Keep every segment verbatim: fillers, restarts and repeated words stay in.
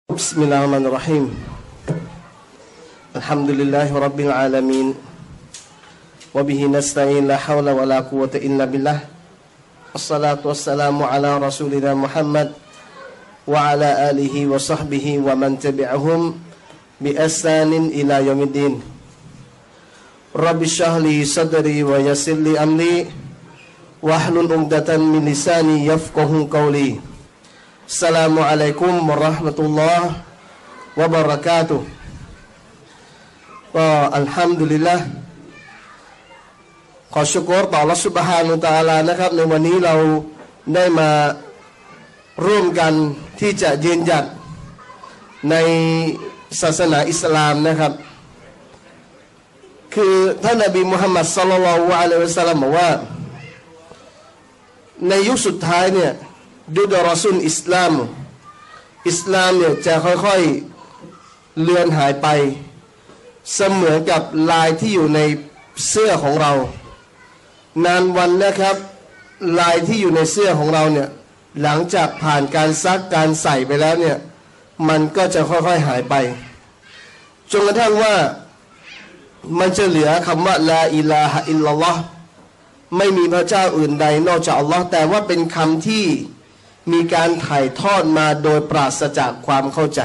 بسم الله الرحمن الرحيم الحمد لله رب العالمين وبه نستعين لا حول ولا قوة إلا بالله الصلاة والسلام على رسولنا محمد وعلى آله وصحبه ومن تبعهم بإحسان إلى يوم الدين رب اشرح لي صدري ويسر لي أمري واحلل عقدة من لساني يفقهوا قولي Assalamu alaikum warahmatullahi wabarakatuhก็อัลฮัมดุลิลละห์ขอชุกรต่ออัลเลาะห์ซุบฮานะฮูวะตะอาลานะครับในวันนี้เราได้มาร่วมกันที่จะยืนหยัดในศาสนาอิสลามนะครับคือท่านนบีมุฮัมมัดศ็อลลัลลอฮุอะลัยฮิวะซัลลัมบอกว่าในยุคสุดท้ายเนี่ยยุครอซูลอิสลามอิสลามเนี่ยจะค่อยๆเลือนหายไปเสมือนกับลายที่อยู่ในเสื้อของเรานานวันนะครับลายที่อยู่ในเสื้อของเราเนี่ยหลังจากผ่านการซักการใส่ไปแล้วเนี่ยมันก็จะค่อยๆหายไปจนกระทั่งว่ามันจะเหลือคำว่าลาอิลาฮะอิลลัลลอฮ์ไม่มีพระเจ้าอื่นใดนอกจากอัลลอฮ์แต่ว่าเป็นคำที่มีการถ่ายทอดมาโดยปราศจากความเข้าใจ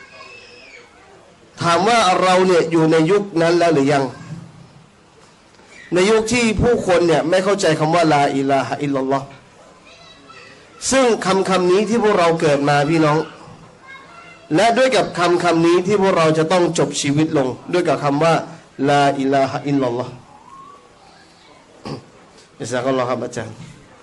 ถามว่าเราเนี่ยอยู่ในยุคนั้นแล้วหรือยังในยุคที่ผู้คนเนี่ยไม่เข้าใจคำว่าลาอิลาฮะอิลลัลลอฮ์ซึ่งคำคำนี้ที่พวกเราเกิดมาพี่น้องและด้วยกับคำคำนี้ที่พวกเราจะต้องจบชีวิตลงด้วยกับคำว่าลาอิลาฮะอิลลัลลอฮ์อิสลามครับอาจารย์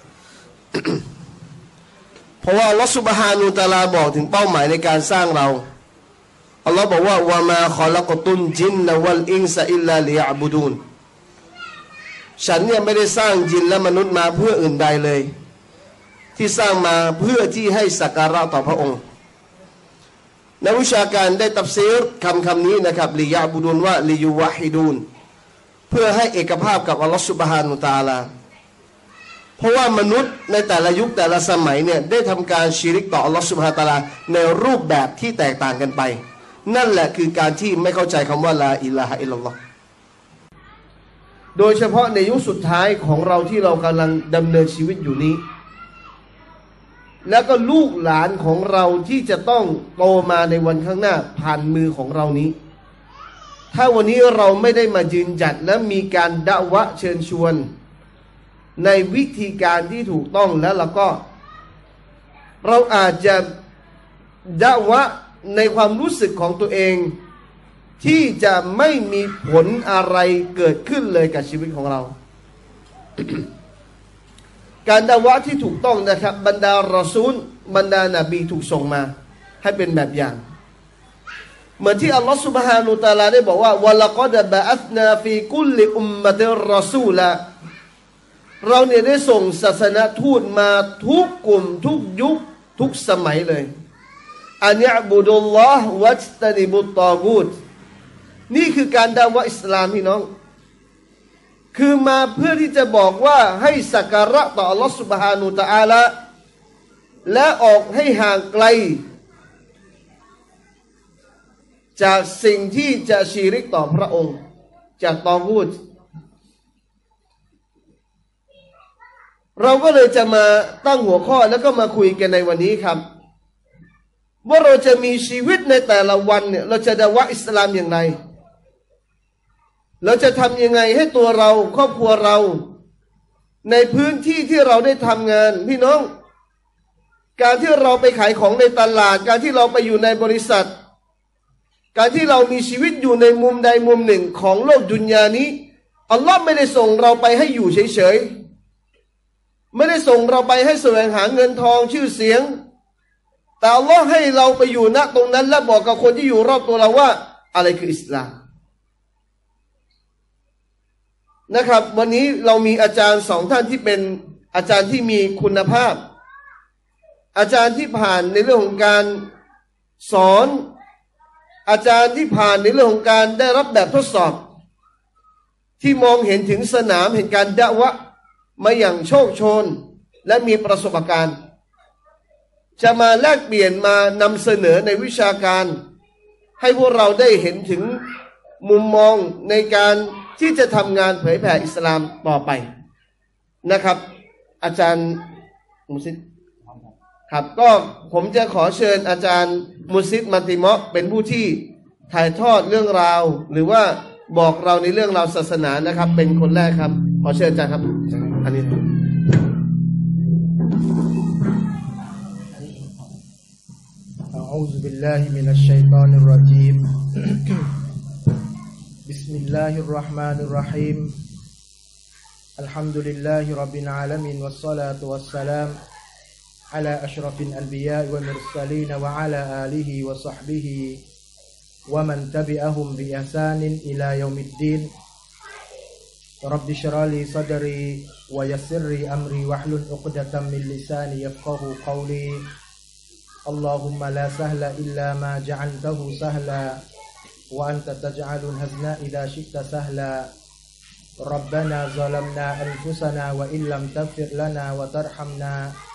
เพราะว่าอัลลอฮฺซุบฮานะฮูวะตะอาลาบอกถึงเป้าหมายในการสร้างเราอัลลอฮฺบอกว่าวะมาคอลักตุนจินนะวัลอินซะอิลลาลิยะบุดูนฉันเนี่ยไม่ได้สร้างจินและมนุษย์มาเพื่ออื่นใดเลยที่สร้างมาเพื่อที่ให้สักการะต่อพระองค์นักวิชาการได้ตัฟซีรคำคำนี้นะครับลิยะบุดูนว่าลิยูวะฮิดูนเพื่อให้เอกภาพกับอัลลอฮฺซุบฮานะฮูวะตะอาลาเพราะว่ามนุษย์ในแต่ละยุคแต่ละสมัยเนี่ยได้ทำการชิริกต่ออัลลอฮฺซุบฮานะฮูวะตะอาลาในรูปแบบที่แตกต่างกันไปนั่นแหละคือการที่ไม่เข้าใจคำว่าลาอิลาฮะอิลลัลลอฮ์โดยเฉพาะในยุคสุดท้ายของเราที่เรากำลังดำเนินชีวิตอยู่นี้แล้วก็ลูกหลานของเราที่จะต้องโตมาในวันข้างหน้าผ่านมือของเรานี้ถ้าวันนี้เราไม่ได้มายืนจัดและมีการดะวะเชิญชวนในวิธีการที่ถูกต้องแล้วเราก็เราอาจจะดะวะในความรู้สึกของตัวเองที่จะไม่มีผลอะไรเกิดขึ้นเลยกับชีวิตของเรา การดะวะที่ถูกต้องนะครับบรรดารอซูลบรรดานบีถูกส่งมาให้เป็นแบบอย่างเหมือนที่อัลลอฮฺ سبحانه และ تعالى ได้บอกว่าวะละกอดบะอัษนาฟีกุลลิอุมมะติรรอซูละเราเนี่ยได้ส่งศาสนทูตมาทุกกลุ่มทุกยุคทุกสมัยเลยอันยะบุดุลลอฮ์วัจตะนิบุตตอกูตนี่คือการดะวะอิสลามพี่น้องคือมาเพื่อที่จะบอกว่าให้สักการะต่ออัลลอฮฺ سبحانه และ تعالى และออกให้ห่างไกลจากสิ่งที่จะชีริกต่อพระองค์จากตอกูตเราก็เลยจะมาตั้งหัวข้อแล้วก็มาคุยกันในวันนี้ครับว่าเราจะมีชีวิตในแต่ละวันเนี่ยเราจะดะวะอิสลามอย่างไรเราจะทำยังไงให้ตัวเราครอบครัวเราในพื้นที่ที่เราได้ทำงานพี่น้องการที่เราไปขายของในตลาดการที่เราไปอยู่ในบริษัทการที่เรามีชีวิตอยู่ในมุมใดมุมหนึ่งของโลกดุนยานี้อัลลอฮ์ไม่ได้ส่งเราไปให้อยู่เฉยๆไม่ได้ส่งเราไปให้แสวงหาเงินทองชื่อเสียงแต่อัลลอฮ์ให้เราไปอยู่ณตรงนั้นและบอกกับคนที่อยู่รอบตัวเราว่าอะไรคืออิสลามนะครับวันนี้เรามีอาจารย์สองท่านที่เป็นอาจารย์ที่มีคุณภาพอาจารย์ที่ผ่านในเรื่องของการสอนอาจารย์ที่ผ่านในเรื่องของการได้รับแบบทดสอบที่มองเห็นถึงสนามแห่งการดะวะมาอย่างโชคโชนและมีประสบการณ์จะมาแลกเปลี่ยนมานำเสนอในวิชาการให้พวกเราได้เห็นถึงมุมมองในการที่จะทำงานเผยแผ่อิสลามต่อไปนะครับอาจารย์มุสิดครับก็ผมจะขอเชิญอาจารย์มุสิดมัติมะเป็นผู้ที่ถ่ายทอดเรื่องราวหรือว่าบอกเราในเรื่องราวศาสนานะครับเป็นคนแรกครับขอเชิญอาจารย์ครับอันนี้ أعوذ بالله من الشيطان الرجيم بسم الله الرحمن الرحيم الحمد لله رب العالمين والصلاة والسلام على أشرف الأنبياء والمرسلين وعلى آله وصحبه ومن تبعهم بإحسان إلى يوم الدين رب اشرح لي صدري ويسر لي أمري واحلل عقدة من لساني يفقهوا قولي اللهم لا سهل إلا ما جعلته سهلا وأنت تجعل الحزن إذا شئت سهلا ربنا ظلمنا أنفسنا وإن لم تغفر لنا وترحمنا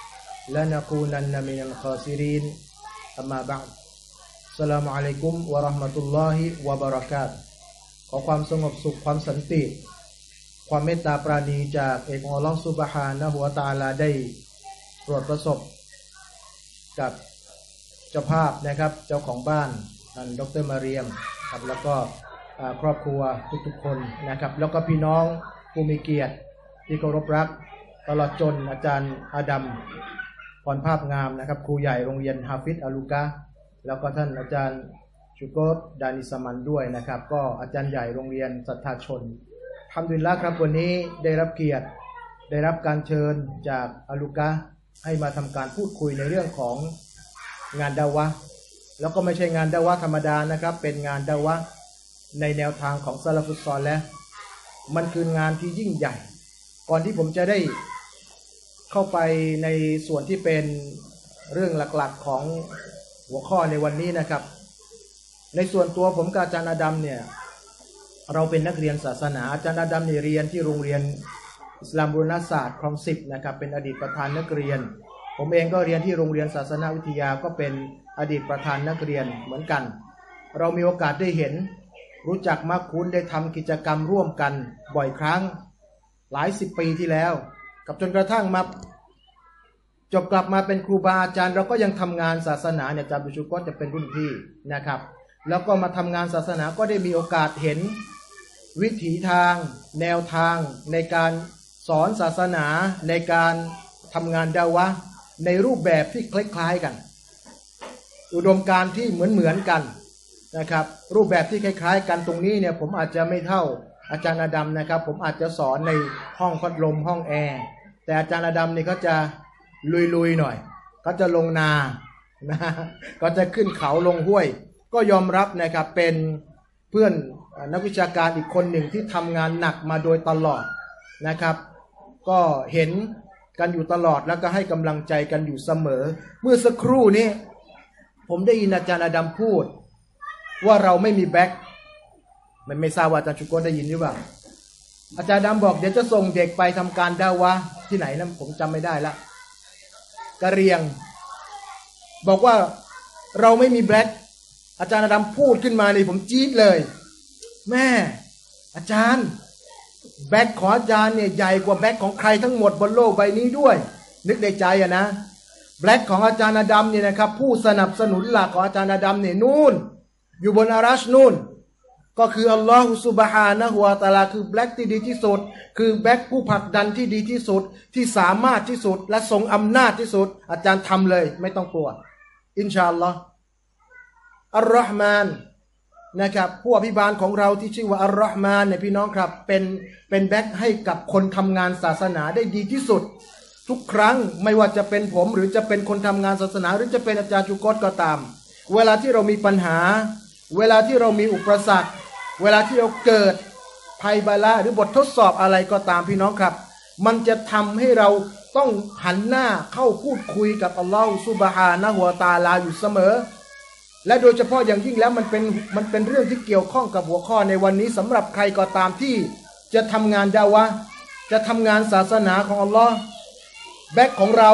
لنكونن من الخاسرين أما بعد السلام عليكم ورحمة الله وبركاته ขอความสงบสุขความสันติความเมตตาปราณีจากเอกอัลเลาะห์ซุบฮานะฮูวะตะอาลาได้โปรดประสบกับเจ้าภาพนะครับเจ้าของบ้านท่านดร.มาเรียมครับแล้วก็ครอบครัวทุกๆคนนะครับแล้วก็พี่น้องผู้มีเกียรติที่เคารพรักตลอดจนอาจารย์อาดัมพรภาพงามนะครับครูใหญ่โรงเรียนฮาฟิซอาลูกะแล้วก็ท่านอาจารย์ชุกรดานิสมันด้วยนะครับก็อาจารย์ใหญ่โรงเรียนศรัทธาชนอัลฮัมดุลิลละห์ครับวันนี้ได้รับเกียรติได้รับการเชิญจากอาลูกะให้มาทำการพูดคุยในเรื่องของงานดาวะแล้วก็ไม่ใช่งานดาวะธรรมดานะครับเป็นงานดาวะในแนวทางของซะลาฟุสซอลิห์มันคืองานที่ยิ่งใหญ่ก่อนที่ผมจะได้เข้าไปในส่วนที่เป็นเรื่องหลักๆของหัวข้อในวันนี้นะครับในส่วนตัวผมกับอาจารย์อาดัมเนี่ยเราเป็นนักเรียนศาสนาอาจารย์อาดัมเนี่ยเรียนที่โรงเรียนอิสลามบูรณศาสตร์คลองสิบนะครับเป็นอดีตประธานนักเรียนผมเองก็เรียนที่โรงเรียนศาสนาวิทยาก็เป็นอดีตประธานนักเรียนเหมือนกันเรามีโอกาสได้เห็นรู้จักมักคุ้นได้ทำกิจกรรมร่วมกันบ่อยครั้งหลายสิบปีที่แล้วกับจนกระทั่งมาจบกลับมาเป็นครูบาอาจารย์เราก็ยังทำงานศาสนาเนี่ยอาจารย์บุชุก็จะเป็นรุ่นพี่นะครับแล้วก็มาทำงานศาสนาก็ได้มีโอกาสเห็นวิถีทางแนวทางในการสอนศาสนาในการทำงานดาวะในรูปแบบที่คล้ายๆกันอุดมการณ์ที่เหมือนๆกันนะครับรูปแบบที่คล้ายๆกันตรงนี้เนี่ยผมอาจจะไม่เท่าอาจารย์อาดัมนะครับผมอาจจะสอนในห้องพัดลมห้องแอร์แต่อาจารย์อาดัมนี่เขาจะลุยๆหน่อยเขาจะลงนานะก็จะขึ้นเขาลงห้วยก็ยอมรับนะครับเป็นเพื่อนนักวิชาการอีกคนหนึ่งที่ทำงานหนักมาโดยตลอดนะครับก็เห็นกันอยู่ตลอดแล้วก็ให้กำลังใจกันอยู่เสมอเมื่อสักครู่นี้ผมได้ยินอาจารย์อาดัมพูดว่าเราไม่มีแบ็คมันไม่ทราบว่าอาจารย์ชุกรได้ยินหรือเปล่าอาจารย์อาดัมบอกเดี๋ยวจะส่งเด็กไปทำการดาวะที่ไหนนะผมจำไม่ได้ละกะเรียงบอกว่าเราไม่มีแบ็คอาจารย์อาดัมพูดขึ้นมานี่ผมจี๊ดเลยแม่อาจารย์แบ็คของอาจารย์เนี่ยใหญ่กว่าแบ็คของใครทั้งหมดบนโลกใบนี้ด้วยนึกในใจอะนะแบ็คของอาจารย์อาดัมเนี่ยนะครับผู้สนับสนุนหลักของอาจารย์อาดัมเนี่ยนู่นอยู่บนอารัชนู่นก็คืออัลลอฮฺซุบฮานะฮูวะตะอาลาคือแบ็คที่ดีที่สุดคือแบ็คผู้ผลักดันที่ดีที่สุดที่สามารถที่สุดและทรงอำนาจที่สุดอาจารย์ทำเลยไม่ต้องกลัวอินชาอัลลอฮ์อัลลอฮ์มานนะครับผู้อภิบาลของเราที่ชื่อว่าอัลลอฮ์มานเนี่ยพี่น้องครับเป็นเป็นแบ็คให้กับคนทำงานศาสนาได้ดีที่สุดทุกครั้งไม่ว่าจะเป็นผมหรือจะเป็นคนทำงานศาสนาหรือจะเป็นอาจารย์ชุกรก็ตามเวลาที่เรามีปัญหาเวลาที่เรามีอุปสรรคเวลาที่เราเกิดภัยบาลาหรือบททดสอบอะไรก็ตามพี่น้องครับมันจะทำให้เราต้องหันหน้าเข้าพูดคุยกับอัลลอฮฺซุบฮานะฮูวะตะอาลาอยู่เสมอและโดยเฉพาะอย่างยิ่งแล้วมันเป็นมันเป็นเรื่องที่เกี่ยวข้องกับหัวข้อในวันนี้สำหรับใครก็ตามที่จะทำงานดาวะจะทำงานศาสนาของอัลลอฮ์แบ็คของเรา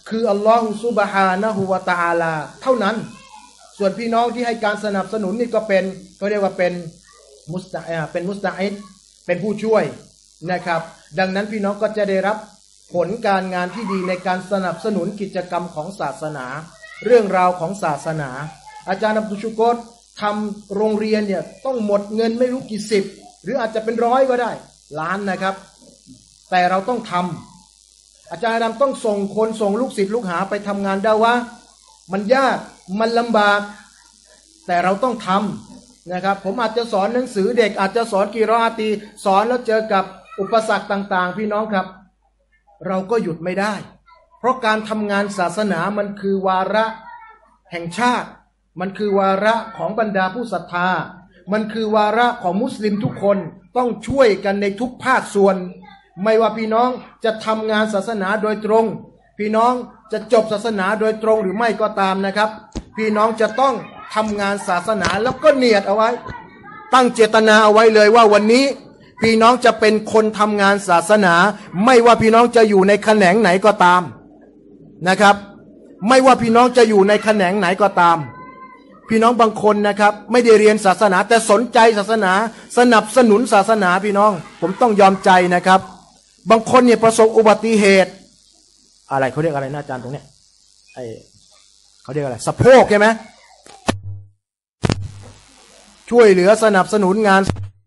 คืออัลลอฮฺซุบฮานะฮูวะตะอาลาเท่านั้นส่วนพี่น้องที่ให้การสนับสนุนนี่ก็เป็นก็เรียกว่าเป็นมุสตะเป็นมุสตะอิดเป็นผู้ช่วยนะครับดังนั้นพี่น้องก็จะได้รับผลการงานที่ดีในการสนับสนุนกิจกรรมของศาสนาเรื่องราวของศาสนาอาจารย์อับดุลชุกรทำโรงเรียนเนี่ยต้องหมดเงินไม่รู้กี่สิบหรืออาจจะเป็นร้อยก็ได้ล้านนะครับแต่เราต้องทำอาจารย์ดำต้องส่งคนส่งลูกศิษย์ลูกหาไปทำงานดาวะมันยากมันลำบากแต่เราต้องทำนะครับผมอาจจะสอนหนังสือเด็กอาจจะสอนกีรออาตีสอนแล้วเจอกับอุปสรรคต่างๆพี่น้องครับเราก็หยุดไม่ได้เพราะการทำงานศาสนามันคือวาระแห่งชาติมันคือวาระของบรรดาผู้ศรัทธามันคือวาระของมุสลิมทุกคนต้องช่วยกันในทุกภาคส่วนไม่ว่าพี่น้องจะทำงานศาสนาโดยตรงพี่น้องจะจบศาสนาโดยตรงหรือไม่ก็ตามนะครับพี่น้องจะต้องทำงานศาสนาแล้วก็เนียดเอาไว้ตั้งเจตนาเอาไว้เลยว่าวันนี้พี่น้องจะเป็นคนทำงานศาสนาไม่ว่าพี่น้องจะอยู่ในแขนงไหนก็ตามนะครับไม่ว่าพี่น้องจะอยู่ในแขนงไหนก็ตามพี่น้องบางคนนะครับไม่ได้เรียนศาสนาแต่สนใจศาสนาสนับสนุนศาสนาพี่น้องผมต้องยอมใจนะครับบางคนเนี่ยประสบอุบัติเหตุอะไรเขาเรียกอะไรนะอาจารย์ตรงเนี้ยไอเขาเรียกอะไรสะโพกใช่ไหมช่วยเหลือสนับสนุนงาน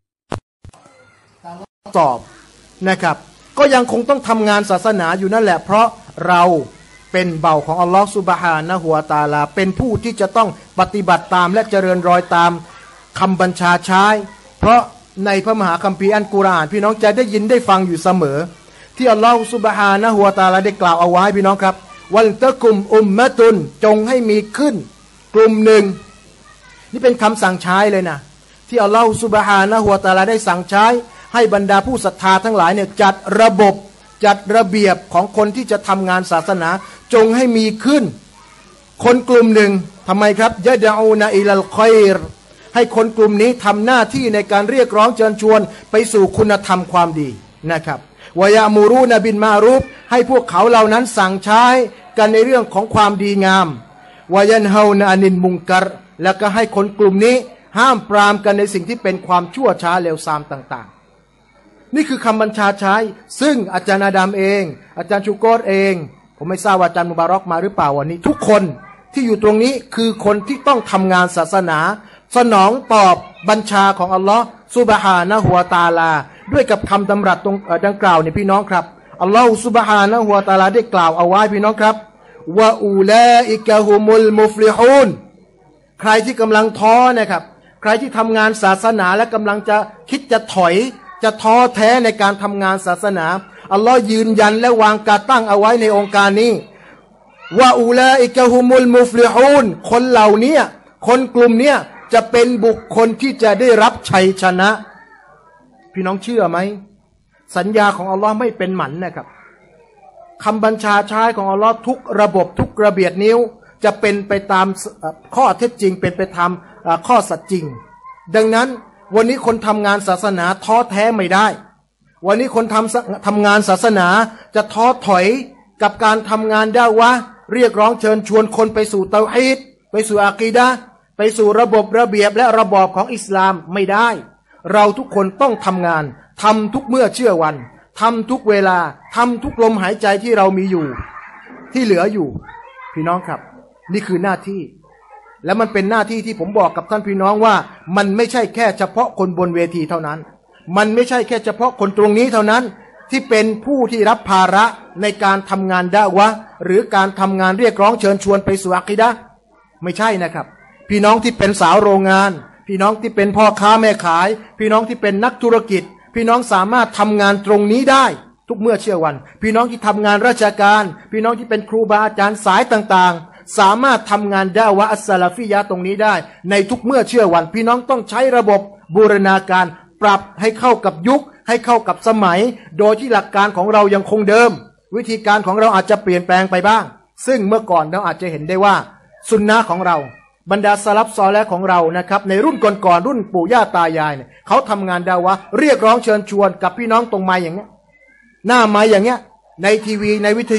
สอบนะครับก็ยังคงต้องทำงานศาสนาอยู่นั่นแหละเพราะเราเป็นเบาของอัลลอฮฺซุบฮานะฮูวะตะอาลาเป็นผู้ที่จะต้องปฏิบัติตามและเจริญรอยตามคำบัญชาใช้เพราะในพระมหาคัมภีร์อัลกุรอานพี่น้องจะได้ยินได้ฟังอยู่เสมอที่อัลลอฮฺซุบฮานะฮูวะตะอาลาได้กล่าวเอาไว้พี่น้องครับวัลตะกุมอุมมะตุนจงให้มีขึ้นกลุ่มหนึ่งนี่เป็นคำสั่งใช้เลยนะที่อัลลอฮฺซุบฮานะฮูวะตะอาลาได้สั่งใช้ให้บรรดาผู้ศรัทธาทั้งหลายเนี่ยจัดระบบจัดระเบียบของคนที่จะทำงานศาสนาจงให้มีขึ้นคนกลุ่มหนึ่งทำไมครับยะดะอูนะอิลัลค็อยรให้คนกลุ่มนี้ทำหน้าที่ในการเรียกร้องเชิญชวนไปสู่คุณธรรมความดีนะครับวะยะมูรูนะบินมารูฟให้พวกเขาเหล่านั้นสั่งใช้กันในเรื่องของความดีงามวะยันเฮานะอานินมุงกัรแล้วก็ให้คนกลุ่มนี้ห้ามปรามกันในสิ่งที่เป็นความชั่วช้าเลวทรามต่างๆนี่คือคำบัญชาใช้ซึ่งอาจารย์อาดัมเองอาจารย์ชูโกตเองผมไม่ทราบว่าอาจารย์มุบารอกมาหรือเปล่าวันนี้ทุกคนที่อยู่ตรงนี้คือคนที่ต้องทำงานศาสนาสนองตอบบัญชาของอัลลอฮฺซุบฮานะฮูวะตะอาลาด้วยกับคำดำรัสตรงดังกล่าวเนี่ยพี่น้องครับอัลลอฮฺซุบฮานะฮูวะตะอาลาได้กล่าวเอาไว้พี่น้องครับวะอูลาอิกะฮุมุลมุฟลิฮูนใครที่กำลังท้อนะครับใครที่ทำงานศาสนาและกำลังจะคิดจะถอยจะท้อแท้ในการทำงานศาสนาอัลลอฮ์ยืนยันและวางการตั้งเอาไว้ในองค์การนี้ว่าอูลาอิกะฮุมุลมุฟลิฮูนคนเหล่านี้คนกลุ่มนี้จะเป็นบุคคลที่จะได้รับชัยชนะพี่น้องเชื่อไหมสัญญาของอัลลอฮ์ไม่เป็นหมันนะครับคำบัญชาใช้ของอัลลอฮ์ทุกระบบทุกระเบียดนิ้วจะเป็นไปตามข้อเท็จจริงเป็นไปตามข้อสัตย์จริงดังนั้นวันนี้คนทำงานศาสนาท้อแท้ไม่ได้วันนี้คนทำทำงานศาสนาจะท้อถอยกับการทำงานดะวะห์เรียกร้องเชิญชวนคนไปสู่เตาฮีดไปสู่อากีดะห์ไปสู่ระบบระเบียบและระบอบของอิสลามไม่ได้เราทุกคนต้องทำงานทำทุกเมื่อเชื่อวันทำทุกเวลาทำทุกลมหายใจที่เรามีอยู่ที่เหลืออยู่พี่น้องครับนี่คือหน้าที่และมันเป็นหน้าที่ที่ผมบอกกับท่านพี่น้องว่ามันไม่ใช่แค่เฉพาะคนบนเวทีเท่านั้นมันไม่ใช่แค่เฉพาะคนตรงนี้เท่านั้นที่เป็นผู้ที่รับภาระในการทำงานดะวะห์หรือการทำงานเรียกร้องเชิญชวนไปสู่อะกีดะห์ไม่ใช่นะครับพี่น้องที่เป็นสาวโรงงานพี่น้องที่เป็นพ่อค้าแม่ขายพี่น้องที่เป็นนักธุรกิจพี่น้องสามารถทำงานตรงนี้ได้ทุกเมื่อเชื่อวันพี่น้องที่ทำงานราชการพี่น้องที่เป็นครูบาอาจารย์สายต่างๆสามารถทำงานดะวะห์อัสซะลาฟียะห์ตรงนี้ได้ในทุกเมื่อเชื่อวันพี่น้องต้องใช้ระบบบูรณาการปรับให้เข้ากับยุคให้เข้ากับสมัยโดยที่หลักการของเรายังคงเดิมวิธีการของเราอาจจะเปลี่ยนแปลงไปบ้างซึ่งเมื่อก่อนเราอาจจะเห็นได้ว่าสุนนะของเราบรรดาสลับซอและของเรานะครับในรุ่นก่อนๆรุ่นปู่ย่าตายายเนี่ยเขาทำงานดะวะห์เรียกร้องเชิญชวนกับพี่น้องตรงไม้อย่างเงี้ยหน้าไม้อย่างเงี้ยในทีวีในวิทยุ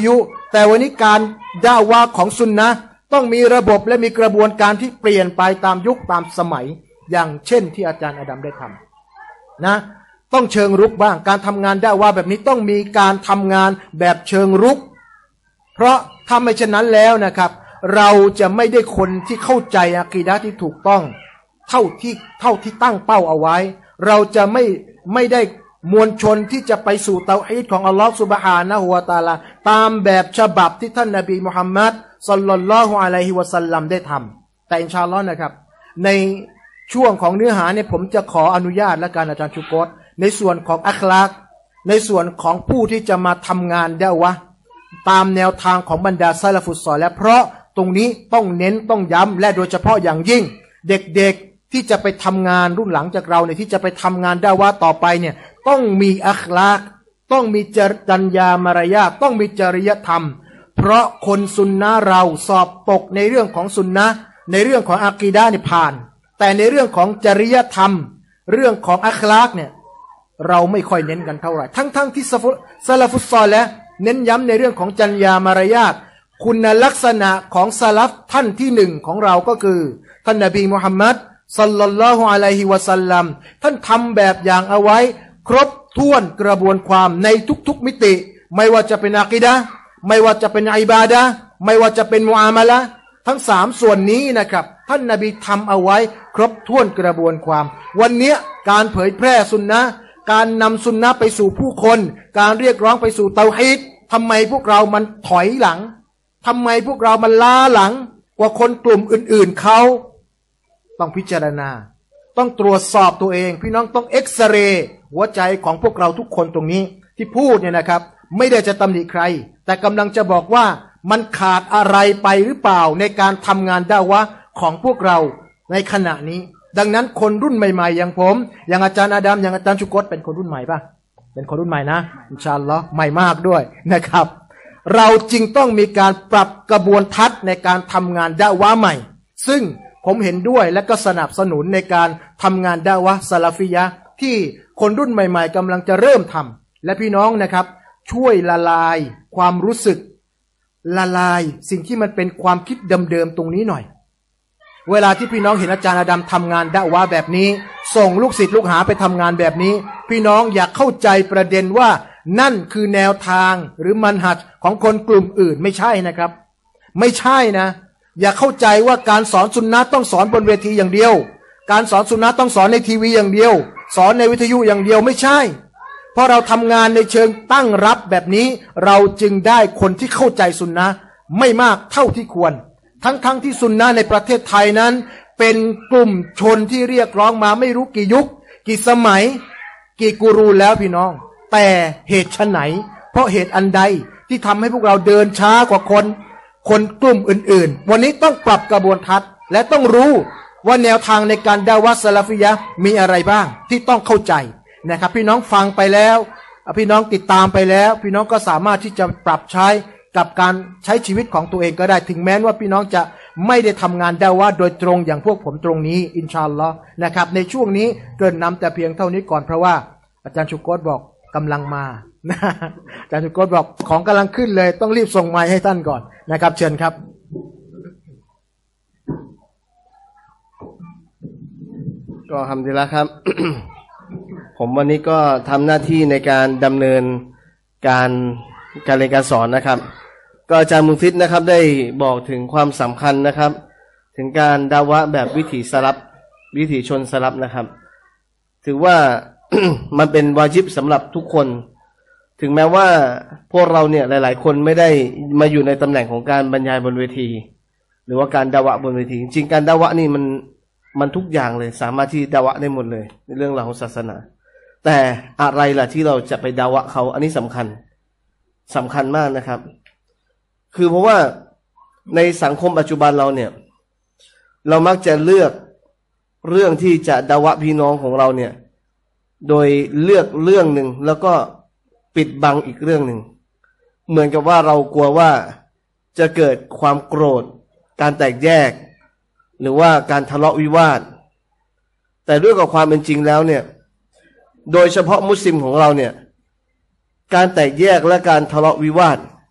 แต่วันนี้การดะวะของซุนนะห์ต้องมีระบบและมีกระบวนการที่เปลี่ยนไปตามยุคตามสมัยอย่างเช่นที่อาจารย์อาดัมได้ทำนะต้องเชิงรุกบ้างการทำงานดะวะแบบนี้ต้องมีการทำงานแบบเชิงรุกเพราะถ้าไม่เช่นนั้นแล้วนะครับเราจะไม่ได้คนที่เข้าใจอะกีดะห์ที่ถูกต้องเท่าที่เท่าที่ตั้งเป้าเอาไว้เราจะไม่ไม่ได้มวลชนที่จะไปสู่เตาฮีดของอัลลอฮฺซุบฮานะฮูวะตะอาลาตามแบบฉบับที่ท่านนบีมุฮัมมัดศ็อลลัลลอฮุอะลัยฮิวะซัลลัมได้ทำแต่อินชาอัลลอฮ์นะครับในช่วงของเนื้อหาเนี่ยผมจะขออนุญาตและการอาจารย์ชุกรในส่วนของอัคลากในส่วนของผู้ที่จะมาทำงานดะวะห์ตามแนวทางของบรรดาซะลาฟุสศอลิห์เพราะตรงนี้ต้องเน้นต้องย้ำและโดยเฉพาะอย่างยิ่งเด็กๆที่จะไปทำงานรุ่นหลังจากเราเนี่ยที่จะไปทำงานดะวะห์ต่อไปเนี่ยต้องมีอัคลากต้องมีจรรยามารยาทต้องมีจริยธรรมเพราะคนซุนนะเราสอบตกในเรื่องของซุนนะในเรื่องของอากีดะห์นี่ผ่านแต่ในเรื่องของจริยธรรมเรื่องของอัคลากเนี่ยเราไม่ค่อยเน้นกันเท่าไหร่ทั้งๆที่ซะลาฟุสศอลิห์เน้นย้ำในเรื่องของจรรยามารยาทคุณลักษณะของซะลัฟท่านที่หนึ่งของเราก็คือท่านนบีมุฮัมมัดศ็อลลัลลอฮุอะลัยฮิวะซัลลัมท่านทำแบบอย่างเอาไว้ครบถ้วนกระบวนความในทุกๆมิติไม่ว่าจะเป็นอากีดะห์ไม่ว่าจะเป็นอิบาดะห์ไม่ว่าจะเป็นมุอามาละห์ทั้งสามส่วนนี้นะครับท่านนบีทำเอาไว้ครบถ้วนกระบวนความวันนี้การเผยแพร่ซุนนะห์การนำซุนนะห์ไปสู่ผู้คนการเรียกร้องไปสู่เตาฮีดทำไมพวกเรามันถอยหลังทำไมพวกเรามันล้าหลังกว่าคนกลุ่มอื่นๆเขาต้องพิจารณาต้องตรวจสอบตัวเองพี่น้องต้องเอ็กซเรย์หัวใจของพวกเราทุกคนตรงนี้ที่พูดเนี่ยนะครับไม่ได้จะตำหนิใครแต่กำลังจะบอกว่ามันขาดอะไรไปหรือเปล่าในการทำงานดะวะห์ของพวกเราในขณะนี้ดังนั้นคนรุ่นใหม่ๆอย่างผมอย่างอาจารย์อาดัมอย่างอาจารย์ชุกรเป็นคนรุ่นใหม่ป่ะเป็นคนรุ่นใหม่นะอินชาอัลลอฮ์ใหม่มากด้วยนะครับเราจึงต้องมีการปรับกระบวนทัศน์ในการทำงานดะวะห์ใหม่ซึ่งผมเห็นด้วยและก็สนับสนุนในการทำงานดะวะห์ซะลาฟียะห์ที่คนรุ่นใหม่ๆกำลังจะเริ่มทำและพี่น้องนะครับช่วยละลายความรู้สึกละลายสิ่งที่มันเป็นความคิดเดิมๆตรงนี้หน่อยเวลาที่พี่น้องเห็นอาจารย์อาดัมทำงานดะวะห์แบบนี้ส่งลูกศิษย์ลูกหาไปทำงานแบบนี้พี่น้องอยากเข้าใจประเด็นว่านั่นคือแนวทางหรือมันหัดของคนกลุ่มอื่นไม่ใช่นะครับไม่ใช่นะอย่าเข้าใจว่าการสอนซุนนะห์ต้องสอนบนเวทีอย่างเดียวการสอนซุนนะห์ต้องสอนในทีวีอย่างเดียวสอนในวิทยุอย่างเดียวไม่ใช่เพราะเราทำงานในเชิงตั้งรับแบบนี้เราจึงได้คนที่เข้าใจซุนนะห์ไม่มากเท่าที่ควรทั้งๆ ท, ที่ซุนนะห์ในประเทศไทยนั้นเป็นกลุ่มชนที่เรียกร้องมาไม่รู้กี่ยุคกี่สมัยกี่กูรูแล้วพี่น้องแต่เหตุไฉนเพราะเหตุอันใดที่ทำให้พวกเราเดินช้ากว่าคนคนกลุ่มอื่นๆวันนี้ต้องปรับกระบวนทัศน์และต้องรู้ว่าแนวทางในการดะวะห์ซะลาฟียะห์มีอะไรบ้างที่ต้องเข้าใจนะครับพี่น้องฟังไปแล้วพี่น้องติดตามไปแล้วพี่น้องก็สามารถที่จะปรับใช้กับการใช้ชีวิตของตัวเองก็ได้ถึงแม้ว่าพี่น้องจะไม่ได้ทำงานดะวะห์โดยตรงอย่างพวกผมตรงนี้อินชาอัลลอฮ์นะครับในช่วงนี้เกินนำแต่เพียงเท่านี้ก่อนเพราะว่าอาจารย์ชุกรบอกกำลังมาอาจารย์ชุกรบอกของกำลังขึ้นเลยต้องรีบส่งไมค์ให้ท่านก่อนนะครับเชิญครับก็ทำดีแล้วครับ ผมวันนี้ก็ทำหน้าที่ในการดำเนินการการเรียนการสอนนะครับก็อาจารย์มุฟิดนะครับได้บอกถึงความสำคัญนะครับถึงการดะวะห์แบบวิถีสลับวิถีชนสลับนะครับถือว่า มันเป็นวาญิบสำหรับทุกคนถึงแม้ว่าพวกเราเนี่ยหลายๆคนไม่ได้มาอยู่ในตำแหน่งของการบรรยายบนเวทีหรือว่าการดะวะห์บนเวทีจริงๆการดะวะห์นี่มันมันทุกอย่างเลยสามารถที่ดะวะห์ได้หมดเลยในเรื่องราวของศาสนาแต่อะไรล่ะที่เราจะไปดะวะห์เขาอันนี้สำคัญสำคัญมากนะครับคือเพราะว่าในสังคมปัจจุบันเราเนี่ยเรามักจะเลือกเรื่องที่จะดะวะห์พี่น้องของเราเนี่ยโดยเลือกเรื่องหนึ่งแล้วก็ปิดบังอีกเรื่องหนึ่งเหมือนกับว่าเรากลัวว่าจะเกิดความโกรธการแตกแยกหรือว่าการทะเลาะวิวาทแต่ด้วยกับความเป็นจริงแล้วเนี่ยโดยเฉพาะมุสลิมของเราเนี่ยการแตกแยกและการทะเลาะวิวาท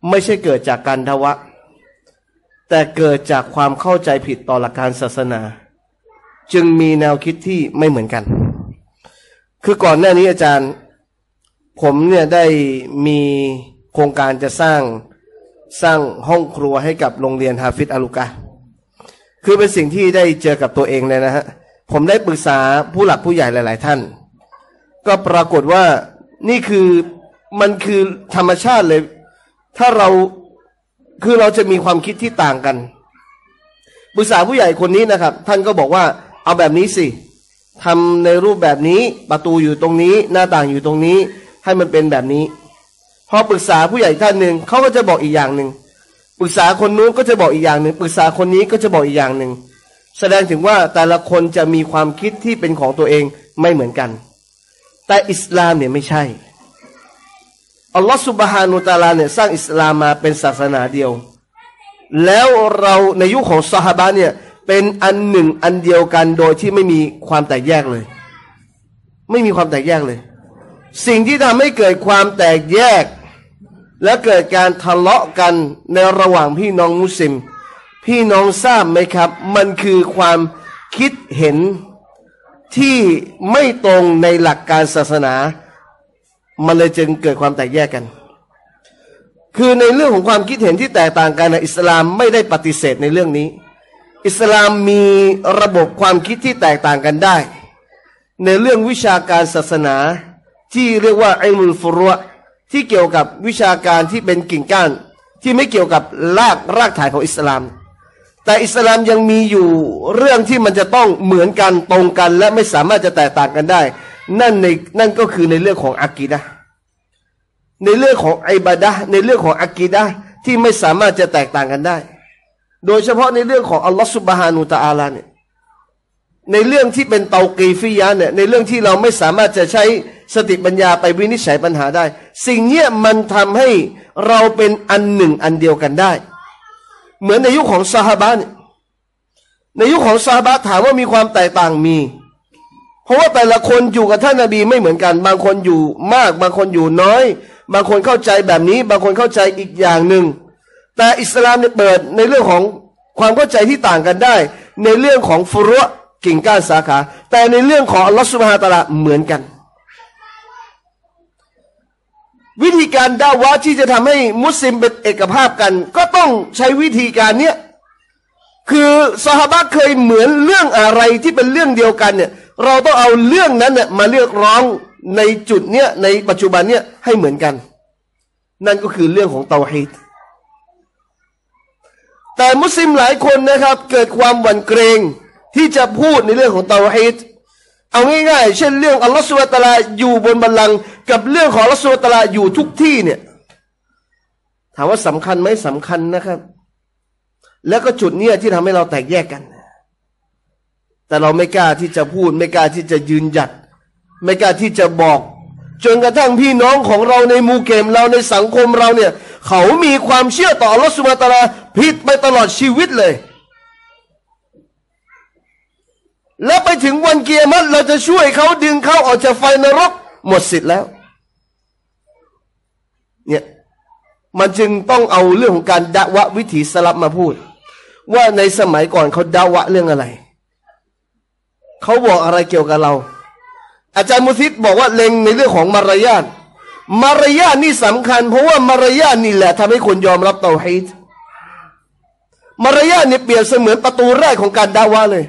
ไม่ใช่เกิดจากการดะวะแต่เกิดจากความเข้าใจผิดต่อหลักการศาสนาจึงมีแนวคิดที่ไม่เหมือนกันคือก่อนหน้านี้อาจารย์ผมเนี่ยได้มีโครงการจะสร้างสร้างห้องครัวให้กับโรงเรียนฮาฟิซอัลลุกะคือเป็นสิ่งที่ได้เจอกับตัวเองเลยนะฮะผมได้ปรึกษาผู้หลักผู้ใหญ่หลายๆท่านก็ปรากฏว่านี่คือมันคือธรรมชาติเลยถ้าเราคือเราจะมีความคิดที่ต่างกันปรึกษาผู้ใหญ่คนนี้นะครับท่านก็บอกว่าเอาแบบนี้สิทำในรูปแบบนี้ประตูอยู่ตรงนี้หน้าต่างอยู่ตรงนี้ให้มันเป็นแบบนี้พอปรึกษาผู้ใหญ่ท่านหนึ่งเขาก็จะบอกอีกอย่างหนึ่งปรึกษาคนนู้นก็จะบอกอีกอย่างหนึ่งปรึกษาคนนี้ก็จะบอกอีกอย่างหนึ่งแสดงถึงว่าแต่ละคนจะมีความคิดที่เป็นของตัวเองไม่เหมือนกันแต่อิสลามเนี่ยไม่ใช่อัลลอฮฺซุบฮานุตะอาลาเนี่ยสร้างอิสลามมาเป็นศาสนาเดียวแล้วเราในยุคของซอฮาบะห์เนี่ยเป็นอันหนึ่งอันเดียวกันโดยที่ไม่มีความแตกแยกเลยไม่มีความแตกแยกเลยสิ่งที่ทำให้เกิดความแตกแยกและเกิดการทะเลาะกันในระหว่างพี่น้องมุสลิมพี่น้องทราบไหมครับมันคือความคิดเห็นที่ไม่ตรงในหลักการศาสนามันเลยจึงเกิดความแตกแยกกันคือในเรื่องของความคิดเห็นที่แตกต่างกันนะอิสลามไม่ได้ปฏิเสธในเรื่องนี้อิสลามมีระบบความคิดที่แตกต่างกันได้ในเรื่องวิชาการศาสนาที่เรียกว่าอิลมุลฟุรุอ์ที่เกี่ยวกับวิชาการที่เป็นกิ่งก้านที่ไม่เกี่ยวกับรากรากฐานของอิสลามแต่อิสลามยังมีอยู่เรื่องที่มันจะต้องเหมือนกันตรงกันและไม่สามารถจะแตกต่างกันได้นั่นในนั่นก็คือในเรื่องของอากีดะห์ในเรื่องของอิบาดะห์ในเรื่องของอากีดะห์ที่ไม่สามารถจะแตกต่างกันได้โดยเฉพาะในเรื่องของอัลลอฮฺซุบฮานุตะอาลาเนี่ยในเรื่องที่เป็นเตากีฟิยะเนี่ยในเรื่องที่เราไม่สามารถจะใช้สติปัญญาไปวินิจฉัยปัญหาได้สิ่งเนี้ยมันทำให้เราเป็นอันหนึ่งอันเดียวกันได้เหมือนในยุคของซอฮาบะห์เนี่ยในยุคของซอฮาบะห์ถามว่ามีความแตกต่างมีเพราะว่าแต่ละคนอยู่กับท่านนบีไม่เหมือนกันบางคนอยู่มากบางคนอยู่น้อยบางคนเข้าใจแบบนี้บางคนเข้าใจอีกอย่างหนึ่งแต่อิสลามเนี่ยเปิดในเรื่องของความเข้าใจที่ต่างกันได้ในเรื่องของฟุรุอ์กิ่งก้านสาขาแต่ในเรื่องของอัลลอฮฺซุบฮานะฮูวะตะอาลาเหมือนกันวิธีการดะวะห์ที่จะทำให้มุสลิมเป็นเอกภาพกันก็ต้องใช้วิธีการเนี้ยคือซอฮาบะห์เคยเหมือนเรื่องอะไรที่เป็นเรื่องเดียวกันเนี่ยเราต้องเอาเรื่องนั้นเนี่ยมาเรียกร้องในจุดเนี้ยในปัจจุบันเนี้ยให้เหมือนกันนั่นก็คือเรื่องของเตาฮีดแต่มุสลิมหลายคนนะครับเกิดความหวั่นเกรงที่จะพูดในเรื่องของเตาฮีดเอาง่ายๆเช่นเรื่องอัลลอฮฺซุบฮานะฮูวะตะอาลาอยู่บนบัลลังก์กับเรื่องของอัลลอฮฺซุบฮานะฮูวะตะอาลาอยู่ทุกที่เนี่ยถามว่าสำคัญไหมสำคัญนะครับแล้วก็จุดเนี้ยที่ทำให้เราแตกแยกกันแต่เราไม่กล้าที่จะพูดไม่กล้าที่จะยืนหยัดไม่กล้าที่จะบอกจนกระทั่งพี่น้องของเราในหมู่เกมเราในสังคมเราเนี่ยเขามีความเชื่อต่ออัลลอฮฺซุบฮานะฮูวะตะอาลาผิดไปตลอดชีวิตเลยแล้วไปถึงวันเกียรติเราจะช่วยเขาดึงเขาออกจากไฟนรกหมดสิทธิ์แล้วเนี่ยมันจึงต้องเอาเรื่องของการดะวะวิถีสลับมาพูดว่าในสมัยก่อนเขาดะวะเรื่องอะไรเขาบอกอะไรเกี่ยวกับเราอาจารย์มุฟิดบอกว่าเล็งในเรื่องของมารยาทมารยาทนี่สำคัญเพราะว่ามารยาทนี่แหละทำให้คนยอมรับเตาฮีดมารยาทนี่เปรียบเสมือนประตูแรกของการดะวะเลย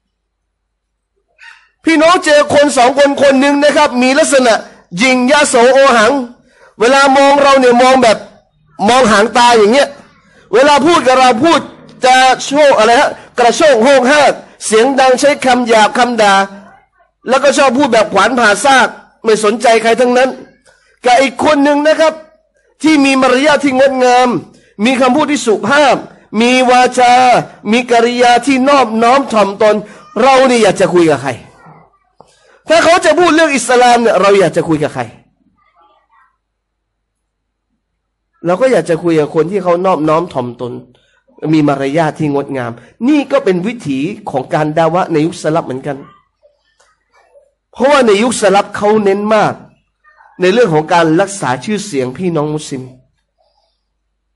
พี่น้องเจอคนสองคนคนหนึ่งนะครับมีลักษณะยิงยาโสโอหังเวลามองเราเนี่ยมองแบบมองหางตาอย่างเงี้ยเวลาพูดกับเราพูดจะโชกอะไรฮะกระโชกโฮกฮากเสียงดังใช้คำหยาบคำด่าแล้วก็ชอบพูดแบบขวานผ่าซากไม่สนใจใครทั้งนั้นกับอีกคนหนึ่งนะครับที่มีมารยาทที่งดงามมีคำพูดที่สุภาพมีวาจามีกริยาที่นอบน้อมถ่อมตนเราเนี่ยอยากจะคุยกับใครถ้าเขาจะพูดเรื่องอิสลามเนี่ยเราอยากจะคุยกับใครเราก็อยากจะคุยกับคนที่เขานอบน้อมถ่อมตนมีมารยาทที่งดงามนี่ก็เป็นวิถีของการดะวะในยุคสลับเหมือนกันเพราะว่าในยุคสลับเขาเน้นมากในเรื่องของการรักษาชื่อเสียงพี่น้องมุสลิม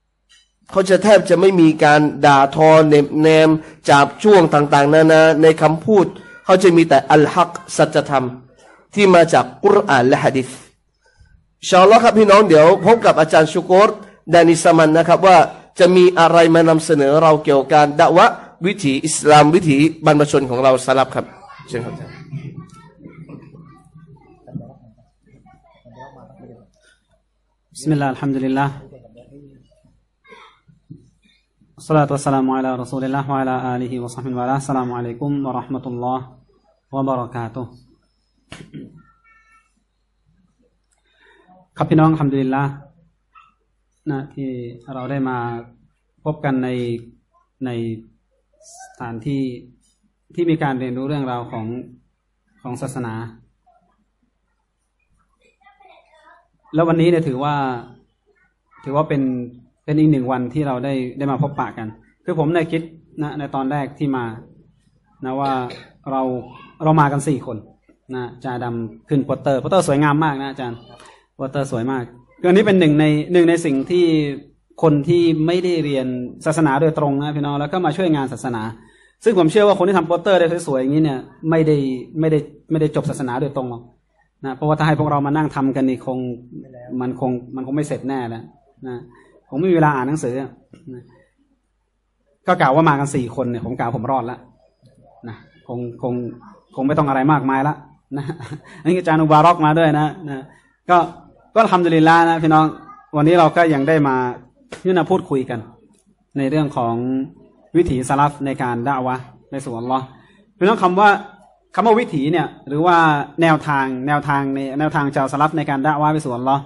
เขาจะแทบจะไม่มีการด่าทอเน็บแนมจับช่วงต่างๆนานาในคำพูดเขาจะมีแต่อัลฮักสัจธรรมที่มาจากกุรอานและหะดีษอินชาอัลลอฮ์ครับพี่น้องเดี๋ยวพบกับอาจารย์ชุกรดานิสมันนะครับว่าจะมีอะไรมานำเสนอเราเกี่ยวกับการดะวะวิถีอิสลามวิถีบรรพชนของเราสลับครับเชิญครับ بسم الله الحمد لله الصلاة والسلام على رسول الله وعلى آله وصحبه وعلى السلام عليكم ورحمة الله وبركاته ครับพี่น้องอัลฮัมดุลิลลาห์นะที่เราได้มาพบกันในในสถานที่ที่มีการเรียนรู้เรื่องราวของของศาสนาแล้ววันนี้เนี่ยถือว่าถือว่าเป็นเป็นอีกหนึ่งวันที่เราได้ได้มาพบปะกันคือผมได้คิดนะในตอนแรกที่มานะว่าเราเรามากันสี่คนนะจาดำขึ้นโปสเตอร์โปสเตอร์สวยงามมากนะอาจารย์โปสเตอร์สวยมากคืออันนี้เป็นหนึ่งในหนึ่งในสิ่งที่คนที่ไม่ได้เรียนศาสนาโดยตรงนะพี่น้องแล้วก็มาช่วยงานศาสนาซึ่งผมเชื่อว่าคนที่ทำโปสเตอร์ได้สวยๆอย่างนี้เนี่ยไม่ได้ไม่ได้ไม่ได้จบศาสนาโดยตรงหรอกนะเพราะว่าถ้าให้พวกเรามานั่งทำกันนี่คงมันคงมันคงไม่เสร็จแน่แล้วนะผมไม่มีเวลาอ่านหนังสือนะก็กล่าวว่ามากันสี่คนเนี่ยผมกล่าวผมรอดแล้วนะคงคงคงไม่ต้องอะไรมากมายละนะนี่อาจารย์อุบารอกมาด้วยนะนะก็ก็ทำดุลิลลานะพี่น้องวันนี้เราก็ยังได้มาที่มาพูดคุยกันในเรื่องของวิถีสลัฟในการดะวะในสู่อัลลอฮ์พี่น้องคำว่าคำว่าวิถีเนี่ยหรือว่าแนวทางแนวทางในแนวทางชาวสลัฟในการดะวะไปสู่อัลลอฮ์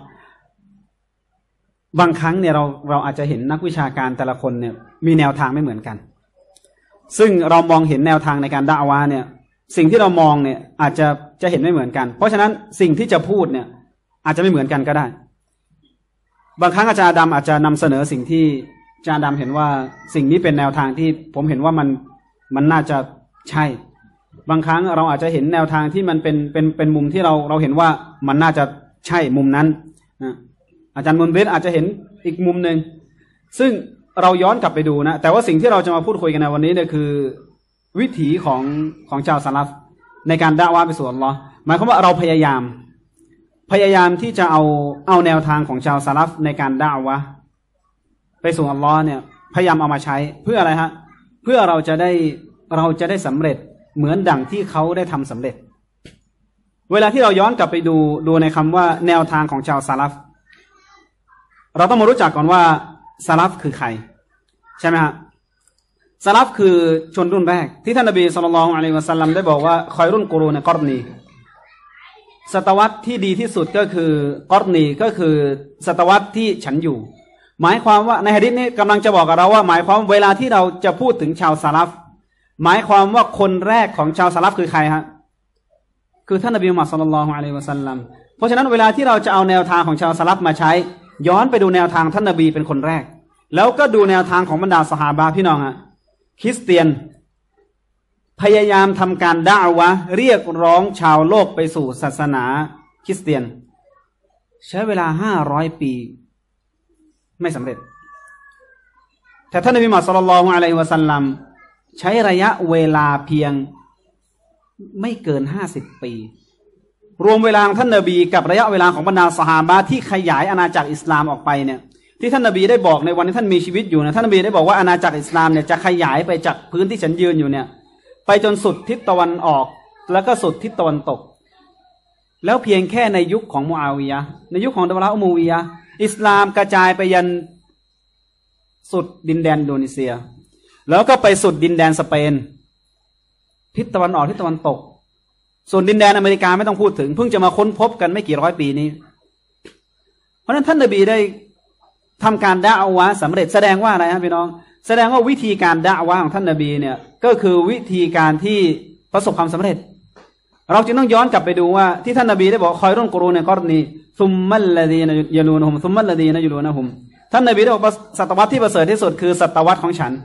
บางครั้งเนี่ยเราเราอาจจะเห็นนักวิชาการแต่ละคนเนี่ยมีแนวทางไม่เหมือนกันซึ่งเรามองเห็นแนวทางในการดะวะเนี่ยสิ่งที่เรามองเนี่ยอาจจะจะเห็นไม่เหมือนกันเพราะฉะนั้นสิ่งที่จะพูดเนี่ยอาจจะไม่เหมือนกันก็ได้บางครั้งอาจารย์ดำอาจจะนำเสนอสิ่งที่อาจารย์ดำเห็นว่าสิ่งนี้เป็นแนวทางที่ผมเห็นว่ามันมันน่าจะใช่บางครั้งเราอาจจะเห็นแนวทางที่มันเป็นเป็นเป็นมุมที่เราเราเห็นว่ามันน่าจะใช่มุมนั้นนะอาจารย์มุนเบสอาจจะเห็นอีกมุมหนึ่งซึ่งเราย้อนกลับไปดูนะแต่ว่าสิ่งที่เราจะมาพูดคุยกันในวันนี้เนี่ยคือวิถีของของชาวสลัฟในการดะวะไปสู่อัลลอฮ์หมายความว่าเราพยายามพยายามที่จะเอาเอาแนวทางของชาวสลัฟในการดะวะไปสู่อัลลอฮ์เนี่ยพยายามเอามาใช้เพื่ออะไรฮะเพื่อเราจะได้เราจะได้สำเร็จเหมือนดั่งที่เขาได้ทำสำเร็จเวลาที่เราย้อนกลับไปดูดูในคำว่าแนวทางของชาวสลัฟเราต้องมารู้จักก่อนว่าสลัฟคือใครใช่ไหมฮะสลัฟคือชนรุ่นแรกที่ท่านนบีศ็อลลัลลอฮุอะลัยฮิวะซัลลัมได้บอกว่าคอยรุ่นกูรูในกอรนีศตวรรษที่ดีที่สุดก็คือกอรนีก็คือศตวรรษที่ฉันอยู่หมายความว่าในหะดีษนี้กำลังจะบอกกับเราว่าหมายความเวลาที่เราจะพูดถึงชาวสลัฟหมายความว่าคนแรกของชาวสลัฟคือใครฮะคือท่านนบีมุฮัมมัดศ็อลลัลลอฮุอะลัยฮิวะซัลลัมเพราะฉะนั้นเวลาที่เราจะเอาแนวทางของชาวสลัฟมาใช้ย้อนไปดูแนวทางท่านนบีเป็นคนแรกแล้วก็ดูแนวทางของบรรดาซอฮาบะห์พี่น้องฮะคริสเตียนพยายามทำการดะอวะห์เรียกร้องชาวโลกไปสู่ศาสนาคริสเตียนใช้เวลาห้าร้อยปีไม่สำเร็จแต่ท่านนบีมุฮัมมัดศ็อลลัลลอฮุอะลัยฮิวะซัลลัมใช้ระยะเวลาเพียงไม่เกินห้าสิบปีรวมเวลาของท่านนบีกับระยะเวลาของบรรดาซอฮาบะห์ที่ขยายอาณาจักรอิสลามออกไปเนี่ยที่ท่านนบีได้บอกในวันที่ท่านมีชีวิตอยู่นะท่านนบีได้บอกว่าอาณาจักรอิสลามเนี่ยจะขยายไปจากพื้นที่ฉันยืนอยู่เนี่ยไปจนสุดทิศตะวันออกแล้วก็สุดทิศตะวันตกแล้วเพียงแค่ในยุคของมุอาวิยะห์ในยุคของดาวลาอุมัวิยะห์อิสลามกระจายไปยันสุดดินแดนอินโดนีเซียแล้วก็ไปสุดดินแดนสเปนทิศตะวันออกทิศตะวันตกส่วนดินแดนอเมริกาไม่ต้องพูดถึงเพิ่งจะมาค้นพบกันไม่กี่ร้อยปีนี้เพราะฉะนั้นท่านนบีได้ทำการดะอวะห์สำเร็จแสดงว่าอะไรครับพี่น้องแสดงว่าวิธีการดะอวะห์ของท่านนบีเนี่ยก็คือวิธีการที่ประสบความสำเร็จเราจึงต้องย้อนกลับไปดูว่าที่ท่านนบีได้บอกคอยรุ่นกูรูในกรณีซุมมัลลดีนยะลูนฮุมซุมมัลลดีนยะลูนฮุมท่านนบีได้บอกศตวรรษที่ประเสริฐที่สุดคือศตวรรษของฉัน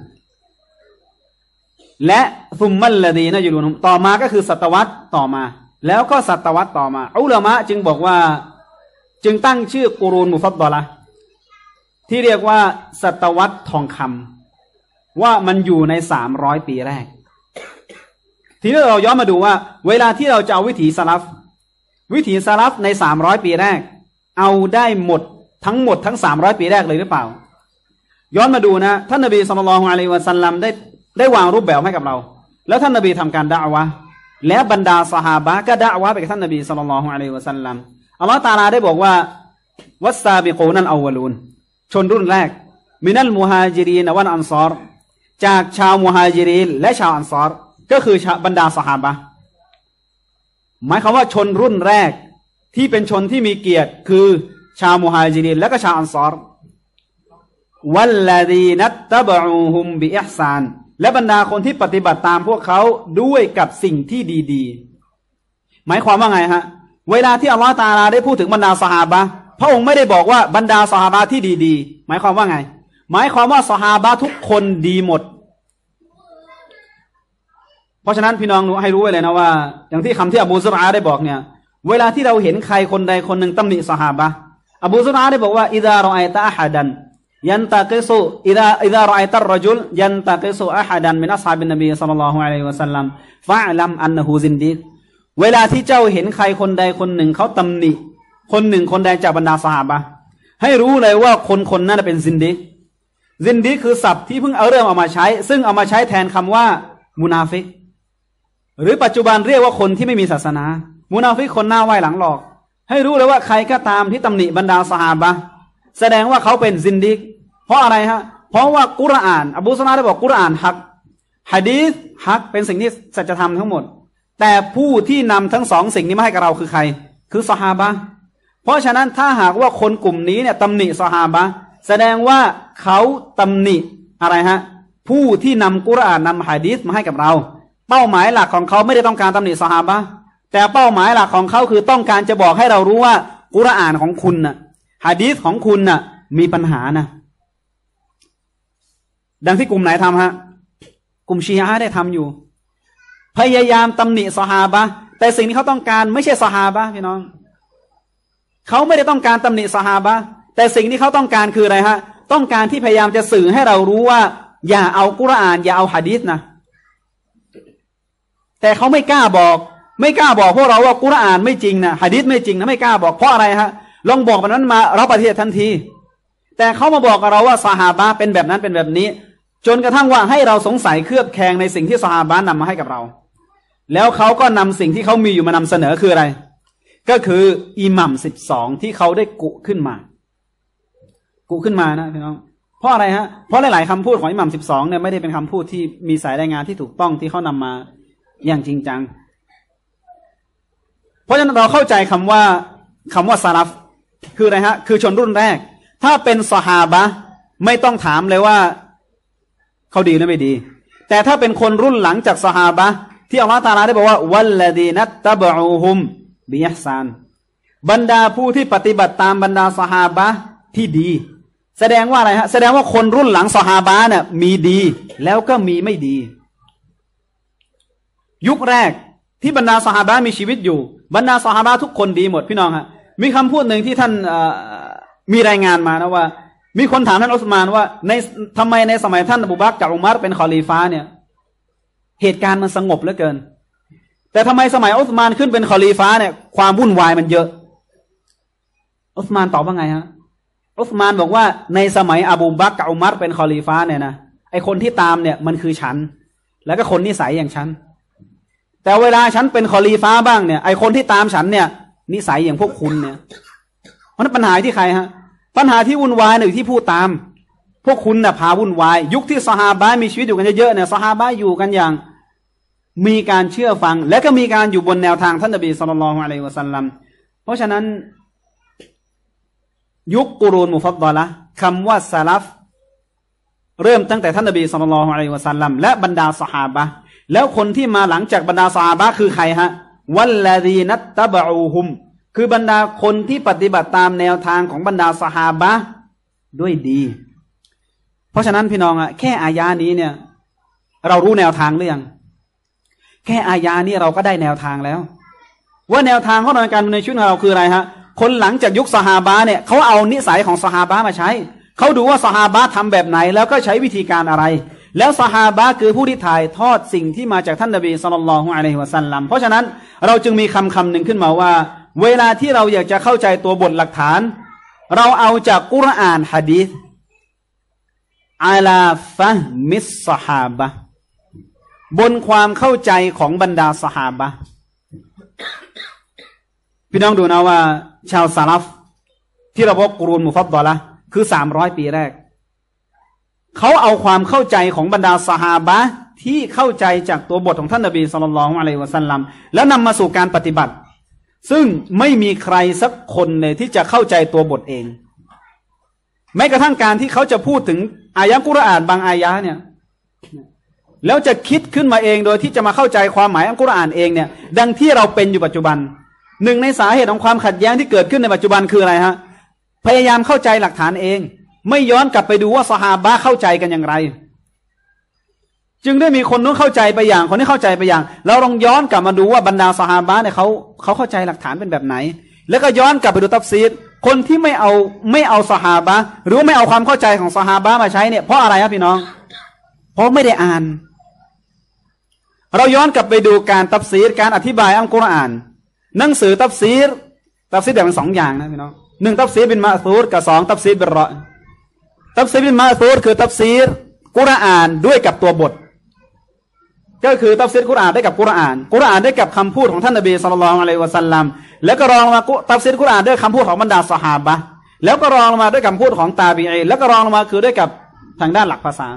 และซุมมัลลดีนยะลูนฮุมต่อมาก็คือศตวรรษต่อมาแล้วก็ศตวรรษต่อมาอุลามะจึงบอกว่าจึงตั้งชื่อกูรูนมุฟัดดอละที่เรียกว่าศตวรรษทองคำว่ามันอยู่ในสามร้อยปีแรกทีนี้เราย้อนมาดูว่าเวลาที่เราจะเอาวิถีสลัฟวิถีสลัฟในสามร้อยปีแรกเอาได้หมดทั้งหมดทั้งสามร้อยปีแรกเลยหรือเปล่าย้อนมาดูนะท่านนบีศ็อลลัลลอฮุอะลัยฮิวะซัลลัมได้ได้วางรูปแบบให้กับเราแล้วท่านนบีทำการดะอ์วะห์และบรรดาซอฮาบะห์ก็ดะอ์วะห์ไปกับท่านนบีศ็อลลัลลอฮุอะลัยฮิวะซัลลัมอัลเลาะห์ตะอาลาได้บอกว่าวัสซาบิกูนัลอวัลูนชนรุ่นแรกมินัลมุฮาญิรีนวัลอันซอรจากชาวมุฮาญิรีนและชาวอันซอรก็คือบรรดาซอฮาบะห์หมายความว่าชนรุ่นแรกที่เป็นชนที่มีเกียรติคือชาวมุฮาญิรินและก็ชาวอันซอรวัลลดีนัตตะบะอูฮุมบิอิห์ซานและบรรดาคนที่ปฏิบัติตามพวกเขาด้วยกับสิ่งที่ดีๆหมายความว่าไงฮะเวลาที่อัลลอฮฺตะอาลาได้พูดถึงบรรดาซอฮาบะห์พระองค์ไม่ได้บอกว่าบรรดาซอฮาบะห์ที่ดีๆหมายความว่าไงหมายความว่าซอฮาบะห์ทุกคนดีหมดเพราะฉะนั้นพี่น้องให้รู้ไว้เลยนะว่าอย่างที่คำที่อบูซุรอาได้บอกเนี่ยเวลาที่เราเห็นใครคนใดคนหนึ่งตำหนิซอฮาบะห์อบูซุรอาได้บอกว่าอิซารออัยตะอะฮัดันยันตะกิซุอิซาอิซารออัยตัรรจุลยันตะกิซุอะฮัดันมินอัศฮาบินนบีศ็อลลัลลอฮุอะลัยฮิวะซัลลัมฟะอ์ลัมอันนะฮูซินดีกเวลาที่เจ้าเห็นใครคนใดคนหนึ่งเขาตำหนิคนหนึ่งคนใดจากบรรดาซอฮาบะห์ให้รู้เลยว่าคนคนนั้นเป็นซินดีกซินดีกคือศัพท์ที่เพิ่งเอาเรื่องเอามาใช้ซึ่งเอามาใช้แทนคำว่ามุนาฟิกหรือปัจจุบันเรียกว่าคนที่ไม่มีศาสนามุนาฟิกคนหน้าไหว้หลังหลอกให้รู้เลยว่าใครก็ตามที่ตำหนิบรรดาซอฮาบะห์แสดงว่าเขาเป็นซินดีกเพราะอะไรฮะเพราะว่ากุรอานอบูซุรอาได้บอกกุรอานฮักหะดีษฮักเป็นสิ่งที่สัจธรรมทั้งหมดแต่ผู้ที่นำทั้งสองสิ่งนี้มาให้กับเราคือใครคือซอฮาบะห์เพราะฉะนั้นถ้าหากว่าคนกลุ่มนี้เนี่ยตำหนิซอฮาบะห์แสดงว่าเขาตำหนิอะไรฮะผู้ที่นำกุรอานนำหะดีษมาให้กับเราเป้าหมายหลักของเขาไม่ได้ต้องการตำหนิซอฮาบะห์แต่เป้าหมายหลักของเขาคือต้องการจะบอกให้เรารู้ว่ากุรอานของคุณน่ะหะดีษของคุณน่ะมีปัญหานะดังที่กลุ่มไหนทำฮะกลุ่มชีอะห์ได้ทำอยู่พยายามตำหนิซอฮาบะห์แต่สิ่งที่เขาต้องการไม่ใช่ซอฮาบะห์พี่น้องเขาไม่ได้ต้องการตำหนิซอฮาบะห์แต่สิ่งที่เขาต้องการคืออะไรฮะต้องการที่พยายามจะสื่อให้เรารู้ว่าอย่าเอากุรอานอย่าเอาหะดีษนะแต่เขาไม่กล้าบอกไม่กล้าบอกพวกเราว่ากุรอานไม่จริงนะหะดีษไม่จริงนะไม่กล้าบอกเพราะอะไรฮะลองบอกแบบนั้นมาเราปฏิเสธทันทีแต่เขามาบอกกับเราว่าซอฮาบะห์เป็นแบบนั้นเป็นแบบนี้จนกระทั่งว่าให้เราสงสัยเคลือบแคลงในสิ่งที่ซอฮาบะห์นำมาให้กับเราแล้วเขาก็นำสิ่งที่เขามีอยู่มานำเสนอคืออะไรก็คืออิหมัมสิบสองที่เขาได้กุขึ้นมากุขึ้นมานะพี่น้องเพราะอะไรฮะเพราะหลายๆคำพูดของอิหมัมสิบสองเนี่ยไม่ได้เป็นคำพูดที่มีสายรายงานที่ถูกต้องที่เขานำมาอย่างจริงจังเพราะฉะนั้นเราเข้าใจคำว่าคำว่าซาลัฟคืออะไรฮะคือชนรุ่นแรกถ้าเป็นซอฮาบะห์ไม่ต้องถามเลยว่าเขาดีหรือไม่ดีแต่ถ้าเป็นคนรุ่นหลังจากซอฮาบะห์ที่อัลเลาะห์ตะอาลาได้บอกว่าวัลลดีนัตตะบะอูฮุมบิอิห์ซานบรรดาผู้ที่ปฏิบัติตามบรรดาซอฮาบะห์ที่ดีแสดงว่าอะไรฮะแสดงว่าคนรุ่นหลังซอฮาบะห์เนี่ยมีดีแล้วก็มีไม่ดียุคแรกที่บรรดาซอฮาบะห์มีชีวิตอยู่บรรดาซอฮาบะห์ทุกคนดีหมดพี่น้องฮะมีคำพูดหนึ่งที่ท่านมีรายงานมานะว่ามีคนถามท่านอุสมานว่าในทำไมในสมัยท่านอบูบักรกับอุมัรเป็นคอลีฟาเนี่ยเหตุการณ์มันสงบเหลือเกินแต่ทำไมสมัยอุสมานขึ้นเป็นคอลีฟาเนี่ยความวุ่นวายมันเยอะอุสมานตอบว่าไงฮะอุสมานบอกว่าในสมัยอบูบักรกับอุมัรเป็นคอลีฟาเนี่ยนะไอคนที่ตามเนี่ยมันคือฉันแล้วก็คนนิสัยอย่างฉันแต่เวลาฉันเป็นคอลีฟาบ้างเนี่ยไอคนที่ตามฉันเนี่ยนิสัยอย่างพวกคุณเนี่ยเพราะนั้นปัญหาที่ใครฮะปัญหาที่วุ่นวายเนี่ยอยู่ที่ผู้ตามพวกคุณน่ะพาวุ่นวายยุคที่ซอฮาบะห์มีชีวิตอยู่กันเยอะๆเนี่ยซอฮาบะห์อยู่กันอย่างมีการเชื่อฟังและก็มีการอยู่บนแนวทางท่านนบีศ็อลลัลลอฮุอะลัยฮิวะซัลลัมเพราะฉะนั้นยุคกุรูนมุฟัดดอละห์คำว่าซะลัฟเริ่มตั้งแต่ท่านนบีศ็อลลัลลอฮุอะลัยฮิวะซัลลัมและบรรดาซอฮาบะห์แล้วคนที่มาหลังจากบรรดาซอฮาบะห์คือใครฮะวัลลดีนัตตะบะอูฮุมคือบรรดาคนที่ปฏิบัติตามแนวทางของบรรดาซอฮาบะห์ด้วยดีเพราะฉะนั้นพี่น้องอะแค่อายานี้เนี่ยเรารู้แนวทางหรือยังแค่อายานี้เราก็ได้แนวทางแล้วว่าแนวทางของการในชีวิตของเราคืออะไรฮะคนหลังจากยุคซอฮาบะห์เนี่ยเขาเอานิสัยของซอฮาบะห์มาใช้เขาดูว่าซอฮาบะห์ทำแบบไหนแล้วก็ใช้วิธีการอะไรแล้วซอฮาบะห์คือผู้ที่ถ่ายทอดสิ่งที่มาจากท่านนบีศ็อลลัลลอฮุอะลัยฮิวะซัลลัมเพราะฉะนั้นเราจึงมีคำคำหนึ่งขึ้นมาว่าเวลาที่เราอยากจะเข้าใจตัวบทหลักฐานเราเอาจากกุรอานหะดีษอาลาฟะมิสซอฮาบะห์บนความเข้าใจของบรรดาซอฮาบะห์พี่น้องดูนะว่าชาวซะลัฟที่เราบอกกุรูนมุฟัดดอละห์คือสามร้อยปีแรกเขาเอาความเข้าใจของบรรดาซอฮาบะห์ที่เข้าใจจากตัวบทของท่านนบีศ็อลลัลลอฮุอะลัยฮิวะซัลลัมแล้วนำมาสู่การปฏิบัติซึ่งไม่มีใครสักคนเลยที่จะเข้าใจตัวบทเองแม้กระทั่งการที่เขาจะพูดถึงอายะกุรอานบางอายะเนี่ยแล้วจะคิดขึ้นมาเองโดยที่จะมาเข้าใจความหมายอัลกุรอานเองเนี่ยดังที่เราเป็นอยู่ปัจจุบันหนึ่งในสาเหตุของความขัดแย้งที่เกิดขึ้นในปัจจุบันคืออะไรฮะพยายามเข้าใจหลักฐานเองไม่ย้อนกลับไปดูว่าซอฮาบะห์เข้าใจกันอย่างไรจึงได้มีคนนู้นเข้าใจไปอย่างคนนี้เข้าใจไปอย่างเราลองย้อนกลับมาดูว่าบรรดาซอฮาบะห์เนี่ยเขาเขาเข้าใจหลักฐานเป็นแบบไหนแล้วก็ย้อนกลับไปดูตัฟซีรคนที่ไม่เอาไม่เอาซอฮาบะห์หรือไม่เอาความเข้าใจของซอฮาบะห์มาใช้เนี่ยเพราะอะไรครับพี่น้องเพราะไม่ได้อ่านเราย้อนกลับไปดูการตัฟซีรการอธิบายอัลกุรอานหนังสือตัฟซีรตัฟซีรแบ่งเป็นสองอย่างนะพี่น้องหนึ่งตัฟซีรบินมะซูรกับสองตัฟซีรบินรอตัฟซีรบินมะซูรคือตัฟซีรกุรอานด้วยกับตัวบทก็คือตัฟซีรกุรอานได้กับกุรอานกุรอานได้กับคำพูดของท่านนบีศ็อลลัลลอฮุอะลัยฮิวะซัลลัมแล้วก็รองลงมาตัฟซีรกุรอานด้วยคำพูดของบรรดาซอฮาบะห์แล้วก็รองลงมาด้วยคำพูดของตาบีอีนแล้วก็รองลงมาคือด้วยกับทางด้านหลักภาษา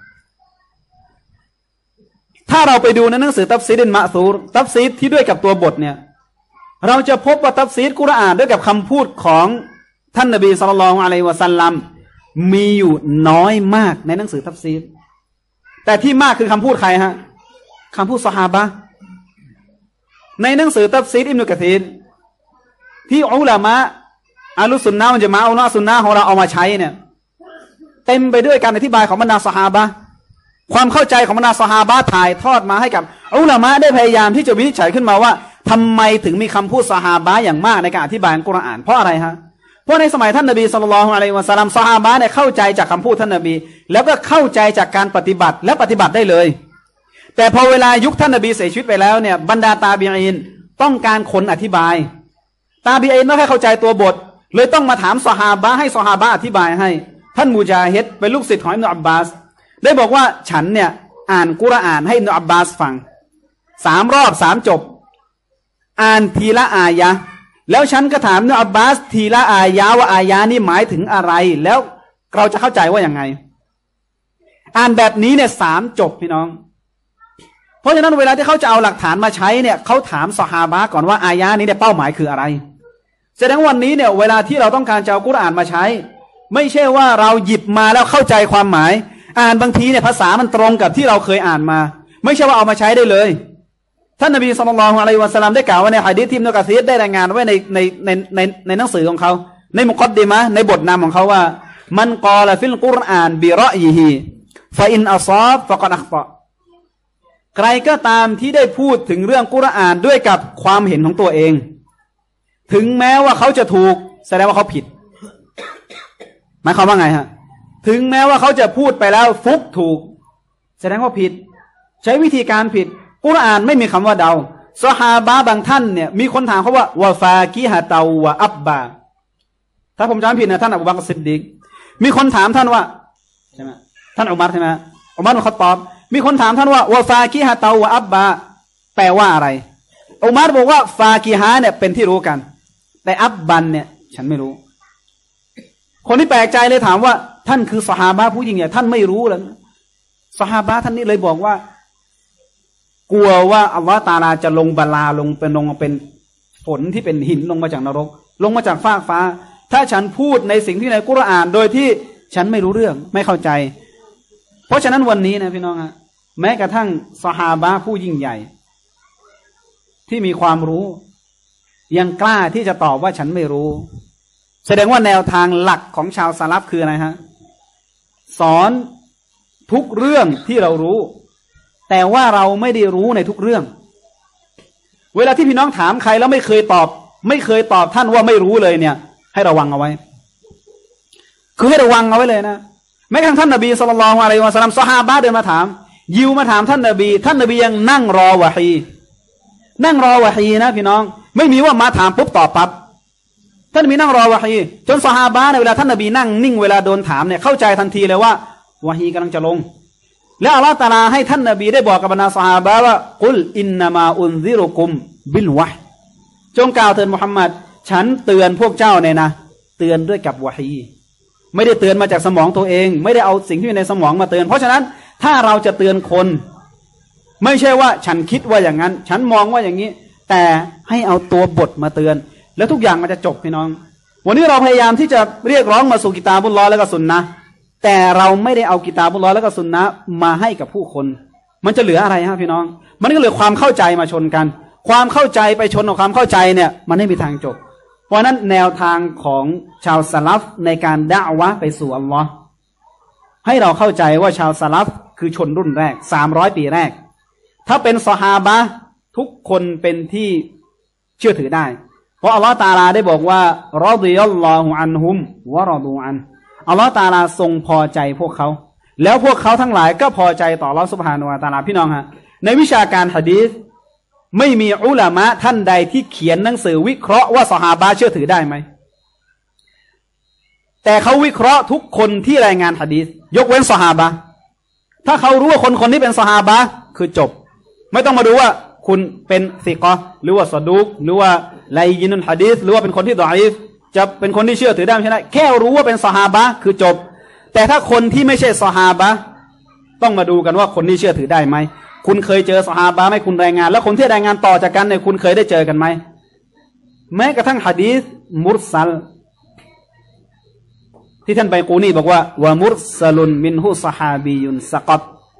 ถ้าเราไปดูในหนังสือตัฟซีรบินมะซูรตัฟซีรที่ด้วยกับตัวบทเนี่ยเราจะพบว่าตัฟซีรกุรอานด้วยกับคำพูดของท่านนบีศ็อลลัลลอฮุอะลัยฮิวะซัลลัมมีอยู่น้อยมากในหนังสือตัฟซีรแต่ที่มากคือคำพูดใครฮะคำพูดซอฮาบะห์ในหนังสือตัฟซีรอิบนุกะซีรที่อุลามะอะลุสซุนนะฮ์วัลญะมาอะฮ์อุลามะซุนนะฮ์ของเราเอามาใช้เนี่ยเต็มไปด้วยการอธิบายของบรรดาซอฮาบะห์ความเข้าใจของบรรดาซอฮาบะห์ถ่ายทอดมาให้กับอุลามะได้พยายามที่จะวินิจฉัยขึ้นมาว่าทำไมถึงมีคำพูดซอฮาบะห์อย่างมากในการอธิบายอัลกุรอานเพราะอะไรฮะเพราะในสมัยท่านนบีศ็อลลัลลอฮุอะลัยฮิวะซัลลัมซอฮาบะห์เนี่ยเข้าใจจากคำพูดท่านนบีแล้วก็เข้าใจจากการปฏิบัติและปฏิบัติได้เลยแต่พอเวลายุคท่านนบีเสียชีวิตไปแล้วเนี่ยบรรดาตาบีอีนต้องการคนอธิบายตาบีอีนไม่ค่อยเข้าใจตัวบทเลยต้องมาถามซอฮาบะห์ให้ซอฮาบะห์อธิบายให้ท่านมูจาฮิดเป็นลูกศิษย์ของอิบนุอับบาสได้บอกว่าฉันเนี่ยอ่านกุรอานให้อิบนุอับบาสฟังสามรอบสามจบอ่านทีละอายะแล้วฉันก็ถามอิบนุอับบาสทีละอายะว่าอายะนี้หมายถึงอะไรแล้วเราจะเข้าใจว่าอย่างไงอ่านแบบนี้เนี่ยสามจบพี่น้องเพราะฉะนั้นเวลาที่เขาจะเอาหลักฐานมาใช้เนี่ยเขาถามซอฮาบะห์ก่อนว่าอายะนี้เนี่ยเป้าหมายคืออะไรแสดงวันนี้เนี่ยเวลาที่เราต้องการจะเอากุรอานมาใช้ไม่ใช่ว่าเราหยิบมาแล้วเข้าใจความหมายอ่านบางทีเนี่ยภาษามันตรงกับที่เราเคยอ่านมาไม่ใช่ว่าเอามาใช้ได้เลยท่านนบีศ็อลลัลลอฮุอะลัยฮิวะซัลลัมได้กล่าวไว้ในหะดีษที่อิบนุกะซีรได้รายงานไว้ในในในในในหนังสือของเขาในมุกอดดิมะห์ในบทนำของเขาว่ามันกอลฟิลกุรอานบิรอยิฮิฟะอินอัศอบฟะกอดอัคตอใครก็ตามที่ได้พูดถึงเรื่องกุรอานด้วยกับความเห็นของตัวเองถึงแม้ว่าเขาจะถูกแสดงว่าเขาผิดหมายความว่าไงฮะถึงแม้ว่าเขาจะพูดไปแล้วฟุกถูกแสดงว่าผิดใช้วิธีการผิดกุรอานไม่มีคำว่าเดาซอฮาบะห์บางท่านเนี่ยมีคนถามเขาว่าวะฟากิฮะตาวะอับบาถ้าผมจำไม่ผิดนะท่านอบูบักรซิดดีกมีคนถามท่านว่าใช่ไหมท่านอุมัรใช่ไหมอุมัรอิบนุค็อฏฏอบมีคนถามท่านว่าวะฟากิฮะตาวะอับบาแปลว่าอะไรอุมัรบอกว่าฟากิฮะเนี่ยเป็นที่รู้กันแต่อับบันเนี่ยฉันไม่รู้คนที่แปลกใจเลยถามว่าท่านคือซอฮาบะห์ผู้ยิ่งใหญ่ท่านไม่รู้เหรอซอฮาบะห์ท่านนี้เลยบอกว่ากลัวว่าอัลลอฮฺตะอาลาจะลงบาลาลงเป็นลงเป็นฝนที่เป็นหินลงมาจากนรกลงมาจากฟากฟ้าถ้าฉันพูดในสิ่งที่ในกุรอานโดยที่ฉันไม่รู้เรื่องไม่เข้าใจเพราะฉะนั้นวันนี้นะพี่น้องฮะแม้กระทั่งซอฮาบะห์ผู้ยิ่งใหญ่ที่มีความรู้ยังกล้าที่จะตอบว่าฉันไม่รู้แสดงว่าแนวทางหลักของชาวซะลัฟคืออะไรฮะสอนทุกเรื่องที่เรารู้แต่ว่าเราไม่ได้รู้ในทุกเรื่องเวลาที่พี่น้องถามใครแล้วไม่เคยตอบไม่เคยตอบท่านว่าไม่รู้เลยเนี่ยให้ระวังเอาไว้คือให้ระวังเอาไว้เลยนะแม้กระทั่งท่านนบีศ็อลลัลลอฮุอะลัยฮิวะซัลลัมซอฮาบะห์เดินมาถามยิวมาถามท่านนบีท่านนบียังนั่งรอวะฮีนั่งรอวะฮีนะพี่น้องไม่มีว่ามาถามปุ๊บตอบปั๊บท่านนบีนั่งรอวะฮีจนซอฮาบะห์ในเวลาท่านนบีนั่งนิ่งเวลาโดนถามเนี่ยเข้าใจทันทีเลยว่าวะฮีกำลังจะลงแล้วอัลเลาะห์ตะอาลาให้ท่านนบีได้บอกกับบรรดาซอฮาบะห์ว่ากุลอินนามาอุนซิรุกุมบิลวะห์จงกล่าวเถิดมุฮัมมัดฉันเตือนพวกเจ้าเนี่ยนะเตือนด้วยกับวะฮีไม่ได้เตือนมาจากสมองตัวเองไม่ได้เอาสิ่งที่อยู่ในสมองมาเตือนเพราะฉะนั้นถ้าเราจะเตือนคนไม่ใช่ว่าฉันคิดว่าอย่างนั้นฉันมองว่าอย่างนี้แต่ให้เอาตัวบทมาเตือนแล้วทุกอย่างมันจะจบพี่น้องวันนี้เราพยายามที่จะเรียกร้องมาสู่กิตาบุลลอฮ์และก็สุนนะห์แต่เราไม่ได้เอากิตาบุลลอฮ์และก็สุนนะห์มาให้กับผู้คนมันจะเหลืออะไรฮะพี่น้องมันก็เหลือความเข้าใจมาชนกันความเข้าใจไปชนกับความเข้าใจเนี่ยมันไม่มีทางจบเพราะนั้นแนวทางของชาวสลัฟในการดะอ์วะห์ไปสู่อัลลอฮ์ให้เราเข้าใจว่าชาวสลัฟคือชนรุ่นแรกสามร้อยปีแรกถ้าเป็นซอฮาบะห์ทุกคนเป็นที่เชื่อถือได้เพราะอัลลอฮ์ตะอาลาได้บอกว่ารอฎิยัลลอฮุอันฮุมวะรอฎูอันอัลลอฮ์ตะอาลาทรงพอใจพวกเขาแล้วพวกเขาทั้งหลายก็พอใจต่ออัลลอฮ์ซุบฮานะฮูวะตะอาลาพี่น้องฮะในวิชาการหะดีษไม่มีอุลามะท่านใดที่เขียนหนังสือวิเคราะห์ว่าซอฮาบะห์เชื่อถือได้ไหมแต่เขาวิเคราะห์ทุกคนที่รายงานหะดีษยกเว้นซอฮาบะห์ถ้าเขารู้ว่าคนคนนี้เป็นซอฮาบะห์คือจบไม่ต้องมาดูว่าคุณเป็นซิกะห์หรือว่าซอดูกหรือว่าไลยินุนหะดีษหรือว่าเป็นคนที่ดออีฟจะเป็นคนที่เชื่อถือได้ไม่ใช่ไหมแค่รู้ว่าเป็นซอฮาบะห์คือจบแต่ถ้าคนที่ไม่ใช่ซอฮาบะห์ต้องมาดูกันว่าคนนี้เชื่อถือได้ไหมคุณเคยเจอซอฮาบะห์ไหมคุณรายงานแล้วคนที่รายงานต่อจากกันเนี่ยคุณเคยได้เจอกันไหมแม้กระทั่งหะดีษมุรซัลที่ท่านไบกูนีบอกว่าวะมุรซัลุนมินฮุซอฮาบียุนซะกัต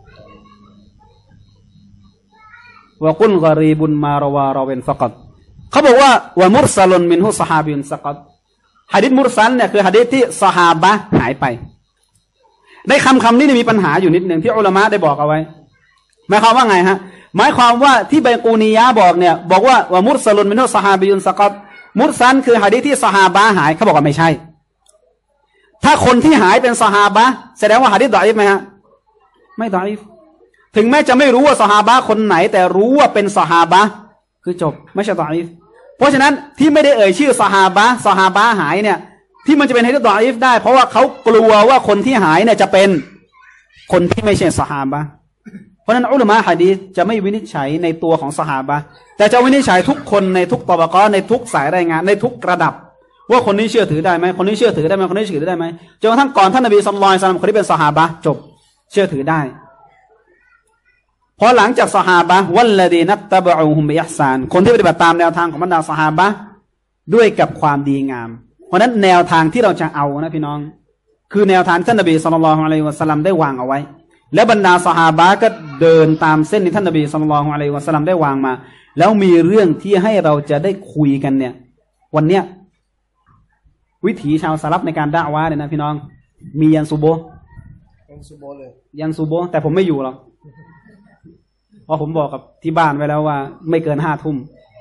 วะกุลกอรีบุนมารวารอเวนฟะกัตเขาบอกว่าวะมุรซัลุนมินฮุซอฮาบียุนซะกัตหะดีษมุรซัลเนี่ยคือหะดีษที่ซอฮาบะห์หายไปได้คำคำนี้มีปัญหาอยู่นิดหนึ่งที่อุลามะได้บอกเอาไว้หมายความว่าไงฮะหมายความว่าที่ไบกูนียะบอกเนี่ยบอกว่าวะมุรซัลุนมินฮุซอฮาบียุนซะกัตมุรซัลคือหะดีษที่ซอฮาบะห์หายเขาบอกว่าไม่ใช่ถ้าคนที่หายเป็นซอฮาบะห์แสดงว่าหะดีษดออีฟไหมฮะไม่ดออีฟถึงแม้จะไม่รู้ว่าซอฮาบะห์คนไหนแต่รู้ว่าเป็นซอฮาบะห์คือจบไม่ใช่ดออีฟเพราะฉะนั้นที่ไม่ได้เอ่ยชื่อซอฮาบะห์ซอฮาบะห์หายเนี่ยที่มันจะเป็นหะดีษดออีฟได้เพราะว่าเขากลัวว่าคนที่หายเนี่ยจะเป็นคนที่ไม่ใช่ซอฮาบะห์เพราะนั้นอุลามะฮะดีษจะไม่วินิจฉัยในตัวของซอฮาบะห์แต่จะวินิจฉัยทุกคนในทุกตะบะกอในทุกสายรายงานในทุกระดับว่าคนนี้เชื่อถือได้ไหมคนนี้เชื่อถือได้ไหมคนนี้เชื่อถือได้ไหมจนกระทั่งก่อนท่านนบีศ็อลลัลลอฮุอะลัยฮิวะซัลลัมคนที่เป็นซอฮาบะห์จบเชื่อถือได้พอหลังจากซอฮาบะห์วัลลดีนัตตะบะอูฮุมบิอิห์ซานคนที่ปฏิบัติตามแนวทางของบรรดาซอฮาบะห์ด้วยกับความดีงามเพราะนั้นแนวทางที่เราจะเอานะพี่น้องคือแนวทางที่ท่านนบีศ็อลลัลลอฮุอะลัยฮิวะซัลลัมได้วางเอาไว้และบรรดาซอฮาบะห์ก็เดินตามเส้นที่ท่านนบีศ็อลลัลลอฮุอะลัยฮิวะซัลลัมได้วางมาแล้วมีเรื่องที่ให้เราจะได้คุยกันเนี่ยวันเนี้ยวิถีชาวสลับในการดะอ์วะห์เนี่ยนะพี่น้องมียันซูโบยันซูโบเลยยันซูโบแต่ผมไม่อยู่หรอกเพราะผมบอกกับที่บ้านไว้แล้วว่าไม่เกินห้าทุ่ม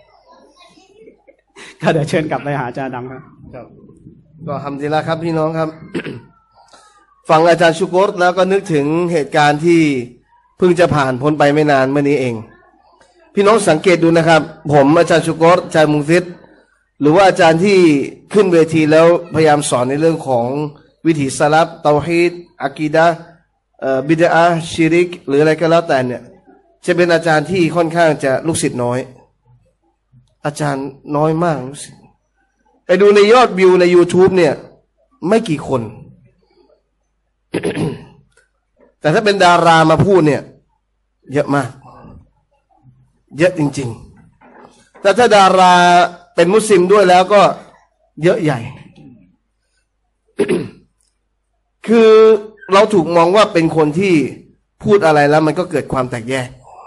ก็เดี๋ยวเชิญกลับไปหาอาจารย์ดำครับครับก็ฮัมดุลิลละห์ครับพี่น้องครับ ฟังอาจารย์ชุกรแล้วก็นึกถึงเหตุการณ์ที่เพิ่งจะผ่านพ้นไปไม่นานเมื่อนี้เองพี่น้องสังเกตดูนะครับผมอาจารย์ชุกรอาจารย์มุงซิดหรือว่าอาจารย์ที่ขึ้นเวทีแล้วพยายามสอนในเรื่องของวิถีสลับเตาฮีดอะกีดะห์บิดอะห์ชิริกหรืออะไรก็แล้วแต่เนี่ยจะเป็นอาจารย์ที่ค่อนข้างจะลูกศิษย์น้อยอาจารย์น้อยมากลูกศิษย์ไปดูในยอดวิวใน YouTube เนี่ยไม่กี่คน แต่ถ้าเป็นดารามาพูดเนี่ยเยอะมากเยอะจริงๆแต่ถ้าดาราเป็นมุสลิมด้วยแล้วก็เยอะใหญ่ คือเราถูกมองว่าเป็นคนที่พูดอะไรแล้วมันก็เกิดความแตกแยก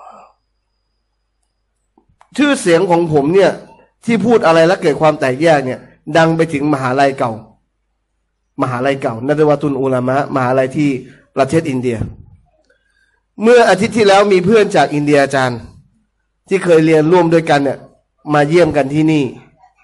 ชื่อเสียงของผมเนี่ยที่พูดอะไรแล้วเกิดความแตกแยกเนี่ยดังไปถึงมหาลัยเก่ามหาลัยเก่านัดวะตุนอุลามะมหาลัยที่ประเทศอินเดียเมื่ออาทิตย์ที่แล้วมีเพื่อนจากอินเดียอาจารย์ที่เคยเรียนร่วมด้วยกันเนี่ยมาเยี่ยมกันที่นี่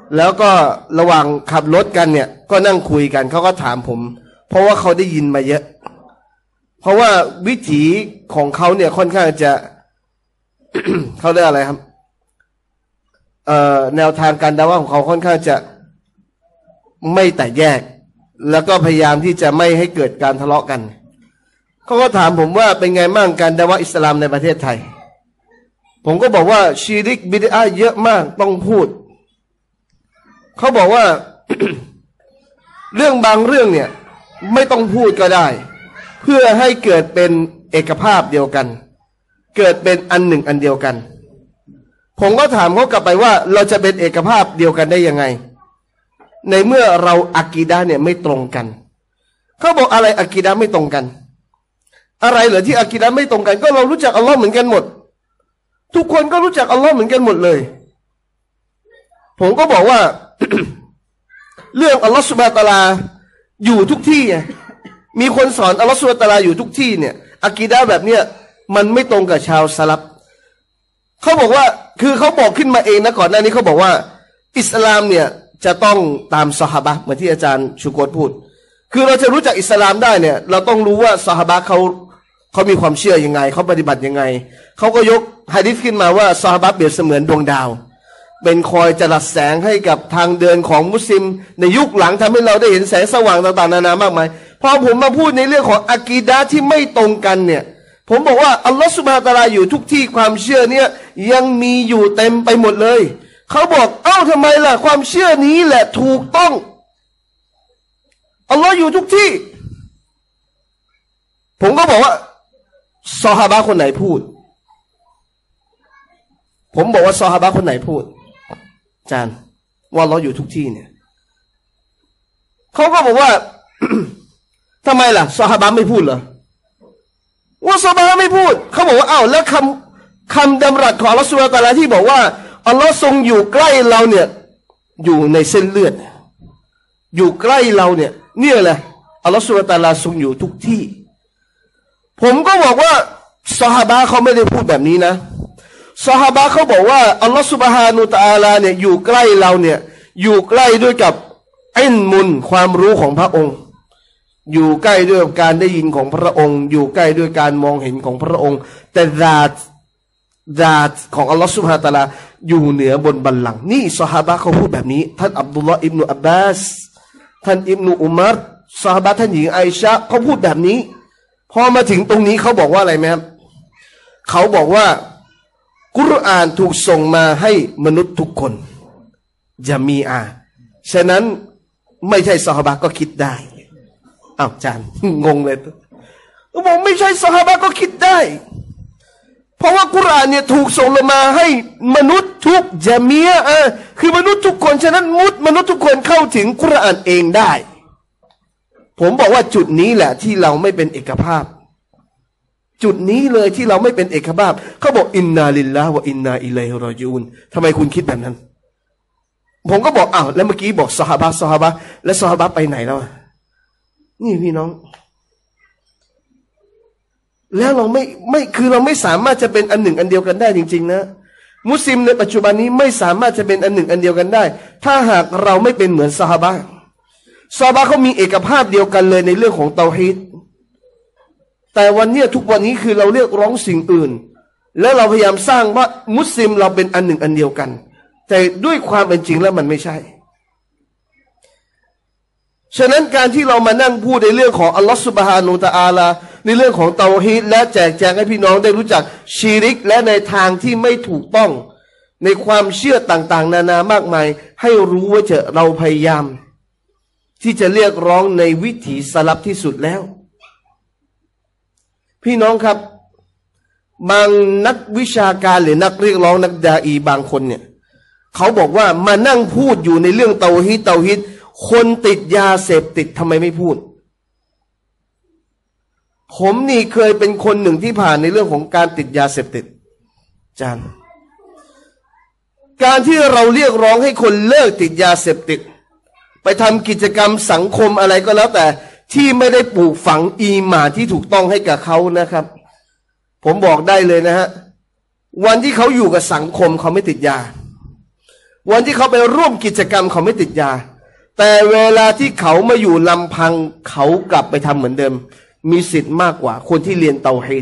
แล้วก็ระหว่างขับรถกันเนี่ยก็นั่งคุยกันเขาก็ถามผม เพราะว่าเขาได้ยินมาเยอะเพราะว่าวิถีของเขาเนี่ยค่อนข้างจะ เขาเรียกอะไรครับเอ่อแนวทางการดะวะห์ของเขาค่อนข้างจะไม่แตกแยกแล้วก็พยายามที่จะไม่ให้เกิดการทะเลาะกันเขาก็ถามผมว่าเป็นไงบ้างการดะวะห์อิสลามในประเทศไทยผมก็บอกว่าชีริกบิดอะห์เยอะมากต้องพูดเขาบอกว่า เรื่องบางเรื่องเนี่ยไม่ต้องพูดก็ได้เพื่อให้เกิดเป็นเอกภาพเดียวกันเกิดเป็นอันหนึ่งอันเดียวกันผมก็ถามเขากลับไปว่าเราจะเป็นเอกภาพเดียวกันได้ยังไงในเมื่อเราอะกีดะห์เนี่ยไม่ตรงกันเขาบอกอะไรอะกีดะห์ไม่ตรงกันอะไรเหรอที่อะกีดะห์ไม่ตรงกันก็เรารู้จักอัลลอฮ์เหมือนกันหมดทุกคนก็รู้จักอัลลอฮ์เหมือนกันหมดเลยผมก็บอกว่า เรื่องอัลลอฮ์ซุบฮานะฮูวะตะอาลาอยู่ทุกที่ไงมีคนสอนอัลลอฮ์ซุบฮานะฮูวะตะอาลาอยู่ทุกที่เนี่ยอะกีดะห์แบบเนี้ยมันไม่ตรงกับชาวสลับเขาบอกว่าคือเขาบอกขึ้นมาเองนะก่อนหน้านี้เขาบอกว่าอิสลามเนี่ยจะต้องตามซอฮาบะห์เหมือนที่อาจารย์ชูโกตพูดคือเราจะรู้จักอิสลามได้เนี่ยเราต้องรู้ว่าซอฮาบะห์เขาเขามีความเชื่อยังไงเขาปฏิบัติยังไงเขาก็ยกหะดีษขึ้นมาว่าซอฮาบะห์เปรียบเสมือนดวงดาวเป็นคอยจรัสแสงให้กับทางเดินของมุสลิมในยุคหลังทำให้เราได้เห็นแสงสว่างต่างๆนานามากมายพอผมมาพูดในเรื่องของอะกีดะห์ที่ไม่ตรงกันเนี่ยผมบอกว่าอัลลอฮฺซุบฮานะฮูวะตะอาลาอยู่ทุกที่ความเชื่อเนี่ยยังมีอยู่เต็มไปหมดเลยเขาบอกเอ้าทำไมล่ะความเชื่อนี้แหละถูกต้องอัลลอฮ์อยู่ทุกที่ผมก็บอกว่าซอฮาบะห์คนไหนพูดผมบอกว่าซอฮาบะห์คนไหนพูดอาจารย์ว่าอัลลอฮ์อยู่ทุกที่เนี่ยเขาก็บอกว่า ทำไมล่ะซอฮาบะห์ไม่พูดเหรอว่าซอฮาบะห์ไม่พูดเขาบอกว่าอ้าวแล้วคำคำดำรัสของอัลลอฮฺซุบฮานะฮูวะตะอาลาที่บอกว่าอัลลอฮ์ทรงอยู่ใกล้เราเนี่ยอยู่ในเส้นเลือดอยู่ใกล้เราเนี่ยเนี่ยแหละอัลลอฮฺซุบฮานะฮูวะตะอาลาทรงอยู่ทุกที่ผมก็บอกว่าซอฮาบะห์เขาไม่ได้พูดแบบนี้นะซอฮาบะห์เขาบอกว่าอัลลอฮฺซุบฮานะฮูวะตะอาลาเนี่ยอยู่ใกล้เราเนี่ยอยู่ใกล้ด้วยกับอิลมุนความรู้ของพระองค์อยู่ใกล้ด้วยการได้ยินของพระองค์อยู่ใกล้ด้วยการมองเห็นของพระองค์แต่ญาติญาติของอัลลอฮฺซุบฮานะฮูวะตะอาลาอยู่เหนือบนบัลลังก์นี่ซอฮาบะห์เขาพูดแบบนี้ท่านอับดุลลอฮ์อิบนุอับบาสท่านอิบนุอุมัรซอฮาบะห์ท่านหญิงไอชะเขาพูดแบบนี้พอมาถึงตรงนี้เขาบอกว่าอะไรไหมครับเขาบอกว่ากุรอานถูกส่งมาให้มนุษย์ทุกคนจะมีอาฉะนั้นไม่ใช่ซอฮาบะห์ก็คิดได้อ้าวอาจารย์งงเลยเขาบอกไม่ใช่ซอฮาบะห์ก็คิดได้เพราะว่ากุรอานเนี่ยถูกส่งลงมาให้มนุษย์ทุกจะมีอ่ะคือมนุษย์ทุกคนฉะนั้นมุดมนุษย์ทุกคนเข้าถึงกุรอานเองได้ผมบอกว่าจุดนี้แหละที่เราไม่เป็นเอกภาพจุดนี้เลยที่เราไม่เป็นเอกภาพเขาบอกอินนาลิลลาฮ์วะอินนาอิลัยฮิรอญิอูนทำไมคุณคิดแบบนั้นผมก็บอกอ้าวแล้วเมื่อกี้บอกซอฮาบะห์ซอฮาบะห์แล้วซอฮาบะห์ไปไหนแล้วนี่พี่น้องแล้วเราไม่ไม่คือเราไม่สามารถจะเป็นอันหนึ่งอันเดียวกันได้จริงๆนะมุสลิมในปัจจุบันนี้ไม่สามารถจะเป็นอันหนึ่งอันเดียวกันได้ถ้าหากเราไม่เป็นเหมือนซอฮาบะห์ซอฮาบะห์เขามีเอกภาพเดียวกันเลยในเรื่องของเตาฮีดแต่วันนี้ทุกวันนี้คือเราเรียกร้องสิ่งอื่นแล้วเราพยายามสร้างว่ามุสลิมเราเป็นอันหนึ่งอันเดียวกันแต่ด้วยความเป็นจริงแล้วมันไม่ใช่ฉะนั้นการที่เรามานั่งพูดในเรื่องของอัลลอฮฺซุบฮานะฮูวะตะอาลาในเรื่องของเตาฮีดและแจกแจงให้พี่น้องได้รู้จักชีริกและในทางที่ไม่ถูกต้องในความเชื่อต่างๆนานามากมายให้รู้ว่าจะเราพยายามที่จะเรียกร้องในวิถีสลับที่สุดแล้วพี่น้องครับบางนักวิชาการหรือนักเรียกร้องนักดาอีบางคนเนี่ยเขาบอกว่ามานั่งพูดอยู่ในเรื่องเตาฮีดเตาฮีดคนติดยาเสพติดทำไมไม่พูดผมนี่เคยเป็นคนหนึ่งที่ผ่านในเรื่องของการติดยาเสพติดอาจารย์การที่เราเรียกร้องให้คนเลิกติดยาเสพติดไปทำกิจกรรมสังคมอะไรก็แล้วแต่ที่ไม่ได้ปลูกฝังอีหม่านที่ถูกต้องให้กับเขานะครับผมบอกได้เลยนะฮะวันที่เขาอยู่กับสังคมเขาไม่ติดยาวันที่เขาไปร่วมกิจกรรมเขาไม่ติดยาแต่เวลาที่เขามาอยู่ลำพังเขากลับไปทำเหมือนเดิมมีสิทธิ์มากกว่าคนที่เรียนเตาฮีด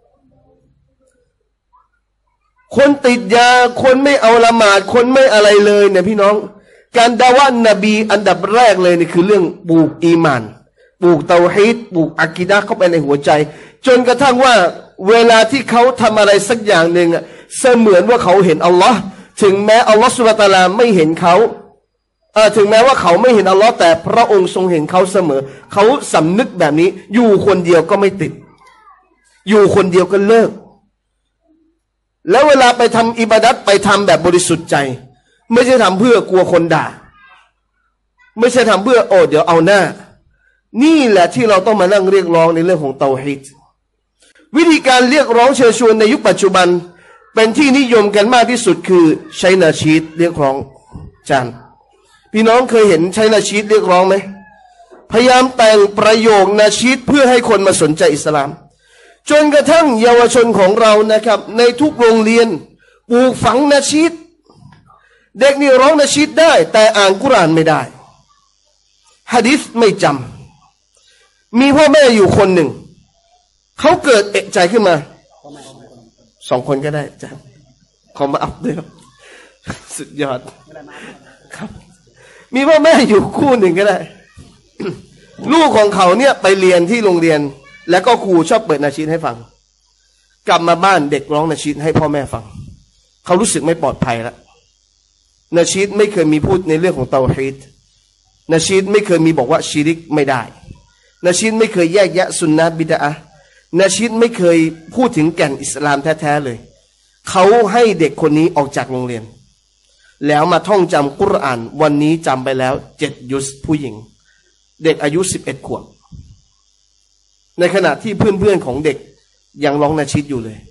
คนติดยาคนไม่เอาละหมาดคนไม่อะไรเลยเนี่ยพี่น้องการดะวะห์นบีอันดับแรกเลยนี่คือเรื่องปลูกอีหม่านปลูกเตาฮีดปลูกอะกีดะห์เข้าไปในหัวใจจนกระทั่งว่าเวลาที่เขาทำอะไรสักอย่างหนึ่งอะเสมือนว่าเขาเห็นอัลลอฮ์ถึงแม้อัลลอฮ์ซุบฮานะฮูวะตะอาลาไม่เห็นเขาเออถึงแม้ว่าเขาไม่เห็นอัลลอฮ์แต่พระองค์ทรงเห็นเขาเสมอเขาสำนึกแบบนี้อยู่คนเดียวก็ไม่ติดอยู่คนเดียวก็เลิกแล้วเวลาไปทำอิบาดัตไปทำแบบบริสุทธิ์ใจไม่ใช่ทำเพื่อกลัวคนด่าไม่ใช่ทำเพื่อโอ้เดี๋ยวเอาหน้านี่แหละที่เราต้องมานั่งเรียกร้องในเรื่องของเตาฮีดวิธีการเรียกร้องเชิญชวนในยุคปัจจุบันเป็นที่นิยมกันมากที่สุดคือใช้นาชีดเรียกร้องจานพี่น้องเคยเห็นใช้นาชีดเรียกร้องไหมพยายามแต่งประโยคนาชีดเพื่อให้คนมาสนใจอิสลามจนกระทั่งเยาวชนของเรานะครับในทุกโรงเรียนปลูกฝังนาชีดเด็กนี่ร้องนาชีดได้แต่อ่านกุรอานไม่ได้หะดีษไม่จำมีพ่อแม่อยู่คนหนึ่งเขาเกิดเอะใจขึ้นมาสองคนก็ได้จ้ะขอมาอัพด้วยครับสุดยอดครับมีพ่อแม่อยู่คู่หนึ่งก็ได้ ลูกของเขาเนี่ยไปเรียนที่โรงเรียนแล้วก็ครูชอบเปิดนาชีดให้ฟังกลับมาบ้านเด็กร้องนาชีดให้พ่อแม่ฟังเขารู้สึกไม่ปลอดภัยแล้วนาชีดไม่เคยมีพูดในเรื่องของเตาฮีดนาชีดไม่เคยมีบอกว่าชิริกไม่ได้นาชีดไม่เคยแยกแยะสุนนะบิดอะห์นาชีดไม่เคยพูดถึงแก่นอิสลามแท้ๆเลยเขาให้เด็กคนนี้ออกจากโรงเรียนแล้วมาท่องจำกุรอานวันนี้จำไปแล้วเจ็ดยุสผู้หญิงเด็กอายุสิบเอ็ดขวบในขณะที่เพื่อนๆของเด็กยังร้องนาชีดอยู่เลย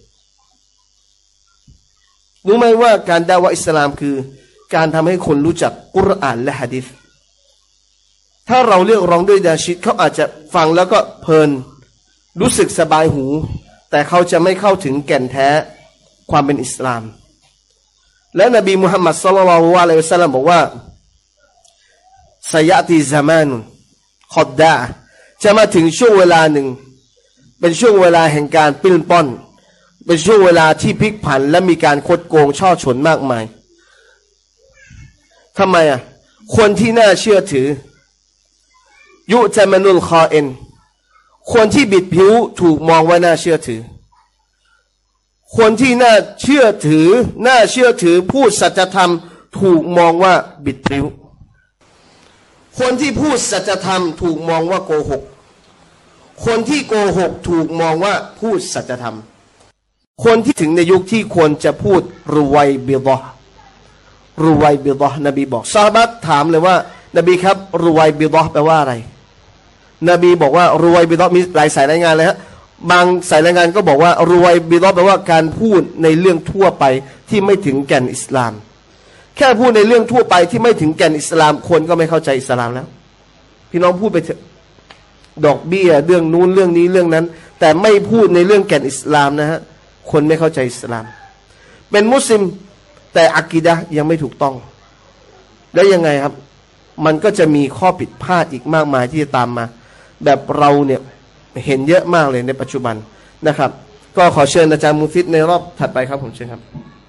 รู้ไหมว่าการดะวะห์อิสลามคือการทำให้คนรู้จักกุรอานและหะดีษถ้าเราเรียกร้องด้วยนาชีดเขาอาจจะฟังแล้วก็เพลินรู้สึกสบายหูแต่เขาจะไม่เข้าถึงแก่นแท้ความเป็นอิสลามและนบีมุฮัมมัดศ็อลลัลลอฮุอะลัยฮิวะซัลลัมบอกว่าซะยะตีซะมานุนคอดดะจะมาถึงช่วงเวลาหนึ่งเป็นช่วงเวลาแห่งการปิ้นป้อนเป็นช่วงเวลาที่พลิกผันและมีการคดโกงช่อฉนมากมายทำไมอ่ะคนที่น่าเชื่อถือยุตะมนุลคอเอ็นคนที่บิดผิวถูกมองว่าน่าเชื่อถือคนที่น่าเชื่อถือน่าเชื่อถือพูดสัจธรรมถูกมองว่าบิดผิวคนที่พูดสัจธรรมถูกมองว่าโกหกคนที่โกหกถูกมองว่าพูดสัจธรรมคนที่ถึงในยุคที่ควรจะพูดรุวัยบิฎอห์รุวัยบิฎอห์นบีบอกซอฮาบะห์ถามเลยว่านบีครับรุวัยบิฎอห์แปลว่าอะไรนบีบอกว่ารุวัยบิฎอห์มีหลายสายรายงานเลยฮะบางสายรายงานก็บอกว่ารุวัยบิฎอห์แปลว่าการพูดในเรื่องทั่วไปที่ไม่ถึงแก่นอิสลามแค่พูดในเรื่องทั่วไปที่ไม่ถึงแก่นอิสลามคนก็ไม่เข้าใจอิสลามแล้วพี่น้องพูดไปเถอะดอกเบี้ยเรื่องนู้นเรื่องนี้เรื่องนั้นแต่ไม่พูดในเรื่องแก่นอิสลามนะฮะคนไม่เข้าใจอิสลามเป็นมุสลิมแต่อะกีดะห์ยังไม่ถูกต้องแล้วยังไงครับมันก็จะมีข้อผิดพลาดอีกมากมายที่จะตามมาแบบเราเนี่ยเห็นเยอะมากเลยในปัจจุบันนะครับก็ขอเชิญอาจารย์มุฟิดในรอบถัดไปครับผมเชิญครับ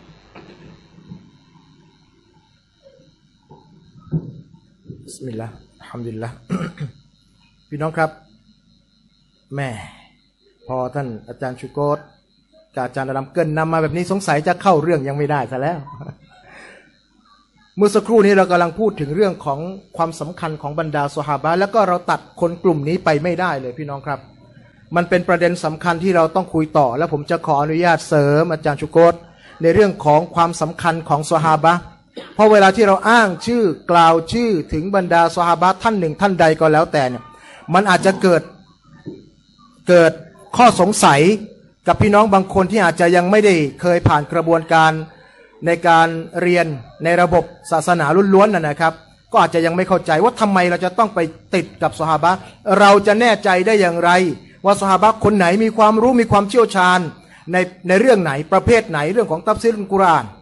บิสมิลลาห์อัลฮัมดุลิลลาห์ พี่น้องครับแม่พอท่านอาจารย์ชูโกตกับอาจารย์อดัมเกิลนำมาแบบนี้สงสัยจะเข้าเรื่องยังไม่ได้ซะแล้ว เมื่อสักครู่นี้เรากำลังพูดถึงเรื่องของความสำคัญของบรรดาซอฮาบะห์แล้วก็เราตัดคนกลุ่มนี้ไปไม่ได้เลยพี่น้องครับมันเป็นประเด็นสำคัญที่เราต้องคุยต่อและผมจะขออนุญาตเสริมอาจารย์ชูโกตในเรื่องของความสำคัญของซอฮาบะห์เพราะเวลาที่เราอ้างชื่อกล่าวชื่อถึงบรรดาซอฮาบะห์ท่านหนึ่งท่านใดก็แล้วแต่เนี่ยมันอาจจะเกิดเกิดข้อสงสัยกับพี่น้องบางคนที่อาจจะยังไม่ได้เคยผ่านกระบวนการในการเรียนในระบบศาสนาล้วนๆนะครับก็อาจจะยังไม่เข้าใจว่าทำไมเราจะต้องไปติดกับซอฮาบะห์เราจะแน่ใจได้อย่างไรว่าซอฮาบะห์คนไหนมีความรู้มีความเชี่ยวชาญในในเรื่องไหนประเภทไหนเรื่องของตัฟซีรกุรอาน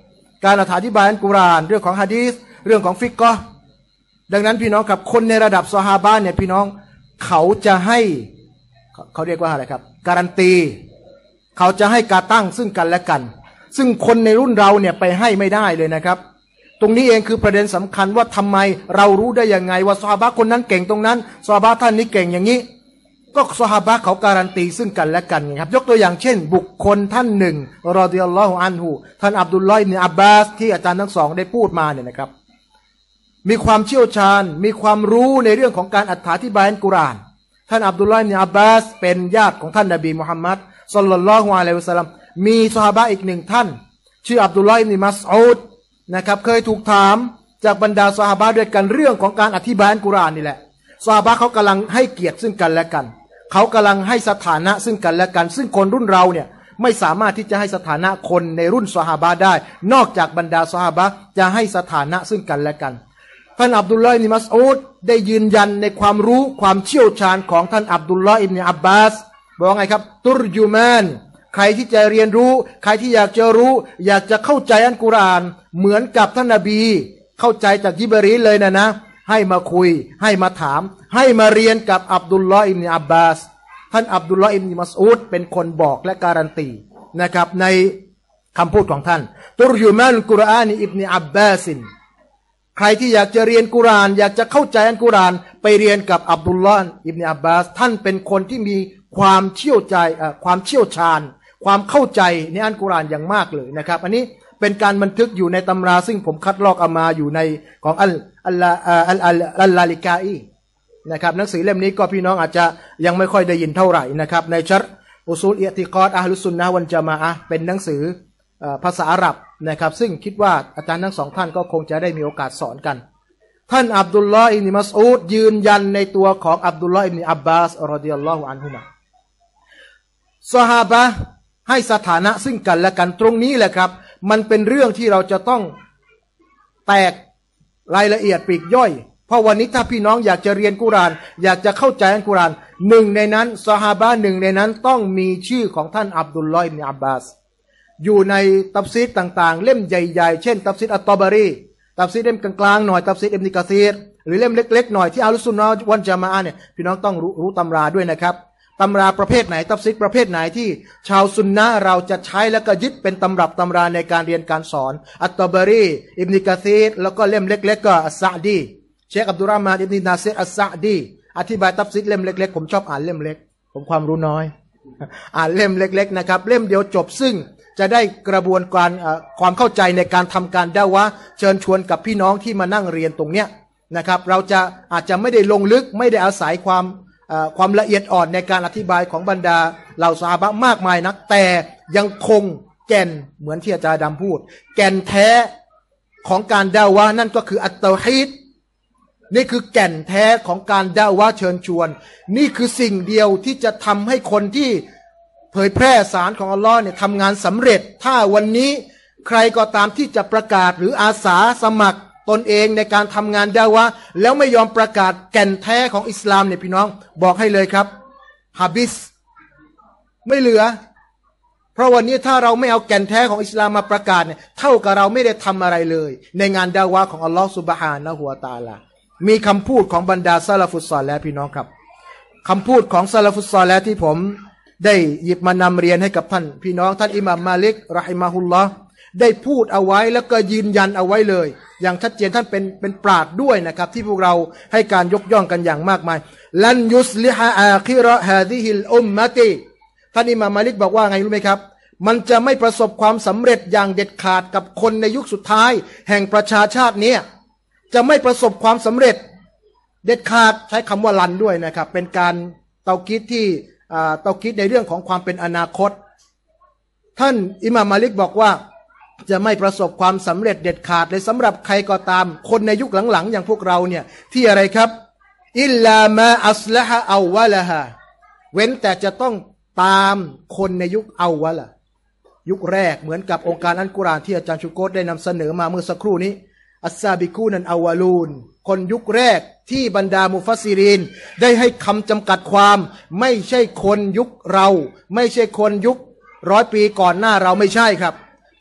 การอธิบายอัลกุรอานเรื่องของหะดีษเรื่องของฟิกห์ดังนั้นพี่น้องกับคนในระดับซอฮาบะห์เนี่ยพี่น้องเขาจะให้เขาเรียกว่าอะไรครับการันตีเขาจะให้การตั้งซึ่งกันและกันซึ่งคนในรุ่นเราเนี่ยไปให้ไม่ได้เลยนะครับตรงนี้เองคือประเด็นสำคัญว่าทำไมเรารู้ได้ยังไงว่าซอฮาบะห์คนนั้นเก่งตรงนั้นซอฮาบะห์ท่านนี้เก่งอย่างนี้ก็ซอฮาบะห์เขาการันตีซึ่งกันและกันครับยกตัวอย่างเช่นบุคคลท่านหนึ่งรอฎิยัลลอฮุอันฮุท่านอับดุลลอฮ์อิบนุอับบาสที่อาจารย์ทั้งสองได้พูดมาเนี่ยนะครับมีความเชี่ยวชาญมีความรู้ในเรื่องของการอธิบายอัลกุรอานท่านอับดุลลอฮ์อิบนุอับบาสเป็นญาติของท่านนบีมุฮัมมัดศ็อลลัลลอฮุอะลัยฮิวะซัลลัมมีซอฮาบะห์อีกหนึ่งท่านชื่ออับดุลลอฮ์อิบนุมัสอูดนะครับเคยถูกถามจากบรรดาซอฮาบะห์ด้วยกันเรื่องของการอธิบายอัลกุรอานนี่แหละซอฮาบะห์เขากำลังให้เกียรติซึ่งกันและกันเขากำลังให้สถานะซึ่งกันและกันซึ่งคนรุ่นเราเนี่ยไม่สามารถที่จะให้สถานะคนในรุ่นซอฮาบะห์ได้นอกจากบรรดาซอฮาบะห์จะให้สถานะซึ่งกันและกันท่านอับดุลลอฮ์อิบนุมัสอูดได้ยืนยันในความรู้ความเชี่ยวชาญของท่านอับดุลลอฮ์อิบนุอับบาสบอกว่าไงครับตุรจุมานใครที่จะเรียนรู้ใครที่อยากจะรู้อยากจะเข้าใจอัลกุรอานเหมือนกับท่านนบีเข้าใจจากญิบรีลเลยนะนะให้มาคุยให้มาถามให้มาเรียนกับอับดุลลอฮ์อิบนุอับบาสท่านอับดุลลอฮ์อิบนุมัสอูดเป็นคนบอกและการันตีนะครับในคำพูดของท่านตุรจุมานกุรอานอิบนุอับบาสินใครที่อยากจะเรียนกุรอานอยากจะเข้าใจอัลกุรอานไปเรียนกับอับดุลลอฮ์อิบนุอับบาสท่านเป็นคนที่มีความเชี่ยวใจความเชี่ยวชาญความเข้าใจในอัลกุรอานอย่างมากเลยนะครับอันนี้เป็นการบันทึกอยู่ในตำราซึ่งผมคัดลอกเอามาอยู่ในของอัลอัลอัลอัลอัลลาลิกาอีนะครับหนังสือเล่มนี้ก็พี่น้องอาจจะยังไม่ค่อยได้ยินเท่าไหร่นะครับในชัรอุซูลอิอ์ติกอดอะห์ลุสซุนนะฮ์วัลญะมาอะห์เป็นหนังสือภาษาอาหรับนะครับซึ่งคิดว่าอาจารย์ทั้งสองท่านก็คงจะได้มีโอกาสสอนกันท่านอับดุลลอฮ์อิบนุมัสอูดยืนยันในตัวของอับดุลลอฮ์อิบนุอับบาสรอฎิยัลลอฮุอันฮุมาซอฮาบะห์ให้สถานะซึ่งกันและกันตรงนี้แหละครับมันเป็นเรื่องที่เราจะต้องแตกรายละเอียดปลีกย่อยเพราะวันนี้ถ้าพี่น้องอยากจะเรียนกุรอานอยากจะเข้าใจอัลกุรอานหนึ่งในนั้นซอฮาบะห์หนึ่งในนั้นต้องมีชื่อของท่านอับดุลลอฮ์อิบนุอับบาสอยู่ในตัฟซีรต่างๆเล่มใหญ่ๆเช่นตัฟซีรอัตตอบารีตัฟซีรเล่มกลางๆหน่อยตัฟซีรอิบนุกะซีรหรือเล่มเล็กๆหน่อยที่อัลลุสซุนนะฮ์วัลญะมาอะห์เนี่ยพี่น้องต้องรู้รู้ตำราด้วยนะครับตำราประเภทไหนตัฟซีรประเภทไหนที่ชาวซุนนะห์เราจะใช้แล้วก็ยึดเป็นตำรับตำราในการเรียนการสอนอัตตอบารีอิบนุกะซีรแล้วก็เล่มเล็กๆก็อัสซะดีเชคอับดุลเราะห์มานอิบนุนาซิรอัสซะดีอธิบายตัฟซีรเล่มเล็กๆผมชอบอ่านเล่มเล็กผมความรู้น้อยอ่านเล่มเล็กๆนะครับเล่มเดียวจบซึ่งจะได้กระบวนการความเข้าใจในการทำการดะวะห์เชิญชวนกับพี่น้องที่มานั่งเรียนตรงเนี้ยนะครับเราจะอาจจะไม่ได้ลงลึกไม่ได้อาศัยความความละเอียดอ่อนในการอธิบายของบรรดาเหล่าซอฮาบะห์มากมายนักแต่ยังคงแก่นเหมือนที่อาจารย์ดำพูดแก่นแท้ของการดะวะห์นั่นก็คืออัตเตาฮีดนี่คือแก่นแท้ของการดะวะห์เชิญชวนนี่คือสิ่งเดียวที่จะทำให้คนที่เผยแพร่สารของอัลลอฮ์เนี่ยทำงานสำเร็จถ้าวันนี้ใครก็ตามที่จะประกาศหรืออาสาสมัครตนเองในการทำงานดะวะห์แล้วไม่ยอมประกาศแก่นแท้ของอิสลามเนี่ยพี่น้องบอกให้เลยครับฮาบิสไม่เหลือเพราะวันนี้ถ้าเราไม่เอาแก่นแท้ของอิสลามมาประกาศเนี่ยเท่ากับเราไม่ได้ทำอะไรเลยในงานดะวะห์ของอัลลอฮ์ซุบฮานะฮูวะตะอาลามีคำพูดของบรรดาซะลาฟุสซอลิห์พี่น้องครับคำพูดของซะลาฟุสซอลิห์ที่ผมได้หยิบมานำเรียนให้กับท่านพี่น้องท่านอิหม่ามมาลิกเราะฮิมะฮุลลอฮ์ได้พูดเอาไว้แล้วก็ยืนยันเอาไว้เลยอย่างชัดเจนท่านเป็นเป็นปราชญ์ด้วยนะครับที่พวกเราให้การยกย่องกันอย่างมากมายลันยุสลิฮะอาคิเราะฮาซิฮิลอุมมะติท่านอิหม่ามมาลิกบอกว่าไงรู้ไหมครับมันจะไม่ประสบความสำเร็จอย่างเด็ดขาดกับคนในยุคสุดท้ายแห่งประชาชาตินี้จะไม่ประสบความสำเร็จเด็ดขาดใช้คำว่าลันด้วยนะครับเป็นการเตากีดที่เตากีดในเรื่องของความเป็นอนาคตท่านอิหม่ามมาลิกบอกว่าจะไม่ประสบความสำเร็จเด็ดขาดเลยสำหรับใครก็ตามคนในยุคหลังๆอย่างพวกเราเนี่ยที่อะไรครับอิลลามาอัสละฮะอาวะละฮะเว้นแต่จะต้องตามคนในยุคอาวะละยุคแรกเหมือนกับองค์การอัลกุรอานที่อาจารย์ชุโกตได้นำเสนอมาเมื่อสักครู่นี้อัสซาบิกูนันอาวะลูนคนยุคแรกที่บรรดามุฟัสซิรินได้ให้คำจำกัดความไม่ใช่คนยุคเราไม่ใช่คนยุคร้อยปีก่อนหน้าเราไม่ใช่ครับ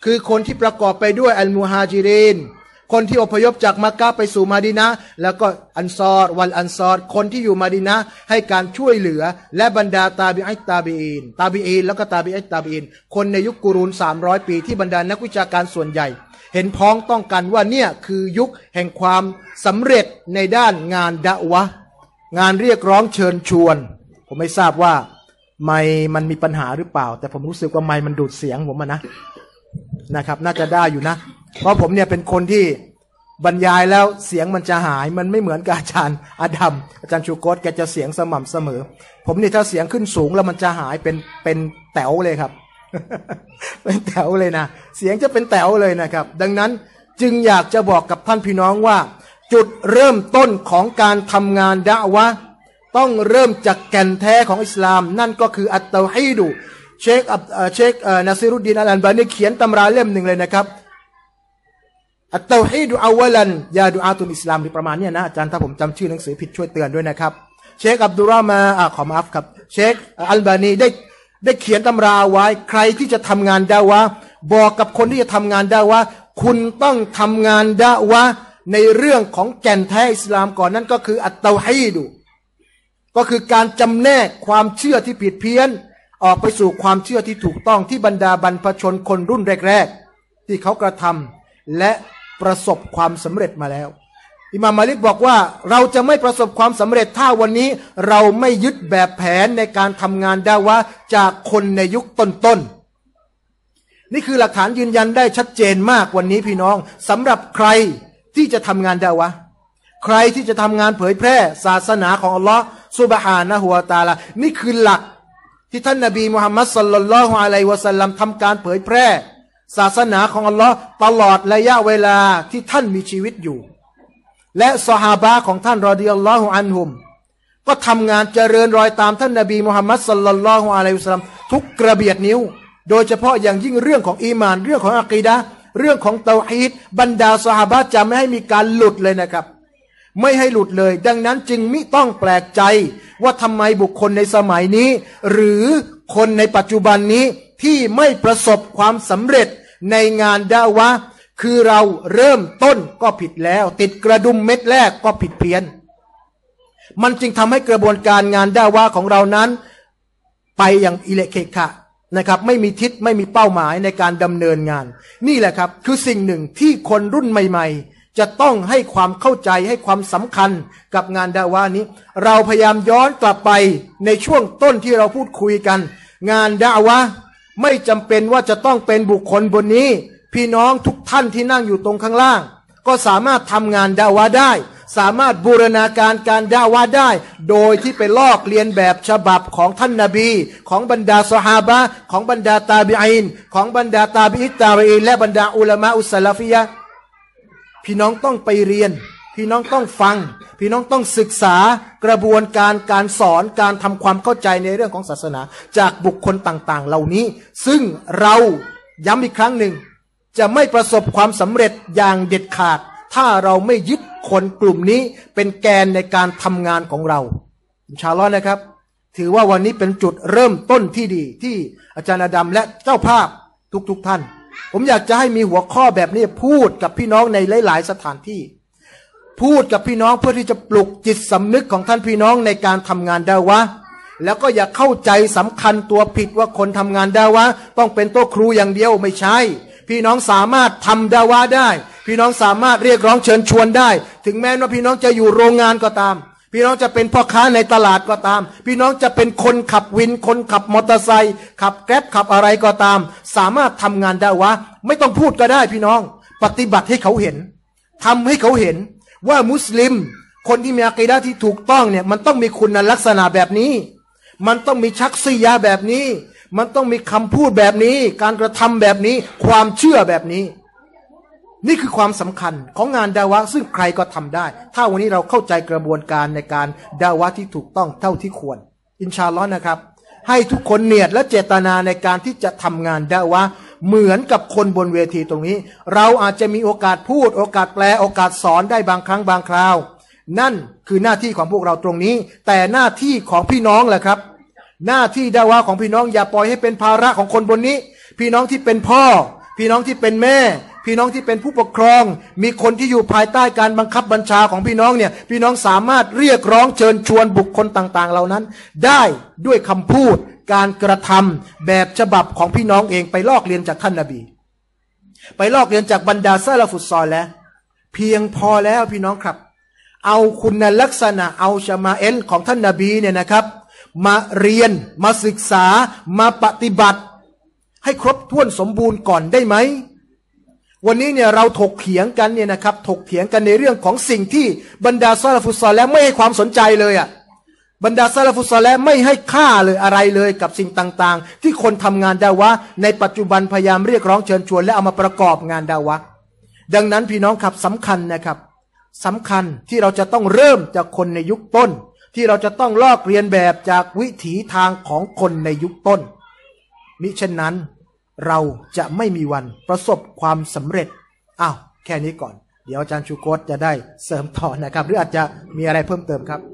คือคนที่ประกอบไปด้วยอัลมุฮาจิรินคนที่อพยพจากมักกะไปสู่มะดีนะห์แล้วก็อันซอรวัลอันซอรคนที่อยู่มะดีนะห์ให้การช่วยเหลือและบรรดาตาบิอิตตาบีอินตาบีอินแล้วก็ตาบิอิตตาบีอินคนในยุคกุรูนสามร้อยปีที่บรรดานักวิชาการส่วนใหญ่เห็นพ้องต้องกันว่าเนี่ยคือยุคแห่งความสำเร็จในด้านงานดะวะห์งานเรียกร้องเชิญชวนผมไม่ทราบว่าไมค์มันมีปัญหาหรือเปล่าแต่ผมรู้สึกว่าไมค์มันดูดเสียงผมนะนะครับน่าจะได้อยู่นะเพราะผมเนี่ยเป็นคนที่บรรยายแล้วเสียงมันจะหายมันไม่เหมือนกับอาจารย์อาดัมอาจารย์ชูโกตแกจะเสียงสม่ำเสมอผมนี่ถ้าเสียงขึ้นสูงแล้วมันจะหายเป็นเป็นแต๋วเลยครับ เป็นแต๋วเลยนะเสียงจะเป็นแต๋วเลยนะครับดังนั้นจึงอยากจะบอกกับท่านพี่น้องว่าจุดเริ่มต้นของการทำงานดะวะห์ต้องเริ่มจากแก่นแท้ของอิสลามนั่นก็คืออัตเตาฮีดุเชคเชคนาซิรุดดีนอัลอัลบานีเขียนตำราเล่มหนึ่งเลยนะครับอัตเตาฮีดุอาวลันยาดูอาตุลอิสลามหรือประมาณนี้นะอาจารย์ถ้าผมจำชื่อหนังสือผิดช่วยเตือนด้วยนะครับเชคอับดุลรอมาอ่าขอมาอัฟครับเชคอัลบานีได้ได้เขียนตำราไว้ใครที่จะทำงานดะวะห์บอกกับคนที่จะทำงานดะวะห์คุณต้องทำงานดะวะห์ในเรื่องของแก่นแท้อิสลามก่อนนั่นก็คืออัตเตาฮีดุก็คือการจำแนกความเชื่อที่ผิดเพี้ยนออกไปสู่ความเชื่อที่ถูกต้องที่บรรดาบรรพชนคนรุ่นแรกๆที่เขากระทำและประสบความสำเร็จมาแล้วอิหม่ามมาลิกบอกว่าเราจะไม่ประสบความสำเร็จถ้าวันนี้เราไม่ยึดแบบแผนในการทำงานดะวะห์จากคนในยุคต้นๆนี่คือหลักฐานยืนยันได้ชัดเจนมากวันนี้พี่น้องสำหรับใครที่จะทำงานดะวะห์ใครที่จะทำงานเผยแพร่ศาสนาของอัลลอฮ์ซุบฮานะฮูวะตะอาลานี่คือหลักที่ท่านนบีมุฮัมมัดศ็อลลัลลอฮุอะลัยฮิวะซัลลัมทำการเผยแพร่ศาสนาของอัลลอฮ์ตลอดระยะเวลาที่ท่านมีชีวิตอยู่และซอฮาบะห์ของท่านรอฎิยัลลอฮุอันฮุมก็ทำงานเจริญรอยตามท่านนบีมุฮัมมัดศ็อลลัลลอฮุอะลัยฮิวะซัลลัมทุกกระเบียดนิ้วโดยเฉพาะอย่างยิ่งเรื่องของอีมานเรื่องของอะกีดะห์เรื่องของเตาฮีดบรรดาซอฮาบะห์จะไม่ให้มีการหลุดเลยนะครับไม่ให้หลุดเลยดังนั้นจึงมิต้องแปลกใจว่าทำไมบุคคลในสมัยนี้หรือคนในปัจจุบันนี้ที่ไม่ประสบความสำเร็จในงานดะวะห์คือเราเริ่มต้นก็ผิดแล้วติดกระดุมเม็ดแรกก็ผิดเพี้ยนมันจึงทำให้กระบวนการงานดะวะห์ของเรานั้นไปอย่างอิเละเคขะนะครับไม่มีทิศไม่มีเป้าหมายในการดำเนินงานนี่แหละครับคือสิ่งหนึ่งที่คนรุ่นใหม่ๆจะต้องให้ความเข้าใจให้ความสำคัญกับงานดะวะห์นี้เราพยายามย้อนกลับไปในช่วงต้นที่เราพูดคุยกันงานดะวะห์ไม่จำเป็นว่าจะต้องเป็นบุคคลบนนี้พี่น้องทุกท่านที่นั่งอยู่ตรงข้างล่างก็สามารถทำงานดะวะห์ได้สามารถบูรณาการการดะวะห์ได้โดยที่ไปลอกเลียนแบบฉบับของท่านนบีของบรรดาซอฮาบะห์ของบรรดาตาบิอีนของบรรดาตาบิอิตตาบีอีนและบรรดาอุลามะอุสซะลาฟียะห์พี่น้องต้องไปเรียนพี่น้องต้องฟังพี่น้องต้องศึกษากระบวนการการสอนการทำความเข้าใจในเรื่องของศาสนาจากบุคคลต่างๆเหล่านี้ซึ่งเราย้ำอีกครั้งหนึ่งจะไม่ประสบความสำเร็จอย่างเด็ดขาดถ้าเราไม่ยึดคนกลุ่มนี้เป็นแกนในการทำงานของเราอินชาอัลลอฮ์นะครับถือว่าวันนี้เป็นจุดเริ่มต้นที่ดีที่อาจารย์อาดัมและเจ้าภาพทุกๆท่านผมอยากจะให้มีหัวข้อแบบนี้พูดกับพี่น้องในหลายๆสถานที่พูดกับพี่น้องเพื่อที่จะปลุกจิตสำนึกของท่านพี่น้องในการทำงานดะวะห์แล้วก็อย่าเข้าใจสำคัญตัวผิดว่าคนทำงานดะวะห์ต้องเป็นโต๊ะครูอย่างเดียวไม่ใช่พี่น้องสามารถทำดะวะห์ได้พี่น้องสามารถเรียกร้องเชิญชวนได้ถึงแม้ว่าพี่น้องจะอยู่โรงงานก็ตามพี่น้องจะเป็นพ่อค้าในตลาดก็ตามพี่น้องจะเป็นคนขับวินคนขับมอเตอร์ไซค์ขับแกร็บขับอะไรก็ตามสามารถทำงานดะวะห์ไม่ต้องพูดก็ได้พี่น้องปฏิบัติให้เขาเห็นทำให้เขาเห็นว่ามุสลิมคนที่มีอะกีดะห์ที่ถูกต้องเนี่ยมันต้องมีคุณลักษณะแบบนี้มันต้องมีชักซียะแบบนี้มันต้องมีคำพูดแบบนี้การกระทำแบบนี้ความเชื่อแบบนี้นี่คือความสำคัญของงานดะวะห์ซึ่งใครก็ทำได้ถ้าวันนี้เราเข้าใจกระบวนการในการดะวะห์ที่ถูกต้องเท่าที่ควรอินชาอัลลอฮ์นะครับให้ทุกคนเนียดและเจตนาในการที่จะทำงานดะวะห์เหมือนกับคนบนเวทีตรงนี้เราอาจจะมีโอกาสพูดโอกาสแปลโอกาสสอนได้บางครั้งบางคราวนั่นคือหน้าที่ของพวกเราตรงนี้แต่หน้าที่ของพี่น้องแหละครับหน้าที่ดะวะห์ของพี่น้องอย่าปล่อยให้เป็นภาระของคนบนนี้พี่น้องที่เป็นพ่อพพี่น้องที่เป็นแม่พี่น้องที่เป็นผู้ปกครองมีคนที่อยู่ภายใต้การบังคับบัญชาของพี่น้องเนี่ยพี่น้องสามารถเรียกร้องเชิญชวนบุคคลต่างๆเหล่านั้นได้ด้วยคำพูดการกระทำแบบฉบับของพี่น้องเองไปลอกเรียนจากท่านนบีไปลอกเรียนจากบรรดาซะละฟุสซอลิห์เพียงพอแล้วพี่น้องครับเอาคุณลักษณะเอาชะมาเอลของท่านนบีเนี่ยนะครับมาเรียนมาศึกษามาปฏิบัติให้ครบถ้วนสมบูรณ์ก่อนได้ไหมวันนี้เนี่ยเราถกเถียงกันเนี่ยนะครับถกเถียงกันในเรื่องของสิ่งที่บรรดาซะละฟุสซอลิห์ไม่ให้ความสนใจเลยอ่ะบรรดาซะละฟุสซอลิห์ไม่ให้ค่าเลยอะไรเลยกับสิ่งต่างๆที่คนทำงานดาวะในปัจจุบันพยายามเรียกร้องเชิญชวนและเอามาประกอบงานดาวะดังนั้นพี่น้องครับสำคัญนะครับสำคัญที่เราจะต้องเริ่มจากคนในยุคต้นที่เราจะต้องลอกเรียนแบบจากวิถีทางของคนในยุคต้นมิเช่นนั้นเราจะไม่มีวันประสบความสำเร็จอ้าวแค่นี้ก่อนเดี๋ยวอาจารย์ชูโกตจะได้เสริมต่อนะครับหรืออาจจะมีอะไรเพิ่มเติมครับ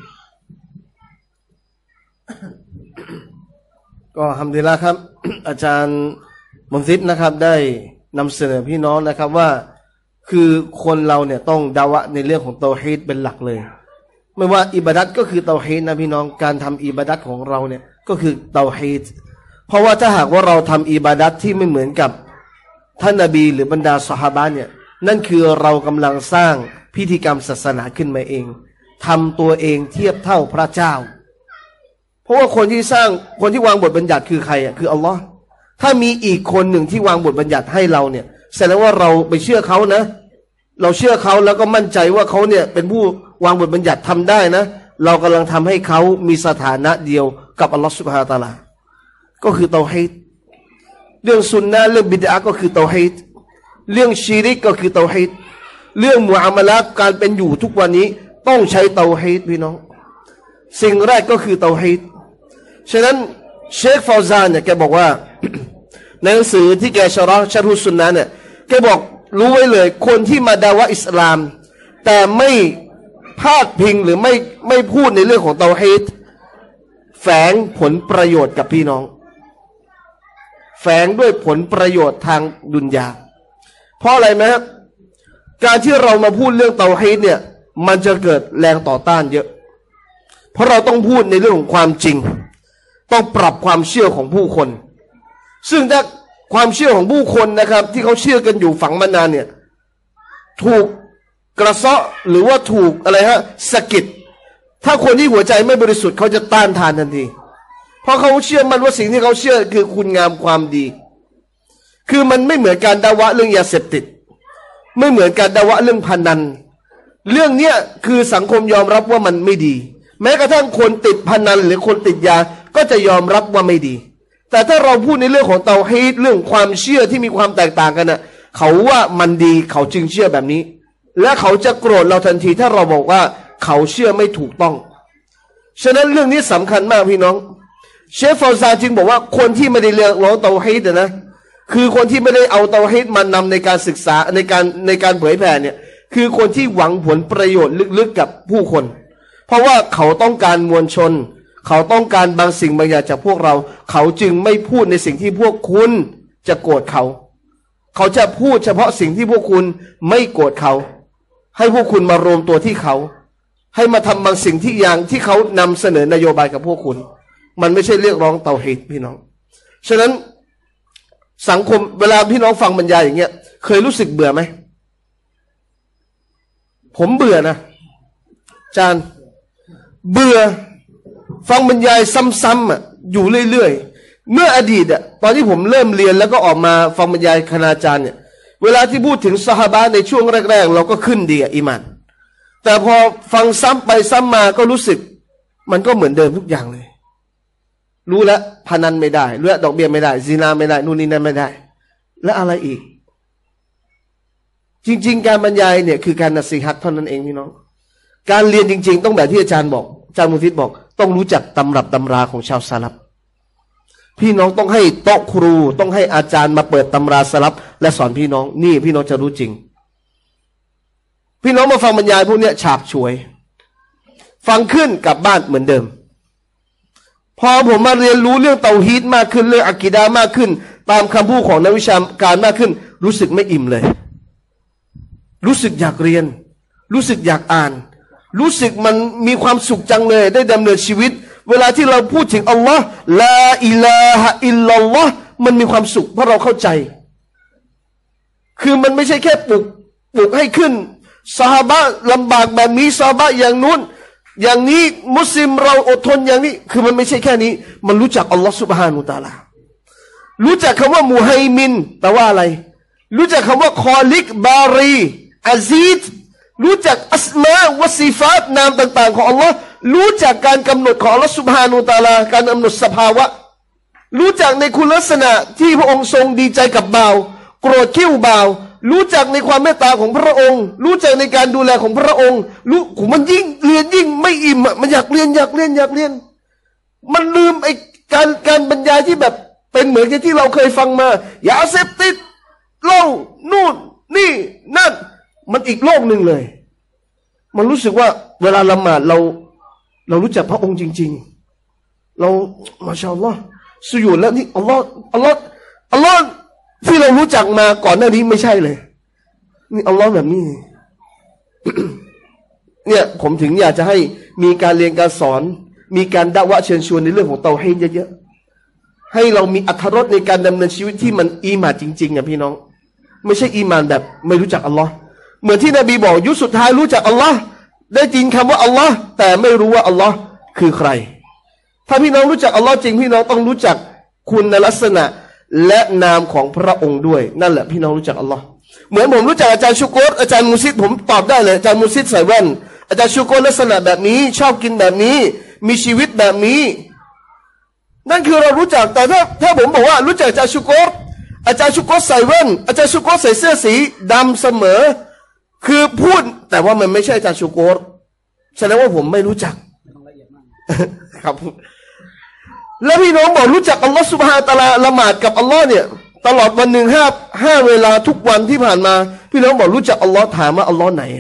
ก็ฮัมดุลิลละห์ครับ อาจารย์มุนซิดนะครับได้นำเสนอพี่น้องนะครับว่าคือคนเราเนี่ยต้องดาวะในเรื่องของเตาฮีดเป็นหลักเลยไม่ว่าอิบาดัตก็คือเตาฮีดนะพี่น้องการทำอิบาดัตของเราเนี่ยก็คือเตาฮีดเพราะว่าถ้าหากว่าเราทำอิบาดัตที่ไม่เหมือนกับท่านนบีหรือบรรดาซอฮาบะห์เนี่ยนั่นคือเรากำลังสร้างพิธีกรรมศาสนาขึ้นมาเองทำตัวเองเทียบเท่าพระเจ้าเพราะว่าคนที่สร้างคนที่วางบทบัญญัติคือใครอ่ะคืออัลลอฮ์ถ้ามีอีกคนหนึ่งที่วางบทบัญญัติให้เราเนี่ยแสดงว่าเราไปเชื่อเขานะเราเชื่อเขาแล้วก็มั่นใจว่าเขาเนี่ยเป็นผู้วางบทบัญญัติทำได้นะเรากำลังทำให้เขามีสถานะเดียวกับอัลลอฮ์ซุบฮานะฮูวะตะอาลาก็คือเตาฮีดเรื่องซุนนะห์เรื่องบิดอะห์ก็คือเตาฮีดเรื่องชีริกก็คือเตาฮีดเรื่องมุอามาละห์การเป็นอยู่ทุกวันนี้ต้องใช้เตาฮีดพี่น้องสิ่งแรกก็คือเตาฮีดฉะนั้นเชคฟาวซานเนี่ยแกบอกว่า ในหนังสือที่แกชะเราะห์ชะรฮุสซุนนะห์เนี่ยแกบอกรู้ไว้เลยคนที่มาดาวะอิสลามแต่ไม่พาดพิงหรือไม่ไม่พูดในเรื่องของเตาฮีดแฝงผลประโยชน์กับพี่น้องแฝงด้วยผลประโยชน์ทางดุนยาเพราะอะไรไหมครับการที่เรามาพูดเรื่องเตาฮีดเนี่ยมันจะเกิดแรงต่อต้านเยอะเพราะเราต้องพูดในเรื่องของความจริงต้องปรับความเชื่อของผู้คนซึ่งถ้าความเชื่อของผู้คนนะครับที่เขาเชื่อกันอยู่ฝังมานานเนี่ยถูกกระเซาะหรือว่าถูกอะไรฮะสะกิดถ้าคนที่หัวใจไม่บริสุทธิ์เขาจะต้านทานทันทีเพราะเขาเชื่อมันว่าสิ่งที่เขาเชื่อคือคุณงามความดีคือมันไม่เหมือนการดาวะเรื่องยาเสพติดไม่เหมือนการดาวะเรื่องพนันเรื่องเนี้ยคือสังคมยอมรับว่ามันไม่ดีแม้กระทั่งคนติดพนันหรือคนติดยาก็จะยอมรับว่าไม่ดีแต่ถ้าเราพูดในเรื่องของเตาฮีดเรื่องความเชื่อที่มีความแตกต่างกันน่ะเขาว่ามันดีเขาจึงเชื่อแบบนี้และเขาจะโกรธเราทันทีถ้าเราบอกว่าเขาเชื่อไม่ถูกต้องฉะนั้นเรื่องนี้สำคัญมากพี่น้องเชฟฟาวซานจึงบอกว่าคนที่ไม่ได้เรียนรู้เตาฮีดนะคือคนที่ไม่ได้เอาเตาฮีดมานำในการศึกษาในการในการเผยแผ่เนี่ยคือคนที่หวังผลประโยชน์ลึกๆกับผู้คนเพราะว่าเขาต้องการมวลชนเขาต้องการบางสิ่งบางอย่างจากพวกเราเขาจึงไม่พูดในสิ่งที่พวกคุณจะโกรธเขาเขาจะพูดเฉพาะสิ่งที่พวกคุณไม่โกรธเขาให้พวกคุณมารวมตัวที่เขาให้มาทำบางสิ่งที่อย่างที่เขานำเสนอนโยบายกับพวกคุณมันไม่ใช่เรียกร้องเตาฮีดพี่น้องฉะนั้นสังคมเวลาพี่น้องฟังบรรยายอย่างเงี้ยเคยรู้สึกเบื่อไหมผมเบื่อนะอาจารย์เบื่อฟังบรรยายซ้ำๆอ่ะอยู่เรื่อยๆเมื่ออดีตอ่ะตอนที่ผมเริ่มเรียนแล้วก็ออกมาฟังบรรยายคณาจารย์เนี่ยเวลาที่พูดถึงซอฮาบะห์ในช่วงแรกๆเราก็ขึ้นดีอ่ะอีหม่านแต่พอฟังซ้ำไปซ้ำมาก็รู้สึกมันก็เหมือนเดิมทุกอย่างเลยรู้แล้วพนันไม่ได้รู้แล้วดอกเบี้ยไม่ได้ซินาไม่ได้นู่นนี่นั่นไม่ได้และอะไรอีกจริงๆการบรรยายเนี่ยคือการนัสซีฮัตเท่านั้นเองพี่น้องการเรียนจริงๆต้องแบบที่อาจารย์บอกอาจารย์มุทิตบอกต้องรู้จักตำรับตำราของชาวซาลับพี่น้องต้องให้โต๊ะครูต้องให้อาจารย์มาเปิดตำราซาลับและสอนพี่น้องนี่พี่น้องจะรู้จริงพี่น้องมาฟังบรรยายพวกนี้ฉาบฉวยฟังขึ้นกลับบ้านเหมือนเดิมพอผมมาเรียนรู้เรื่องเตาฮีดมากขึ้นเรื่องอะกีดะห์มากขึ้นตามคำพูดของนักวิชาการมากขึ้นรู้สึกไม่อิ่มเลยรู้สึกอยากเรียนรู้สึกอยากอ่านรู้สึกมันมีความสุขจังเลยได้ดำเนินชีวิตเวลาที่เราพูดถึงอัลลอฮ์ลาอิลาฮะอิลลัลลอฮ์มันมีความสุขเพราะเราเข้าใจคือมันไม่ใช่แค่ปลุกปลุกให้ขึ้นซอฮาบะห์ลำบากแบบนี้ซอฮาบะห์อย่างนู้นอย่างนี้มุสลิมเราอดทนอย่างนี้คือมันไม่ใช่แค่นี้มันรู้จักอัลลอฮ์ซุบฮานะฮูวะตะอาลารู้จักคำว่ามุฮัยมินแปลว่าอะไรรู้จักคำว่าคอลิกบารีอาซีดรู้จักอัสมาวะซิฟาตนามต่างๆของอัลลอฮ์รู้จักการกำหนดของอัลลอฮ์ซุบฮานะฮูวะตะอาลาการกำหนดสภาวะรู้จักในคุณลักษณะที่พระองค์ทรงดีใจกับบ่าวโกรธคิ้วบ่าวรู้จักในความเมตตาของพระองค์รู้จักในการดูแลของพระองค์รู้มันยิ่งเรียนยิ่งไม่อิ่มอ่ะมันอยากเรียนอยากเรียนอยากเรียนมันลืมไอ้การการบรรยายที่แบบเป็นเหมือนที่เราเคยฟังมาอย่าเสพติดเหล้านู่นนี่นั่นมันอีกโลกหนึ่งเลยมันรู้สึกว่าเวลาละหมาดเราเรารู้จักพระองค์จริงๆเรามาชาอัลลอฮ์สุญูดแล้วนี่อัลลอฮ์อัลลอฮ์อัลลอฮ์ที่เรารู้จักมาก่อนหน้านี้ไม่ใช่เลยนี่อัลลอฮ์แบบนี้ เนี่ยผมถึงอยากจะให้มีการเรียนการสอนมีการดะวะเชิญชวนในเรื่องของเตาฮีดเยอะๆให้เรามีอรรถรสในการดำเนินชีวิตที่มันอีหม่านจริงๆอ่ะพี่น้องไม่ใช่อีหม่านแบบไม่รู้จักอัลลอฮ์เหมือนที่นบีบอกยุคสุดท้ายรู้จักอัลลอฮ์ได้ยินคำว่าอัลลอฮ์แต่ไม่รู้ว่าอัลลอฮ์คือใครถ้าพี่น้องรู้จักอัลลอฮ์จริงพี่น้องต้องรู้จักคุณลักษณะและนามของพระองค์ด้วยนั่นแหละพี่น้องรู้จักอัลลอฮ์เหมือนผมรู้จักอาจารย์ชุกรอาจารย์มุซิดผมตอบได้เลยอาจารย์มุซิดใส่แว่นอาจารย์ชุกรลักษณะแบบนี้ชอบกินแบบนี้มีชีวิตแบบนี้นั่นคือเรารู้จักแต่ถ้าถ้าผมบอกว่ารู้จักอาจารย์ชุกรอาจารย์ชุกรใส่แว่นอาจารย์ชุกรใส่เสื้อสีดำเสมอคือพูดแต่ว่ามันไม่ใช่อาจารย์ชุกรแสดงว่าผมไม่รู้จักครับแล้วพี่น้องบอกรู้จักอัลลอฮฺซุบฮานะฮูวะตะอาลาละหมาดกับอัลลอฮ์เนี่ยตลอดวันหนึ่งห้าห้าเวลาทุกวันที่ผ่านมาพี่น้องบอกรู้จักอัลลอฮ์ถามว่าอัลลอฮ์ไหน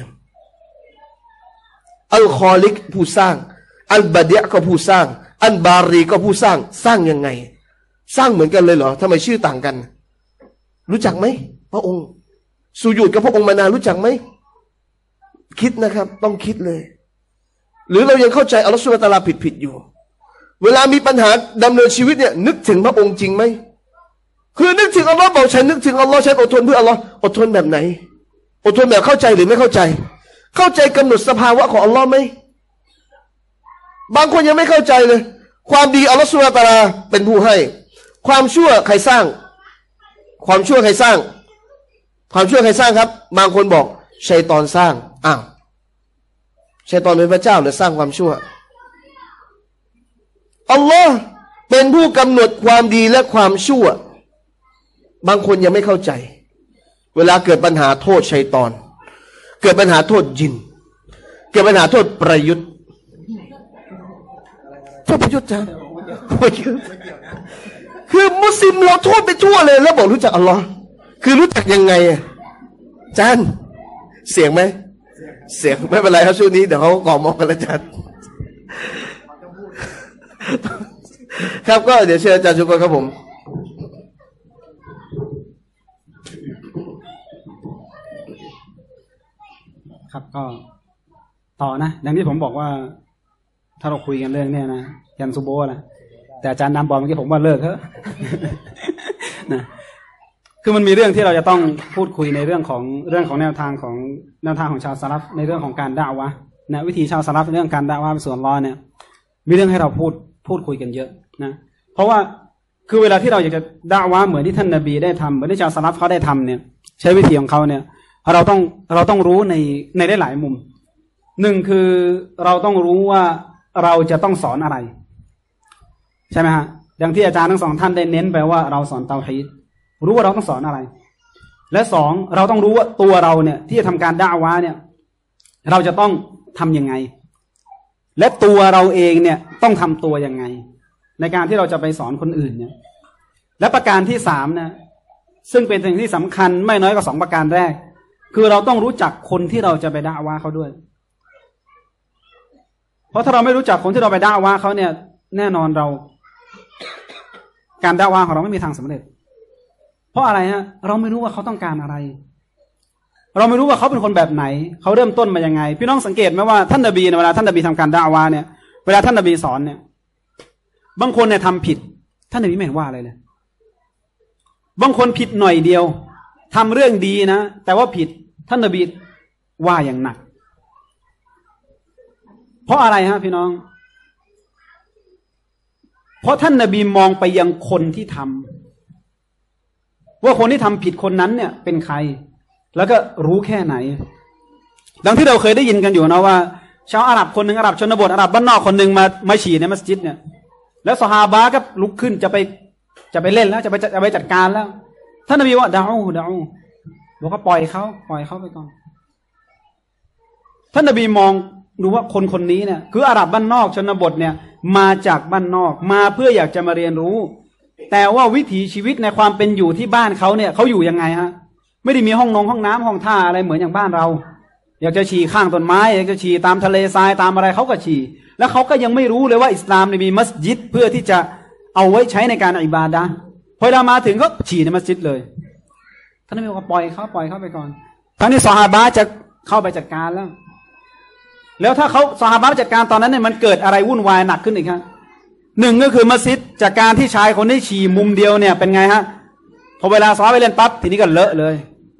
อัลคอลิกผู้สร้างอัลบาดียะก็ผู้สร้างอัลบารีก็ผู้สร้างสร้างยังไงสร้างเหมือนกันเลยเหรอทำไมชื่อต่างกันรู้จักไหมพระองค์สุญูดกับพระองค์มานานรู้จักไหมคิดนะครับต้องคิดเลยหรือเรายังเข้าใจอัลลอฮฺซุบฮานะฮูวะตะอาลาผิดผิดอยู่เวลามีปัญหาดำเนินชีวิตเนี่ยนึกถึงพระองค์จริงไหมคือนึกถึงอัลลอฮ์บอกฉันนึกถึงอัลลอฮ์ฉันอดทนเพื่ออัลลอฮ์อดทนแบบไหนอดทนแบบเข้าใจหรือไม่เข้าใจเข้าใจกำหนดสภาวะของอัลลอฮ์ไหมบางคนยังไม่เข้าใจเลยความดีอัลลอฮ์ซุบฮานะฮูวะตะอาลาเป็นผู้ให้ความชั่วใครสร้างความชั่วใครสร้างความชั่วใครสร้างครับบางคนบอกชัยฏอนสร้างอ้าวชัยฏอนเป็นพระเจ้าหรือสร้างความชั่วอัลลอฮ์เป็นผู้กำหนดความดีและความชั่วบางคนยังไม่เข้าใจเวลาเกิดปัญหาโทษชัยฏอนเกิดปัญหาโทษยินเกิดปัญหาโทษประยุทธ์โทษประยุทธ์จ้าคือมุสลิมเราโทษไปทั่วเลยแล้วบอกรู้จักอัลลอฮ์คือรู้จักยังไงอ่ะจานเสียงไหมเสียงไม่เป็นไรครับช่วงนี้เดี๋ยวเขาก่อมองกันแล้วจานครับก็เดี๋ยวเชิญอาจารย์ชุกรครับผมครับก็ต่อนะอย่างที่ผมบอกว่าถ้าเราคุยกันเรื่องเนี้ยนะยันซูโบนะแต่อาจารย์นำบอกเมื่อกี้ผมว่าเลิกเถอะนะคือมันมีเรื่องที่เราจะต้องพูดคุยในเรื่องของเรื่องของแนวทางของแนวทางของชาวซะลัฟในเรื่องของการดะอ์วะห์นะวิธีชาวซะลัฟเรื่องการดะอ์วะห์ไปสู่อัลเลาะห์เนี่ยมีเรื่องให้เราพูดพูดคุยกันเยอะนะเพราะว่าคือเวลาที่เราอยากจะดะอ์วะห์เหมือนที่ท่านนบีได้ทำเหมือนที่ชาวซะลัฟเขาได้ทำเนี่ยใช้วิธีของเขาเนี่ยเราต้องเราต้องรู้ในในได้หลายมุมหนึ่งคือเราต้องรู้ว่าเราจะต้องสอนอะไรใช่ไหมฮะอย่างที่อาจารย์ทั้งสองท่านได้เน้นไปว่าเราสอนเตาฮีดรู้ว่าเราต้องสอนอะไรและสองเราต้องรู้ว่าตัวเราเนี่ยที่จะทำการดะอ์วะห์เนี่ยเราจะต้องทํำยังไงและตัวเราเองเนี่ยต้องทำตัวยังไงในการที่เราจะไปสอนคนอื่นเนี่ยและประการที่สามนะซึ่งเป็นสิ่งที่สำคัญไม่น้อยกว่าสองประการแรกคือเราต้องรู้จักคนที่เราจะไปดะอ์วะห์เขาด้วยเพราะถ้าเราไม่รู้จักคนที่เราไปดะอ์วะห์เขาเนี่ยแน่นอนเราการดะอ์วะห์ของเราไม่มีทางสำเร็จเพราะอะไรฮะเราไม่รู้ว่าเขาต้องการอะไรเราไม่รู้ว่าเขาเป็นคนแบบไหนเขาเริ่มต้นมายังไงพี่น้องสังเกตไหมว่าท่านนบีเวลาท่านนบีทำการดะอ์วาเนี่ยเวลาท่านนบีสอนเนี่ยบางคนเนี่ยทำผิดท่านนบีไม่เห็นว่าอะไรเลยบางคนผิดหน่อยเดียวทำเรื่องดีนะแต่ว่าผิดท่านนบีว่าอย่างหนักเพราะอะไรฮะพี่น้องเพราะท่านนบีมองไปยังคนที่ทำว่าคนที่ทำผิดคนนั้นเนี่ยเป็นใครแล้วก็รู้แค่ไหนดังที่เราเคยได้ยินกันอยู่นะว่าชาวอาหรับคนหนึ่งอาหรับชนบทอาหรับบ้านนอกคนหนึ่งมามาฉี่ในมัสยิดเนี่ยแล้วซอฮาบะห์ก็ลุกขึ้นจะไปจะไปเล่นแล้วจะไปจะไปจัดการแล้วท่านนบีว่าดาอูดาอูบอกว่าปล่อยเขาปล่อยเขาไปก่อนท่านนบีมองดูว่าคนคนนี้เนี่ยคืออาหรับบ้านนอกชนบทเนี่ยมาจากบ้านนอกมาเพื่ออยากจะมาเรียนรู้แต่ว่าวิถีชีวิตในความเป็นอยู่ที่บ้านเขาเนี่ยเขาอยู่ยังไงฮะไม่ได้มีห้องนงห้องน้ำห้องท่าอะไรเหมือนอย่างบ้านเราอยากจะฉี่ข้างต้นไม้อยากจะฉี่ตามทะเลทรายตามอะไรเขาก็ฉี่แล้วเขาก็ยังไม่รู้เลยว่าอิสลามมีมัสยิดเพื่อที่จะเอาไว้ใช้ในการอิบาดะห์พอเวลามาถึงก็ฉี่ในมัสยิดเลยท่านนบีบอกว่าปล่อยเขาปล่อยเขาไปก่อนทั้งที่ซอฮาบะห์จะเข้าไปจัดการแล้วแล้วถ้าเขาซอฮาบะห์จัดการตอนนั้นเนี่ยมันเกิดอะไรวุ่นวายหนักขึ้นอีกครับหนึ่งก็คือมัสยิดจากการที่ชายคนนี้ฉี่มุมเดียวเนี่ยเป็นไงฮะพอเวลาซอฮาบะห์ไปเล่นปั๊บทีนี้ก็เลอะเลย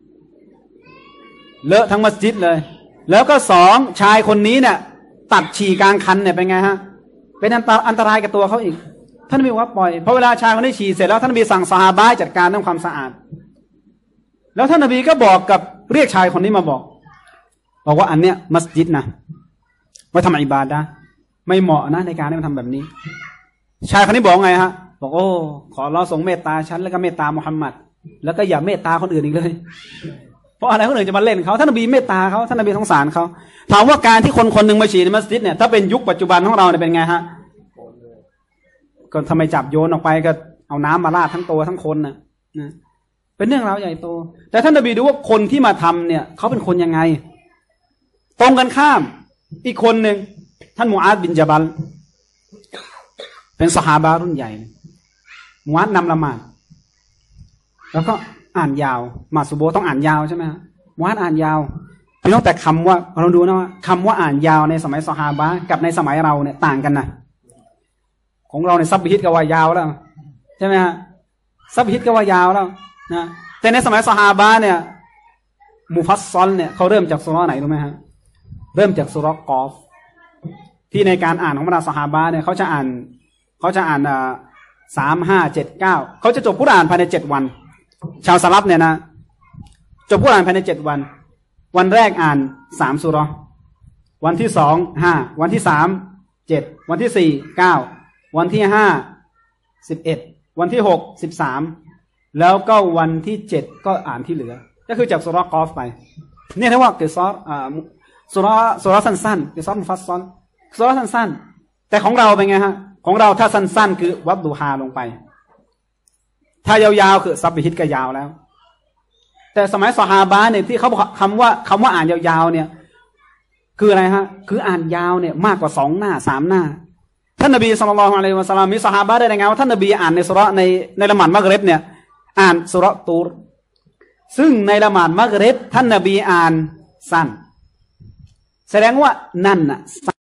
เลอะทั้งมัสยิดเลยแล้วก็สองชายคนนี้เนี่ยตัดฉี่กลางคันเนี่ยเป็นไงฮะเป็นอันตรายกับตัวเขาอีกท่านนบีว่าปล่อยพอเวลาชายคนนี้ฉี่เสร็จแล้วท่านนบีสั่งซอฮาบะห์จัดการเรื่องความสะอาดแล้วท่านนบีก็บอกกับเรียกชายคนนี้มาบอกบอกว่าอันเนี้ยมัสยิดนะไว้ทำอิบาดะห์ไม่เหมาะนะในการที่มาทำแบบนี้ชายคนนี้บอกไงฮะบอกโอ้ขออัลเลาะห์ทรงเมตตาฉันแล้วก็เมตตามุฮัมมัดแล้วก็อย่าเมตตาคนอื่นอีกเลยเพราะอะไรคนอื่นจะมาเล่นเขาท่านนบีเมตตาเขาท่านนบีสงสารเขาถามว่าการที่คนคนหนึ่งมาฉี่ในมัสยิดเนี่ยถ้าเป็นยุคปัจจุบันของเราเนี่ยเป็นไงฮะก็ทำไมจับโยนออกไปก็เอาน้ำมาราดทั้งตัวทั้งคนน่ะนะเป็นเรื่องราวใหญ่โตแต่ท่านนบีดูว่าคนที่มาทำเนี่ยเขาเป็นคนยังไงตรงกันข้ามอีกคนหนึ่งท่านมูอาซบินญะบัลเป็นซอฮาบะห์รุ่นใหญ่มูอาซนำละหมาดแล้วก็อ่านยาวมาซุโบต้องอ่านยาวใช่ไหมฮะมูอาซอ่านยาวพี่น้องแต่คำว่าเราดูนะว่าคำว่าอ่านยาวในสมัยซอฮาบะห์กับในสมัยเราเนี่ยต่างกันนะของเราเนี่ยซับบิฮิตก็ว่ายาวแล้วใช่ไหมฮะซับบิฮิตก็ว่ายาวแล้วนะแต่ในสมัยซอฮาบะห์เนี่ยมุฟัสซอลเนี่ยเขาเริ่มจากซูเราะห์ไหนรู้ไหมฮะเริ่มจากซูเราะห์กอฟที่ในการอ่านของบรรดาซอฮาบะห์เนี่ยเขาจะอ่านเขาจะอ่านอ่าสามห้าเจ็ดเก้าเขาจะจบกุรอานภายในเจ็ดวันชาวสลับเนี่ยนะจบกุรอานภายในเจ็ดวันวันแรกอ่านสามซูเราะห์วันที่สองห้าวันที่สามเจ็ดวันที่สี่เก้าวันที่ห้าสิบเอ็ดวันที่หกสิบสามแล้วก็วันที่เจ็ดก็อ่านที่เหลือก็คือจากซูเราะห์กอฟไปเนี่ยเรียกว่าเกิดซอรอ่าซูเราะห์ซูเราะห์สั้นๆเกิดซอรมุฟัสซอลซูเราะห์สั้นๆแต่ของเราเป็นไงฮะของเราถ้าสั้นๆคือวัดดูฮาลงไปถ้ายาวๆคือซับบิฮิตก็ยาวแล้วแต่สมัยซอฮาบะห์เนี่ยที่เขาบอกคำว่าคำว่าอ่านยาวๆเนี่ยคืออะไรฮะคืออ่านยาวเนี่ยมากกว่าสองหน้าสามหน้าท่านนบีศ็อลลัลลอฮุอะลัยฮิวะซัลลัมมีซอฮาบะห์ได้รายงานว่าท่านนบีอ่านในซูเราะห์ในในละหมาดมักริบเนี่ยอ่านซูเราะห์ตูรซึ่งในละหมาดมักริบท่านนบีอ่านสั้นแสดงว่านั่นน่ะ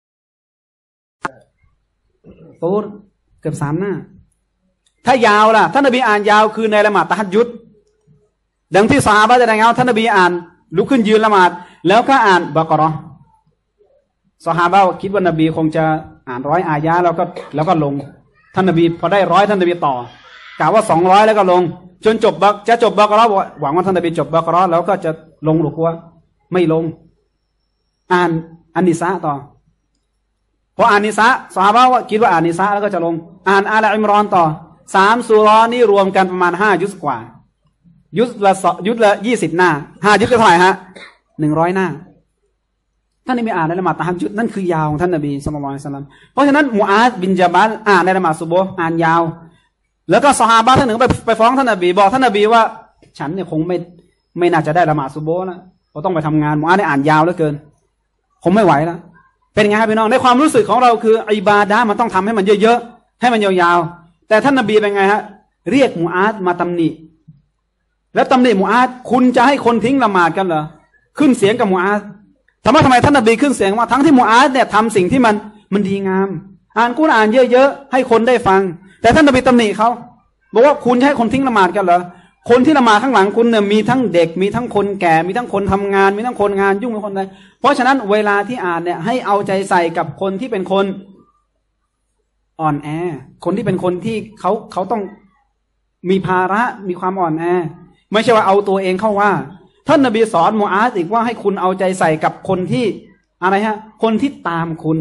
ตูรเกือบสามหน้าถ้ายาวล่ะท่านนบีอ่านยาวคือในละหมาดตะฮัจญุดดังที่ซอฮาบะห์ได้รายงานว่าท่านนบีอ่านลุกขึ้นยืนละหมาดแล้วก็อ่านบะเกาะฮ์ซอฮาบะห์คิดว่านบีคงจะอ่านร้อยอายะห์แล้วก็แล้วก็ลงท่านนบีพอได้ร้อยท่านนบีต่อกล่าวว่าสองร้อยแล้วก็ลงจนจบบักจะจบบะเกาะฮ์หวังว่าท่านนบีจบบะเกาะฮ์แล้วก็จะลงหรือว่าไม่ลงอ่านอันนิสาต่อพออ่านนิสาซอฮาบะห์ว่าคิดว่าอ่านนิสาแล้วก็จะลงอ่านอาลอิมรอนต่อสามซูเราะห์นี่รวมกันประมาณห้ายุสกว่ายุสละยุสละยี่สิบหน้าห้ายุสก็เท่าไหร่ฮะหนึ่งร้อยหน้าท่านนบีอ่านในละหมาดตะฮัจญุดนั่นคือยาวของท่านนบีศ็อลลัลลอฮุอะลัยฮิวะซัลลัมเพราะฉะนั้นมูอาซบินญะบัลอ่านในละหมาดซุบฮ์อ่านยาวแล้วก็ซอฮาบะห์ท่านหนึ่งไปไปฟ้องท่านนบีบอกท่านนบีว่าฉันเนี่ยคงไม่ไม่น่าจะได้ละหมาดซุบฮ์นะเพราะต้องไปทำงานมูอาซได้อ่านยาวเหลือเกินคงไม่ไหวแล้วเป็นไงครับพี่น้องในความรู้สึกของเราคืออิบาดะห์มันต้องทำให้มันเยอะๆให้มันยาวๆแต่ท่านนบีเป็นไงฮะเรียกมูอาซมาตำหนิแล้วตำหนิมูอาซคุณจะให้คนทิ้งละหมาดกันเหรอขึ้นเสียงกับมูอาซทำไมทำไมท่านนบีขึ้นเสียงว่าทั้งที่มูอาซเนี่ยทำสิ่งที่มันมันดีงามอ่านกุรอานเยอะๆให้คนได้ฟังแต่ท่านนบีตำหนิเขาบอกว่าคุณจะให้คนทิ้งละหมาดกันเหรอคนที่ละหมาดข้างหลังคุณเนี่ยมีทั้งเด็กมีทั้งคนแก่มีทั้งคนทำงานมีทั้งคนงานยุ่งมีคนใดเพราะฉะนั้นเวลาที่อ่านเนี่ยให้เอาใจใส่กับคนที่เป็นคนอ่อนแอคนที่เป็นคนที่เขาเขาต้องมีภาระมีความอ่อนแอไม่ใช่ว่าเอาตัวเองเข้าว่าท่านนบีสอนมูอาซอีกว่าให้คุณเอาใจใส่กับคนที่อะไรฮะคนที่ตามคุณ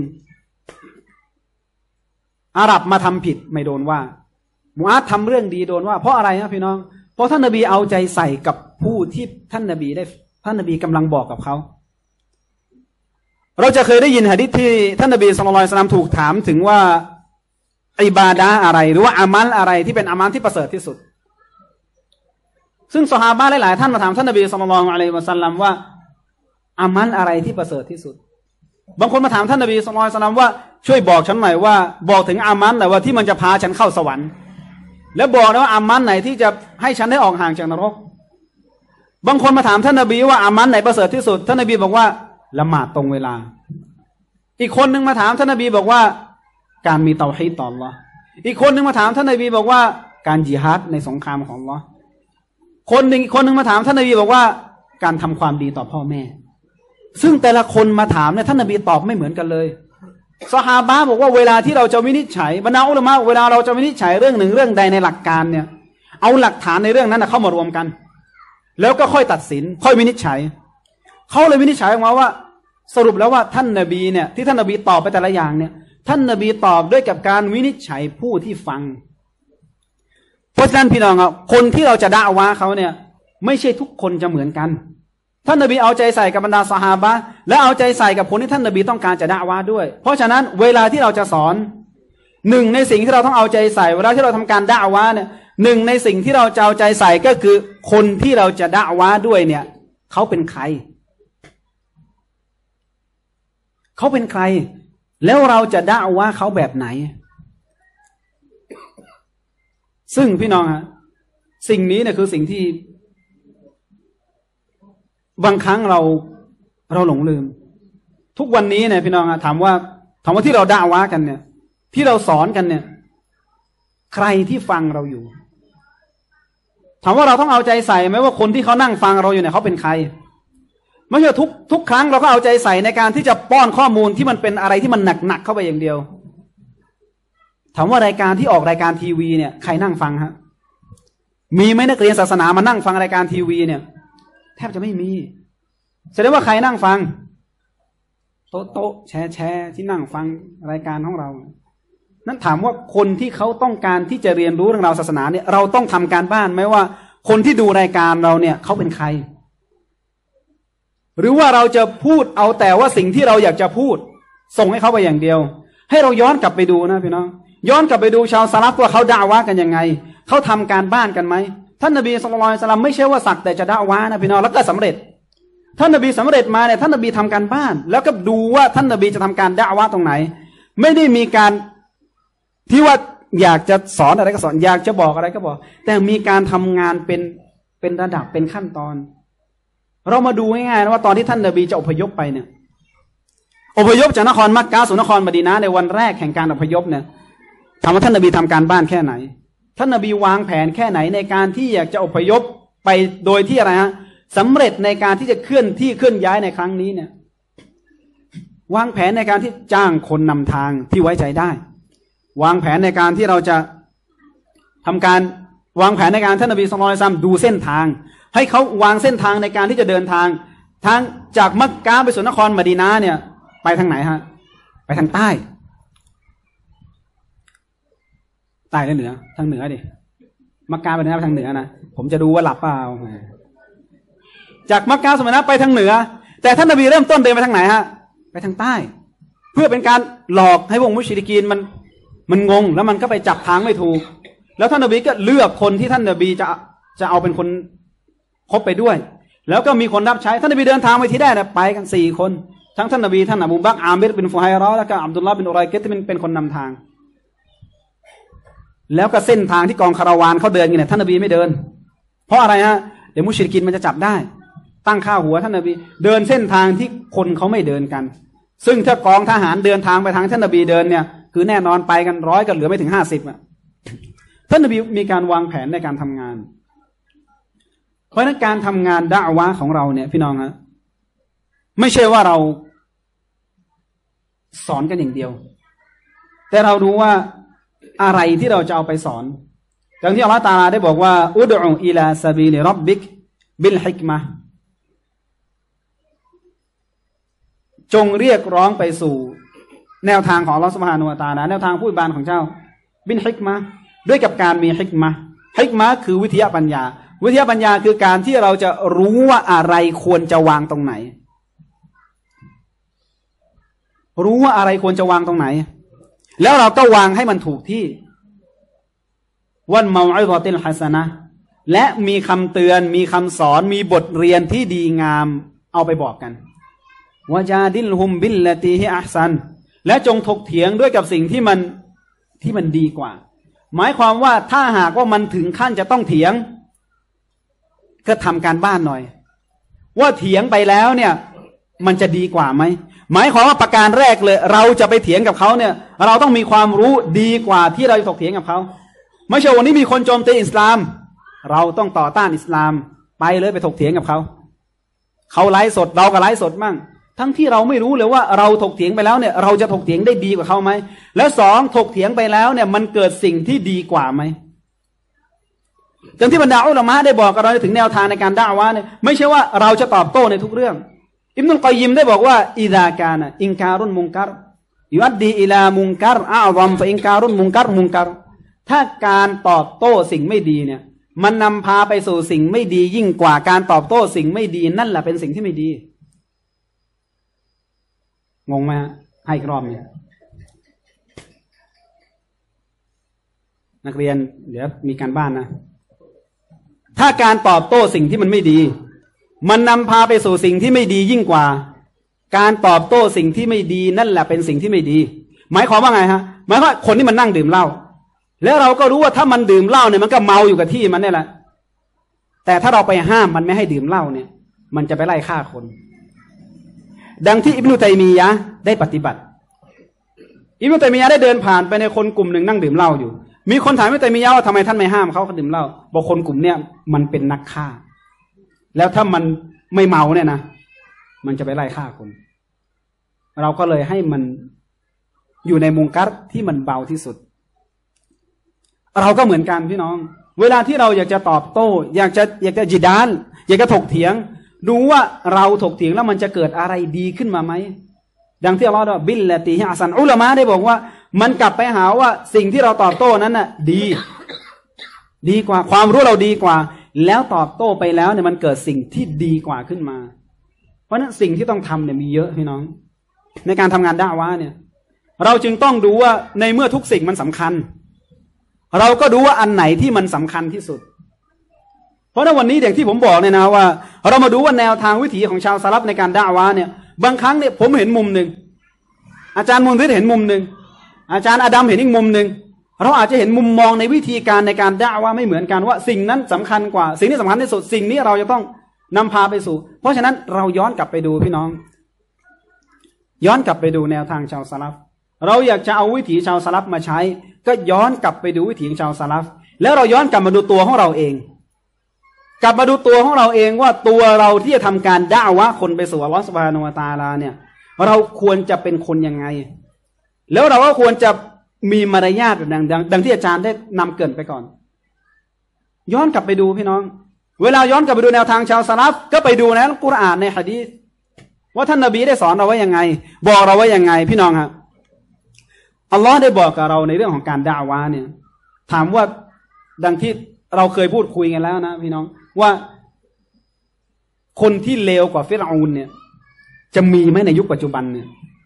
อาหรับมาทำผิดไม่โดนว่ามูอาซทำเรื่องดีโดนว่าเพราะอะไรนะพี่น้องเพราะท่านนบีเอาใจใส่กับผู้ที่ท่านนบีได้ท่านนบีกำลังบอกกับเขาเราจะเคยได้ยินหะดีษที่ท่านนบีศ็อลลัลลอฮุอะลัยฮิวะซัลลัมถูกถามถึงว่าอิบาดะห์อะไรหรือว่าอามัลอะไรที่เป็นอามัลที่ประเสริฐที่สุดซึ่งซอฮาบะห์หลายๆท่านมาถามท่านนบีศ็อลลัลลอฮุอะลัยฮิวะซัลลัมว่าอามัลอะไรที่ประเสริฐที่สุดบางคนมาถามท่านนบีศ็อลลัลลอฮุอะลัยฮิวะซัลลัมว่าช่วยบอกฉันหน่อยว่าบอกถึงอามัลหน่อยว่าที่มันจะพาฉันเข้าสวรรค์แล้วบอกนะว่าอามัลไหนที่จะให้ฉันได้ออกห่างจากนรกบางคนมาถามท่านนบีว่าอามัลไหนประเสริฐที่สุดท่านนบีบอกว่าละหมาดตรงเวลาอีกคนนึงมาถามท่านนบีบอกว่าการมีเตาฮีดต่ออัลเลาะห์อีกคนนึงมาถามท่านนบีบอกว่าการญิฮาดในสงครามของอัลเลาะห์คนหนึ่งอีกคนนึงมาถามท่านนบีบอกว่าการทำความดีต่อพ่อแม่ซึ่งแต่ละคนมาถามเนี่ยท่านนบีตอบไม่เหมือนกันเลยซอฮาบะห์บอกว่าเวลาที่เราจะวินิจฉัยบรรดาอุลามะเวลาเราจะวินิจฉัยเรื่องหนึ่งเรื่องใดในหลักการเนี่ยเอาหลักฐานในเรื่องนั้นเข้ามารวมกันแล้วก็ค่อยตัดสินค่อยวินิจฉัยเขาเลยวินิจฉัยออกมาว่าสรุปแล้วว่าท่านนบีเนี่ยที่ท่านนบีตอบไปแต่ละอย่างเนี่ยท่านนบีตอบด้วยกับการวินิจฉัยผู้ที่ฟังเพราะฉะนั้นพี่น้องครับคนที่เราจะด่าวะเขาเนี่ยไม่ใช่ทุกคนจะเหมือนกันท่านนบีเอาใจใส่กับบรรดาซอฮาบะห์และเอาใจใส่กับคนที่ท่านนบีต้องการจะด่าวะด้วยเพราะฉะนั้นเวลาที่เราจะสอนหนึ่งในสิ่งที่เราต้องเอาใจใส่เวลาที่เราทำการด่าวะเนี่ยหนึ่งในสิ่งที่เราจะเอาใจใส่ก็คือคนที่เราจะด่าวะด้วยเนี่ยเขาเป็นใครเขาเป็นใครแล้วเราจะด่าวะเขาแบบไหนซึ่งพี่น้องฮะสิ่งนี้เนี่ยคือสิ่งที่บางครั้งเราเราหลงลืมทุกวันนี้เนี่ยพี่น้องถามว่าถามว่าที่เราด่าวะกันเนี่ยที่เราสอนกันเนี่ยใครที่ฟังเราอยู่ถามว่าเราต้องเอาใจใส่ไหมว่าคนที่เขานั่งฟังเราอยู่เนี่ยเขาเป็นใครไม่ใช่ทุกทุกครั้งเราก็เอาใจใส่ในการที่จะป้อนข้อมูลที่มันเป็นอะไรที่มันหนักๆเข้าไปอย่างเดียวถามว่ารายการที่ออกรายการทีวีเนี่ยใครนั่งฟังฮะมีไหมนักเรียนศาสนามานั่งฟังรายการทีวีเนี่ยแทบจะไม่มีแสดงว่าใครนั่งฟังโต๊ะโต๊ะแชร์แชร์ที่นั่งฟังรายการของเรานั้นถามว่าคนที่เขาต้องการที่จะเรียนรู้เรื่องราวศาสนาเนี่ยเราต้องทำการบ้านไหมว่าคนที่ดูรายการเราเนี่ยเขาเป็นใครหรือว่าเราจะพูดเอาแต่ว่าสิ่งที่เราอยากจะพูดส่งให้เขาไปอย่างเดียวให้เราย้อนกลับไปดูนะพี่น้องย้อนกลับไปดูชาวซะลัฟว่าเขาด่าวะกันยังไงเขาทำการบ้านกันไหมท่านนบีศ็อลลัลลอฮุอะลัยฮิวะซัลลัมไม่ใช่ว่าสักแต่จะด่าวะนะพี่น้องแล้วก็สำเร็จท่านนบีสำเร็จมาเนี่ยท่านนบีทำการบ้านแล้วก็ดูว่าท่านนบีจะทำการด่าวะตรงไหนไม่ได้มีการที่ว่าอยากจะสอนอะไรก็สอนอยากจะบอกอะไรก็บอกแต่มีการทำงานเป็นเป็นระดับเป็นขั้นตอนเรามาดูง่ายๆนะว่าตอนที่ท่านนบีจะอพยพไปเนี่ยอพยพจากนครมักกะสู่นครมะดีนะห์ในวันแรกแห่งการอพยพเนี่ยถามว่าท่านนบีทำการบ้านแค่ไหนท่านนบีวางแผนแค่ไหนในการที่อยากจะอพยพไปโดยที่อะไรฮะสำเร็จในการที่จะเคลื่อนที่เคลื่อนย้ายในครั้งนี้เนี่ยวางแผนในการที่จ้างคนนำทางที่ไว้ใจได้วางแผนในการที่เราจะทำการวางแผนในการท่านนบีศ็อลลัลลอฮุอะลัยฮิวะซัลลัมดูเส้นทางให้เขาวางเส้นทางในการที่จะเดินทางทางจากมักกะไปสู่นครมะดีนะห์เนี่ยไปทางไหนฮะไปทางใต้ใต้และเหนือทางเหนือดิมักกะไปทางเหนือนะผมจะดูว่าหลับเปล่าจากมักกะสู่มะดีนะห์ไปทางเหนือแต่ท่านนบีเริ่มต้นเดินไปทางไหนฮะไปทางใต้เพื่อเป็นการหลอกให้พวกมุชริกีนมันมันงงแล้วมันก็ไปจับทางไม่ถูกแล้วท่านนบีก็เลือกคนที่ท่านนบีจะจะเอาเป็นคนคบไปด้วยแล้วก็มีคนรับใช้ท่านนบีเดินทางไปที่ได้นะไปกันสี่คนทั้งท่านนบีท่านอบูบักรอามิรบินฟุไฮเราะห์แล้วก็อับดุลลอฮ์บินอุรัยกิตเป็นเป็นคนนำทางแล้วก็เส้นทางที่กองคาราวานเขาเดินกันเนี่ยท่านนบีไม่เดินเพราะอะไรฮะดี๋ยวมุชริกินมันจะจับได้ตั้งค่าหัวท่านนบีเดินเส้นทางที่คนเขาไม่เดินกันซึ่งถ้ากองทหารเดินทางไปทางท่านนบีเดินเนี่ยคือแน่นอนไปกันร้อยกันเหลือไม่ถึงห้าสิบอ่ะท่านนบีมีการวางแผนในการทำงานเพราะนั้นการทำงานดะอวะของเราเนี่ยพี่น้องฮะไม่ใช่ว่าเราสอนกันอย่างเดียวแต่เรารู้ว่าอะไรที่เราจะเอาไปสอนอย่างที่อัลเลาะห์ตะอาลาได้บอกว่าอุดอุอิลาซะบีลิร็อบบิกบิลฮิกมะห์จงเรียกร้องไปสู่แนวทางของอัลเลาะห์ซุบฮานะฮูวะตะอาลาแนวทางผู้บานของเจ้าบิลฮิกมะห์ด้วยกับการมีฮิกมะห์ฮิกมะห์คือวิทยาปัญญาวิทยาปัญญาคือการที่เราจะรู้ว่าอะไรควรจะวางตรงไหนรู้ว่าอะไรควรจะวางตรงไหนแล้วเราก็วางให้มันถูกที่วันเมาอิฎอติลฮัสนะห์และมีคำเตือนมีคำสอนมีบทเรียนที่ดีงามเอาไปบอกกันวะจาดิลฮุมบิลลตีฮิอัห์ซันและจงถกเถียงด้วยกับสิ่งที่มันที่มันดีกว่าหมายความว่าถ้าหากว่ามันถึงขั้นจะต้องเถียงก็ทำการบ้านหน่อยว่าเถียงไปแล้วเนี่ยมันจะดีกว่าไหมหมายความว่าประการแรกเลยเราจะไปเถียงกับเขาเนี่ยเราต้องมีความรู้ดีกว่าที่เราจะถกเถียงกับเขาไม่ใช่วันนี้มีคนโจมตีอิสลามเราต้องต่อต้านอิสลามไปเลยไปถกเถียงกับเขาเขาไลฟ์สดเราก็ไลฟ์สดมั่งทั้งที่เราไม่รู้เลยว่าเราถกเถียงไปแล้วเนี่ยเราจะถกเถียงได้ดีกว่าเขาไหมแล้วสองถกเถียงไปแล้วเนี่ยมันเกิดสิ่งที่ดีกว่าไหมอย่างที่บรรดาอุลามะได้บอกกับเราถึงแนวทางในการด่าวะเนี่ยไม่ใช่ว่าเราจะตอบโต้ในทุกเรื่องอิบนุลกอยยิมได้บอกว่าอิซากานะอินการุนมุนกัรยุอัดดีอิลามุนกัรอาซัมฟะอินการุนมุนกัรมุนกัรถ้าการตอบโต้สิ่งไม่ดีเนี่ยมันนำพาไปสู่สิ่งไม่ดียิ่งกว่าการตอบโต้สิ่งไม่ดีนั่นแหละเป็นสิ่งที่ไม่ดีงงไหมฮะให้อีกรอบเนี่ยนักเรียนเดี๋ยวมีการบ้านนะถ้าการตอบโต้สิ่งที่มันไม่ดีมันนำพาไปสู่สิ่งที่ไม่ดียิ่งกว่าการตอบโต้สิ่งที่ไม่ดีนั่นแหละเป็นสิ่งที่ไม่ดีหมายความว่าไงฮะหมายความว่าคนที่มันนั่งดื่มเหล้าแล้วเราก็รู้ว่าถ้ามันดื่มเหล้าเนี่ยมันก็เมาอยู่กับที่มันนี่แหละแต่ถ้าเราไปห้ามมันไม่ให้ดื่มเหล้าเนี่ยมันจะไปไล่ฆ่าคนดังที่อิบนุตัยมียะห์ได้ปฏิบัติอิบนุตัยมียะห์ได้เดินผ่านไปในคนกลุ่มหนึ่งนั่งดื่มเหล้าอยู่มีคนถามอิบนุตัยมียะห์ว่าทำไมท่านไม่ห้ามเขาดื่มเหล้าบอกคนกลุ่มเนี้ยมันเป็นนักฆ่าแล้วถ้ามันไม่เมาเนี่ยนะมันจะไปไล่ฆ่าคนเราก็เลยให้มันอยู่ในมุงกัรที่มันเบาที่สุดเราก็เหมือนกันพี่น้องเวลาที่เราอยากจะตอบโต้อยากจะอยากจะจิดานอยากจะถกเถียงดูว่าเราถกเถียงแล้วมันจะเกิดอะไรดีขึ้นมาไหมดังที่อัลลอฮฺบอกบิลลตีฮิอัสันอุลามะได้บอกว่ามันกลับไปหาว่าสิ่งที่เราตอบโต้นั้นน่ะดีดีกว่าความรู้เราดีกว่าแล้วตอบโต้ไปแล้วเนี่ยมันเกิดสิ่งที่ดีกว่าขึ้นมาเพราะนั้นสิ่งที่ต้องทำเนี่ยมีเยอะพี่น้องในการทำงานดะอวะห์เนี่ยเราจึงต้องดูว่าในเมื่อทุกสิ่งมันสำคัญเราก็ดูว่าอันไหนที่มันสำคัญที่สุดเพราะในวันนี้อย่างที่ผมบอกเนี่ยนะว่าเรามาดูว่าแนวทางวิถีของชาวซะลัฟในการดะอวะห์เนี่ยบางครั้งเนี่ยผมเห็นมุมหนึ่งอาจารย์มุนซิดเห็นมุมหนึ่งอาจารย์อาดัมเห็นอีกมุมหนึ่งเราอาจจะเห็นมุมมองในวิธีการในการดะอวะห์ไม่เหมือนกันว่าสิ่งนั้นสำคัญกว่าสิ่งที่สำคัญที่สุดสิ่งนี้เราจะต้องนำพาไปสู่เพราะฉะนั้นเราย้อนกลับไปดูพี่น้องย้อนกลับไปดูแนวทางชาวซะลัฟเราอยากจะเอาวิถีชาวซะลัฟมาใช้ก็ย้อนกลับไปดูวิถีชาวซะลัฟแล้วเราย้อนกลับมาดูตัวของเราเองกลับมาดูตัวของเราเองว่าตัวเราที่จะทำการดะอวะห์คนไปสู่อัลเลาะห์ซุบฮานะฮูวะตะอาลาเนี่ยเราควรจะเป็นคนยังไงแล้วเราก็ควรจะมีมารยาทดังดังดังที่อาจารย์ได้นำเกริ่นไปก่อนย้อนกลับไปดูพี่น้องเวลาย้อนกลับไปดูแนวทางชาวซะลัฟก็ไปดูในอัลกุรอานในหะดีษว่าท่านนบีได้สอนเราไว้ยังไงบอกเราไว้ยังไงพี่น้องครับอัลลอฮ์ได้บอกกับเราในเรื่องของการดะอวะห์เนี่ยถามว่าดังที่เราเคยพูดคุยกันแล้วนะพี่น้องว่าคนที่เลวกว่าฟิรเอาน์เนี่ยจะมีไหมในยุคปัจจุบันเนี่ย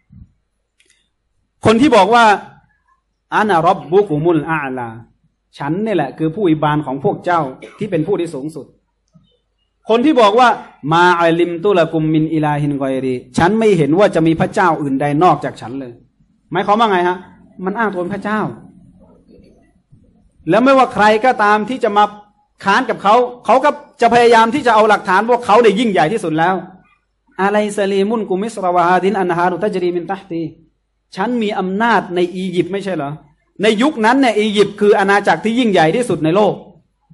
คนที่บอกว่าอานะร็อบบุกุมุลอาลาฉันนี่แหละคือผู้อิบานของพวกเจ้าที่เป็นผู้ที่สูงสุดคนที่บอกว่ามาอัลิมตุละกุมมินอิลาฮินกอยรีฉันไม่เห็นว่าจะมีพระเจ้าอื่นใดนอกจากฉันเลยหมายความว่าไงฮะมันอ้างตนพระเจ้าแล้วไม่ว่าใครก็ตามที่จะมาค้านกับเขาเขาก็จะพยายามที่จะเอาหลักฐานว่าเขาได้ยิ่งใหญ่ที่สุดแล้วอะไรซาลีมุนกุมิสราวาฮาดินอันฮารุตัจรีมินตัฮตีฉันมีอำนาจในอียิปต์ไม่ใช่เหรอในยุคนั้นเนี่ยอียิปต์คืออาณาจักรที่ยิ่งใหญ่ที่สุดในโลก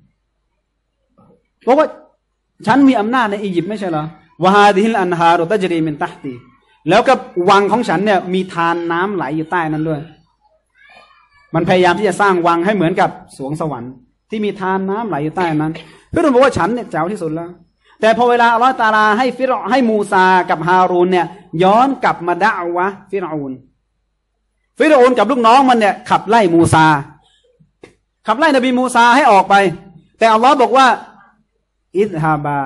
เพราะว่าฉันมีอำนาจในอียิปต์ไม่ใช่เหรอวะฮาดินอันฮารุตัจรีมินตัฮตีแล้วก็วังของฉันเนี่ยมีทานน้ำไหลอยู่ใต้นั้นด้วยมันพยายามที่จะสร้างวังให้เหมือนกับสวงสวรรค์ที่มีทานน้ำไหลอยู่ใต้นั้นเพื่อนบอกว่าฉันเนี่ยเจ๋วที่สุดแล้วแต่พอเวลาอัลลอฮฺตะอาลาให้ฟิรอให้มูซากับฮารูนเนี่ยย้อนกลับมาด่าวะฟิรออูนฟิรออูนกับลูกน้องมันเนี่ยขับไล่มูซาขับไล่นบีมูซาให้ออกไปแต่อัลลอฮฺบอกว่าอิซฮาบา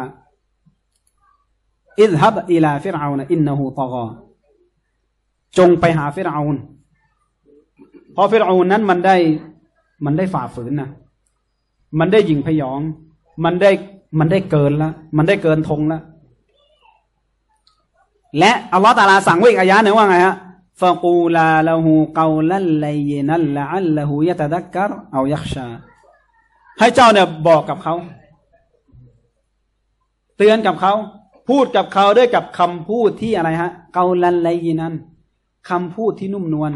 อิซฮับอิลาฟิรเอานอินนะฮูตอกอจงไปหาฟิรเอานเพราะฟิรเอานนั้นมันได้มันได้ฝ่าฝืนนะมันได้ยิงพยองมันได้มันได้เกินแล้วมันได้เกินธงแล้วและอัลลอฮฺตะอาลาสั่งไว้อีกอายะหนึ่งว่าไงฮะฟะกูลาละฮูกอลัลลัยนัลละอัลละฮูยะตะดักกัรเอายักชาให้เจ้าเนี่ยบอกกับเขาเตือนกับเขาพูดกับเขาด้วยกับคำพูดที่อะไรฮะกอลัลลัยนันคำพูดที่นุ่มนวล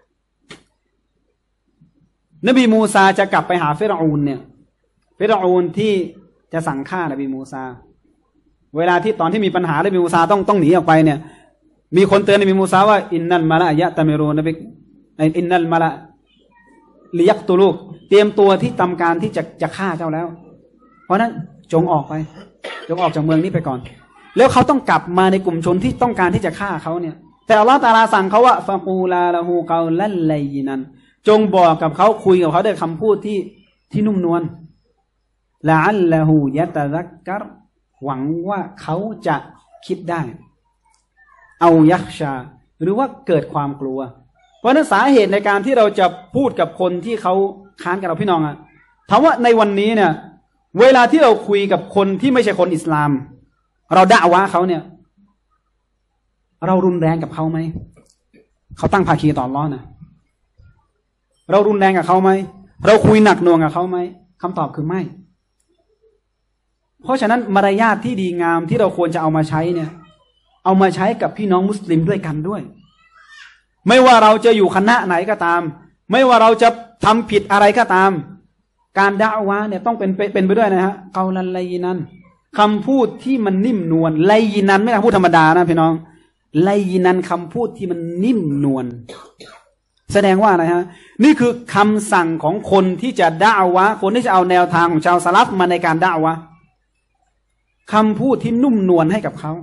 นบีมูซาจะกลับไปหาฟิรเอานเนี่ยฟิรเอานที่จะสั่งฆ่านบีมูซาเวลาที่ตอนที่มีปัญหานบีมูซาต้องต้องหนีออกไปเนี่ยมีคนเตือนนบีมูซาว่าอินนัลมะละยะตะมิรูนบิอินนัลมะละลิยักตุลูกเตรียมตัวที่ทำการที่จะจะฆ่าเจ้าแล้วเพราะนั้นจงออกไปจงออกจากเมืองนี้ไปก่อนแล้วเขาต้องกลับมาในกลุ่มชนที่ต้องการที่จะฆ่าเขาเนี่ยแต่อัลลอฮฺตะอาลาสั่งเขาว่าฟะกูลาละฮูกอลัลลัยนันจงบอกกับเขาคุยกับเขาด้วยคำพูดที่ที่นุ่มนวลละอัลละฮูยะตะซักกัรหวังว่าเขาจะคิดได้เอายักชาหรือว่าเกิดความกลัวเพราะนั้นสาเหตุในการที่เราจะพูดกับคนที่เขาค้านกับเราพี่น้องอะถามว่าในวันนี้เนี่ยเวลาที่เราคุยกับคนที่ไม่ใช่คนอิสลามเราด่าว่าเขาเนี่ยเรารุนแรงกับเขาไหมเขาตั้งภาคีต่ออัลเลาะห์นะเรารุนแรงกับเขาไหมเราคุยหนักหน่วงกับเขาไหมคำตอบคือไม่เพราะฉะนั้นมารยาทที่ดีงามที่เราควรจะเอามาใช้เนี่ยเอามาใช้กับพี่น้องมุสลิมด้วยกันด้วยไม่ว่าเราจะอยู่คณะไหนก็ตามไม่ว่าเราจะทำผิดอะไรก็ตามการด่าวะเนี่ยต้องเป็นเป็นไปด้วยนะฮะเกาลันไลยินันคำพูดที่มันนิ่มนวลไลยินันไม่ใช่คำพูดธรรมดานะพี่น้องไลยินันคำพูดที่มันนิ่มนวลแสดงว่าอะไรฮะนี่คือคำสั่งของคนที่จะด่าวะคนที่จะเอาแนวทางของชาวสลัฟมาในการด่าวะคำพูดที่นุ่มนวลให้กับเขา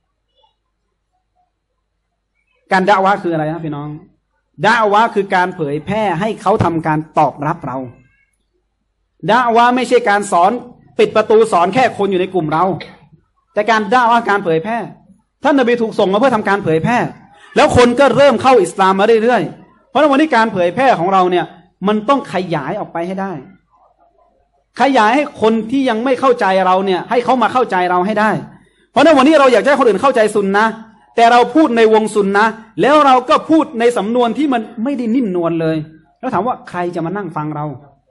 การด่าวะคืออะไรนะพี่น้องด่าวะคือการเผยแพร่ให้เขาทำการตอบรับเราด่าวะไม่ใช่การสอนปิดประตูสอนแค่คนอยู่ในกลุ่มเราแต่การด่าวะการเผยแพร่ท่านนบีถูกส่งมาเพื่อทำการเผยแพร่แล้วคนก็เริ่มเข้าอิสลามมาเรื่อยๆเพราะวันนี้การเผยแพร่ของเราเนี่ยมันต้องขยายออกไปให้ได้ขยายให้คนที่ยังไม่เข้าใจเราเนี่ยให้เขามาเข้าใจเราให้ได้เพราะในวันนี้เราอยากให้คนอื่นเข้าใจซุนนะแต่เราพูดในวงซุนนะแล้วเราก็พูดในสำนวนที่มันไม่ได้นิ่มนวลเลยแล้วถามว่าใครจะมานั่งฟังเรา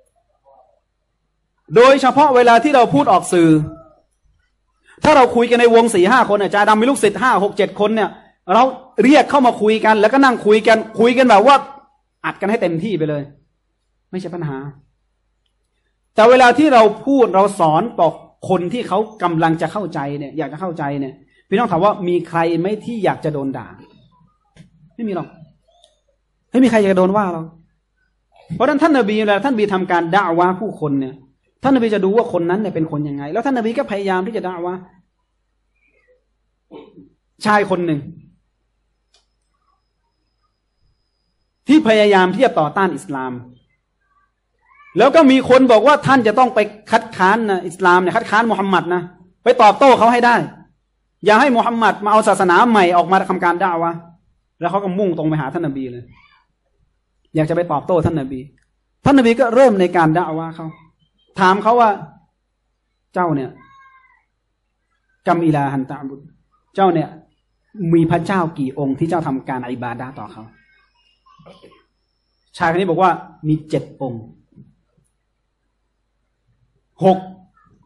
โดยเฉพาะเวลาที่เราพูดออกสื่อถ้าเราคุยกันในวงสี่ห้าคนอาจารย์ดำมีลูกศิษย์ห้าหกเจ็ดคนเนี่ยเราเรียกเข้ามาคุยกันแล้วก็นั่งคุยกันคุยกันแบบว่าอัดกันให้เต็มที่ไปเลยไม่ใช่ปัญหาแต่เวลาที่เราพูดเราสอนต่อคนที่เขากำลังจะเข้าใจเนี่ยอยากจะเข้าใจเนี่ยพี่น้องถามว่ามีใครไหมที่อยากจะโดนด่าไม่มีหรอกไม่มีใครอยากโดนว่าเราเพราะฉะนั้นท่านนบีเวลาท่านนบีทำการด่าว่าผู้คนเนี่ยท่านนบีจะดูว่าคนนั้นเนี่ยเป็นคนยังไงแล้วท่านนบีก็พยายามที่จะด่าว่าชายคนหนึ่งที่พยายามที่จะต่อต้านอิสลามแล้วก็มีคนบอกว่าท่านจะต้องไปคัดค้านนะอิสลามเนี่ยคัดค้านมุฮัมมัดนะไปตอบโต้เขาให้ได้อย่าให้มุฮัมมัดมาเอาศาสนาใหม่ออกมาทำการด่าวะแล้วเขาก็มุ่งตรงไปหาท่านนบีเลยอยากจะไปตอบโต้ท่านนบีท่านนบีก็เริ่มในการด่าวะเขาถามเขาว่าเจ้าเนี่ยกัมอิลาฮันตะบุดเจ้าเนี่ยมีพระเจ้ากี่องค์ที่เจ้าทำการอิบาดะห์ต่อเขาชายคนนี้บอกว่ามีเจ็ดองค์หก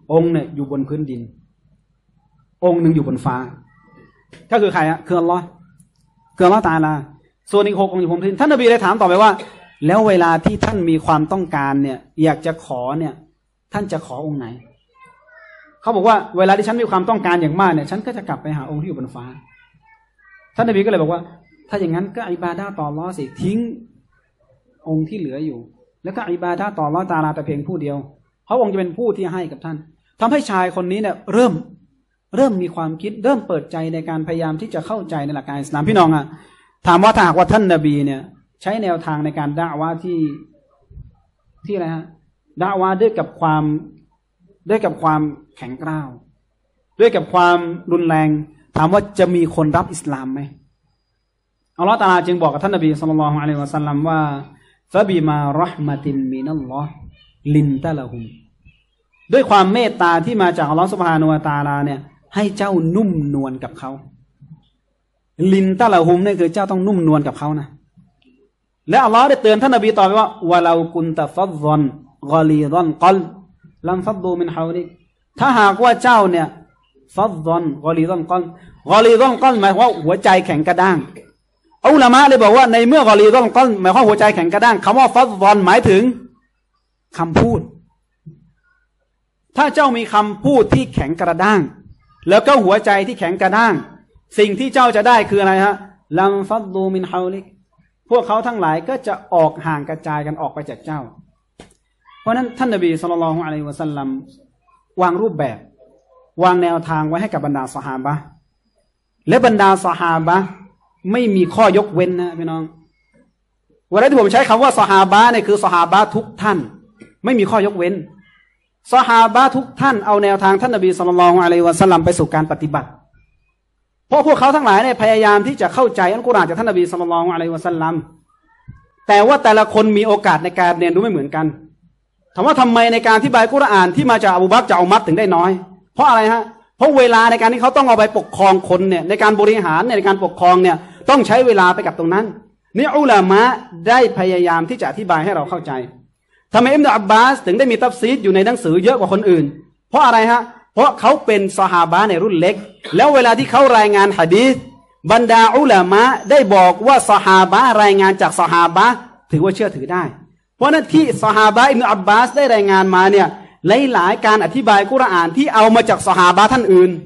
องค์เนี่ยอยู่บนพื้นดินองค์หนึ่งอยู่บนฟ้าก็คือใครอะคืออัลลอฮ์คืออัลลอฮ์ตะอาลาส่วนอีกหกองค์อยู่บนพื้นท่านนบีเลยถามต่อไปว่าแล้วเวลาที่ท่านมีความต้องการเนี่ยอยากจะขอเนี่ยท่านจะขอองค์ไหนเขาบอกว่าเวลาที่ฉันมีความต้องการอย่างมากเนี่ยฉันก็จะกลับไปหาองค์ที่อยู่บนฟ้าท่านนบีก็เลยบอกว่าถ้าอย่างนั้นก็อิบาดะห์ต่ออัลเลาะห์สิทิ้งองค์ที่เหลืออยู่แล้วก็อิบาดะห์ต่ออัลเลาะห์ตะอาลาแต่เพียงผู้เดียวเพราะองค์จะเป็นผู้ที่ให้กับท่านทำให้ชายคนนี้เนี่ยเริ่มเริ่มมีความคิดเริ่มเปิดใจในการพยายามที่จะเข้าใจในหลักการอิสลามพี่น้องอะถามว่าถ้าหากว่าท่านนบีเนี่ยใช้แนวทางในการดะอ์วะห์ที่ที่อะไรฮะดะอ์วะห์ด้วยกับความด้วยกับความแข็งกร้าวด้วยกับความรุนแรงถามว่าจะมีคนรับอิสลามไหมอัลลอฮฺตะอาลาจึงบอกกับท่านนบีศ็อลลัลลอฮุอะลัยฮิวะซัลลัมว่าฟะบิมาเราะห์มะตินมินัลลอฮ์ลินตะละฮุมด้วยความเมตตาที่มาจากอัลลอฮฺซุบฮานะฮูวะตะอาลาเนี่ยให้เจ้านุ่มนวลกับเขาลินตะละฮุมเนี่ยคือเจ้าต้องนุ่มนวลกับเขานะและอัลลอฮ์ได้เตือนท่านนบีต่อไปว่าวะลากุนตะฟัฎฎอนฆอลีฎอนกัลลัมฟัฎดูมินฮาวลิกถ้าหากว่าเจ้าเนี่ยฟัฎฎอนฆอลีฎอนกัลฆอลีฎอนกัลหมายความว่าหัวใจแข็งกระด้างอุลามะเลยบอกว่าในเมื่อกอลีฎอนกัลหมายความหัวใจแข็งกระด้างคำว่าฟัฎฎอนหมายถึงคำพูดถ้าเจ้ามีคำพูดที่แข็งกระด้างแล้วก็หัวใจที่แข็งกระด้างสิ่งที่เจ้าจะได้คืออะไรฮะลัมฟัฎดูมินฮาวลิกพวกเขาทั้งหลายก็จะออกห่างกระจายกันออกไปจากเจ้าเพราะนั้นท่านนบีศ็อลลัลลอฮุอะลัยฮิวะซัลลัมวางรูปแบบวางแนวทางไว้ให้กับบรรดาซอฮาบะห์และบรรดาซอฮาบะห์ไม่มีข้อยกเว้นนะพี่น้องวันนี้ที่ผมใช้คำว่าซอฮาบะห์เนี่ยคือซอฮาบะห์ทุกท่านไม่มีข้อยกเว้นซอฮาบะห์ทุกท่านเอาแนวทางท่านนบีศ็อลลัลลอฮุอะลัยฮิวะซัลลัมไปสู่การปฏิบัติเพราะพวกเขาทั้งหลายเนี่ยพยายามที่จะเข้าใจอัลกุรอานจากท่านนบีศ็อลลัลลอฮุอะลัยฮิวะซัลลัมแต่ว่าแต่ละคนมีโอกาสในการเรียนรู้ไม่เหมือนกันถามว่าทำไมในการอธิบายกุรอานที่มาจากอบูบักรจากอุมัรถึงได้น้อยเพราะอะไรฮะเพราะเวลาในการที่เขาต้องเอาไปปกครองคนเนี่ยในการบริหารในการปกครองเนี่ยต้องใช้เวลาไปกับตรงนั้นนี่อุลามะได้พยายามที่จะอธิบายให้เราเข้าใจทำไมอิบนุอับบาสถึงได้มีตัฟซีรอยู่ในหนังสือเยอะกว่าคนอื่นเพราะอะไรฮะเพราะเขาเป็นซอฮาบะห์ในรุ่นเล็กแล้วเวลาที่เขารายงานหะดีษบรรดาอุลามะได้บอกว่าซอฮาบะห์รายงานจากซอฮาบะห์ถือว่าเชื่อถือได้เพราะนั้นที่ซอฮาบะห์อิบนุอับบาสได้รายงานมาเนี่ยหลายๆการอธิบายกุรอานที่เอามาจากซอฮาบะห์ท่านอื่น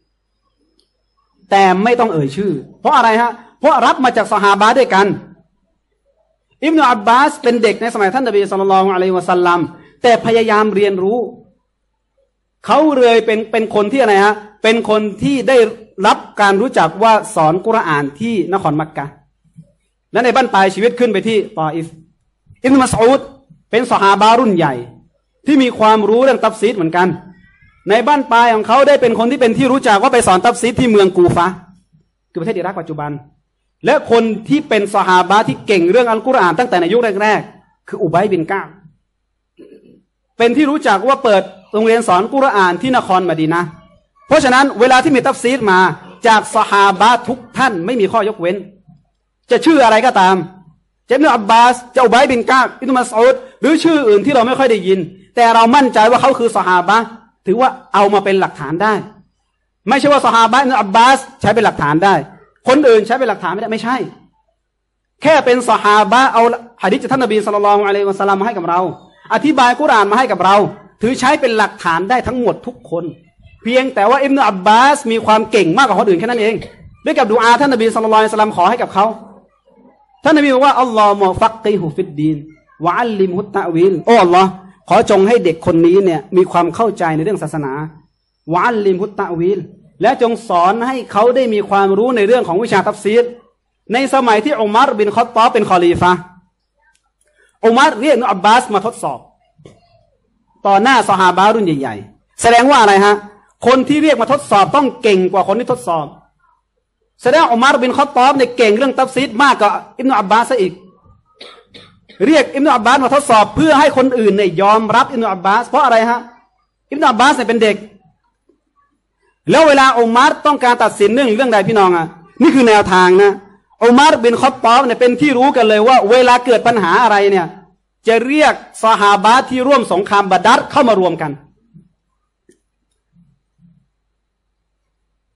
แต่ไม่ต้องเอ่ยชื่อเพราะอะไรฮะเพราะรับมาจากซอฮาบะห์ด้วยกันอิบนุอับบาสเป็นเด็กในสมัยท่านนบีศ็อลลัลลอฮุอะลัยฮิวะซัลลัมแต่พยายามเรียนรู้เขาเลยเป็นเป็นคนที่อะไรฮะเป็นคนที่ได้รับการรู้จักว่าสอนกุรอานที่นครมักกะห์และในบั้นปลายชีวิตขึ้นไปที่ตออิฟอิบนุมัสอูดเป็นซอฮาบะห์รุ่นใหญ่ที่มีความรู้เรื่องตัฟซีรเหมือนกันในบ้านปลายของเขาได้เป็นคนที่เป็นที่รู้จักว่าไปสอนตัฟซีรที่เมืองกูฟะคือประเทศอิรักปัจจุบันและคนที่เป็นซอฮาบะห์ที่เก่งเรื่องอัลกุรอานตั้งแต่ในยุคแรกๆคืออุบัยบินกะบเป็นที่รู้จักว่าเปิดโรงเรียนสอนกุรอานที่นครมะดีนะห์เพราะฉะนั้นเวลาที่มีตัฟซีรมาจากซอฮาบะห์ทุกท่านไม่มีข้อยกเว้นจะชื่ออะไรก็ตามจะอิบนุอับบาสจะอุบัยบินกะบอิบนุมัสอูดหรือชื่ออื่นที่เราไม่ค่อยได้ยินแต่เรามั่นใจว่าเขาคือซอฮาบะห์ถือว่าเอามาเป็นหลักฐานได้ไม่ใช่ว่าซอฮาบะห์อิบนุอับบาสใช้เป็นหลักฐานได้คนอื่นใช้เป็นหลักฐานไม่ได้ไม่ใช่แค่เป็นซอฮาบะห์เอาหะดีษจากท่านนบีศ็อลลัลลอฮุอะลัยฮิวะซัลลัมมาให้กับเราอธิบายกุรอานมาให้กับเราถือใช้เป็นหลักฐานได้ทั้งหมดทุกคนเพียงแต่ว่าอิบนุอับบาสมีความเก่งมากกว่าคนอื่นแค่นั้นเองด้วยกับดุอาท่านนบีศ็อลลัลลอฮุอะลัยฮิวะซัลลัมขอให้กับเขาท่านนบีบอกว่าอัลลอฮุมะฟักกิฮุฟิดดีนวะอัลลิมฮุตตะวีลโอ้อัลลอฮ์ขอจงให้เด็กคนนี้เนี่ยมีความเข้าใจในเรื่องศาสนาวะอัลลิมฮุตตะวีลและจงสอนให้เขาได้มีความรู้ในเรื่องของวิชาตัฟซีรในสมัยที่อุมัรบินคอฏฏอบเป็นคอลีฟะห์อุมัรเรียกอิบนุอับบาสมาทดสอบต่อหน้าซอฮาบะห์รุ่นใหญ่ๆแสดงว่าอะไรฮะคนที่เรียกมาทดสอบต้องเก่งกว่าคนที่ทดสอบแสดงอุมัรบินคอฏฏอบเนี่ยเก่งเรื่องตัฟซีรมากกว่าอิบนุอับบาสซะอีกเรียกอิบนุอับบาสมาทดสอบเพื่อให้คนอื่นเนี่ยยอมรับอิบนุอับบาสเพราะอะไรฮะอิบนุอับบาสเนี่ยเป็นเด็กแล้วเวลาอุมัรต้องการตัดสินเรื่องเรื่องใดพี่น้องอ่ะนี่คือแนวทางนะอุมัรบินคอฏฏอบเนี่ยเป็นที่รู้กันเลยว่าเวลาเกิดปัญหาอะไรเนี่ยจะเรียกซอฮาบะห์ที่ร่วมสงครามบะดัรเข้ามารวมกัน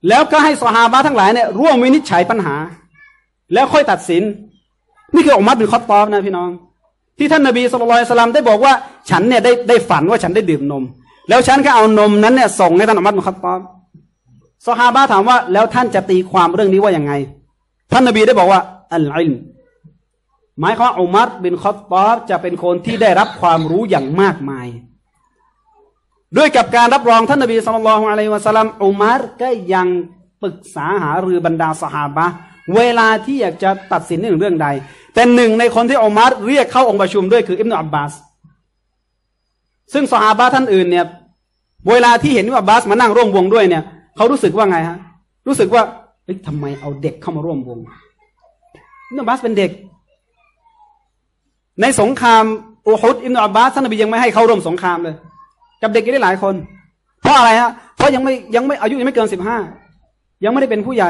แล้วก็ให้ซอฮาบะห์ทั้งหลายเนี่ยร่วมวินิจฉัยปัญหาแล้วค่อยตัดสินนี่คืออุมัรบินค็อฏฏอบนะพี่น้องที่ท่านนบีศ็อลลัลลอฮุอะลัยฮิวะซัลลัมได้บอกว่าฉันเนี่ยได้ได้ฝันว่าฉันได้ดื่มนมแล้วฉันก็เอานมนั้นเนี่ยส่งให้ท่านอุมัรบินค็อฏฏอบซอฮาบะห์ถามว่าแล้วท่านจะตีความเรื่องนี้ว่ายังไงท่านนบีได้บอกว่าอัลอิลมหมายความว่าอุมัรบินค็อฏฏอบจะเป็นคนที่ได้รับความรู้อย่างมากมายด้วยกับการรับรองท่านนบีศ็อลลัลลอฮุอะลัยฮิวะซัลลัมอุมัรก็ยังปรึกษาหารือบรรดาซอฮาบะห์เวลาที่อยากจะตัดสินเรื่องใดแต่หนึ่งในคนที่อุมัรเรียกเข้าองค์ประชุมด้วยคืออิบนุอับบาสซึ่งซอฮาบะห์ท่านอื่นเนี่ยเวลาที่เห็นอิบนุอับบาสมานั่งร่วมวงด้วยเนี่ยเขารู้สึกว่าไงฮะรู้สึกว่าเฮ้ยทำไมเอาเด็กเข้ามาร่วมวงอิบนุอับบาสเป็นเด็กในสงครามอูฮุดอิบนุอับบาสท่านนบียังไม่ให้เข้าร่วมสงครามเลยกับเด็กได้หลายคนเพราะอะไรฮะเพราะยังไม่ยังไม่อายุยังไม่เกินสิบห้ายังไม่ได้เป็นผู้ใหญ่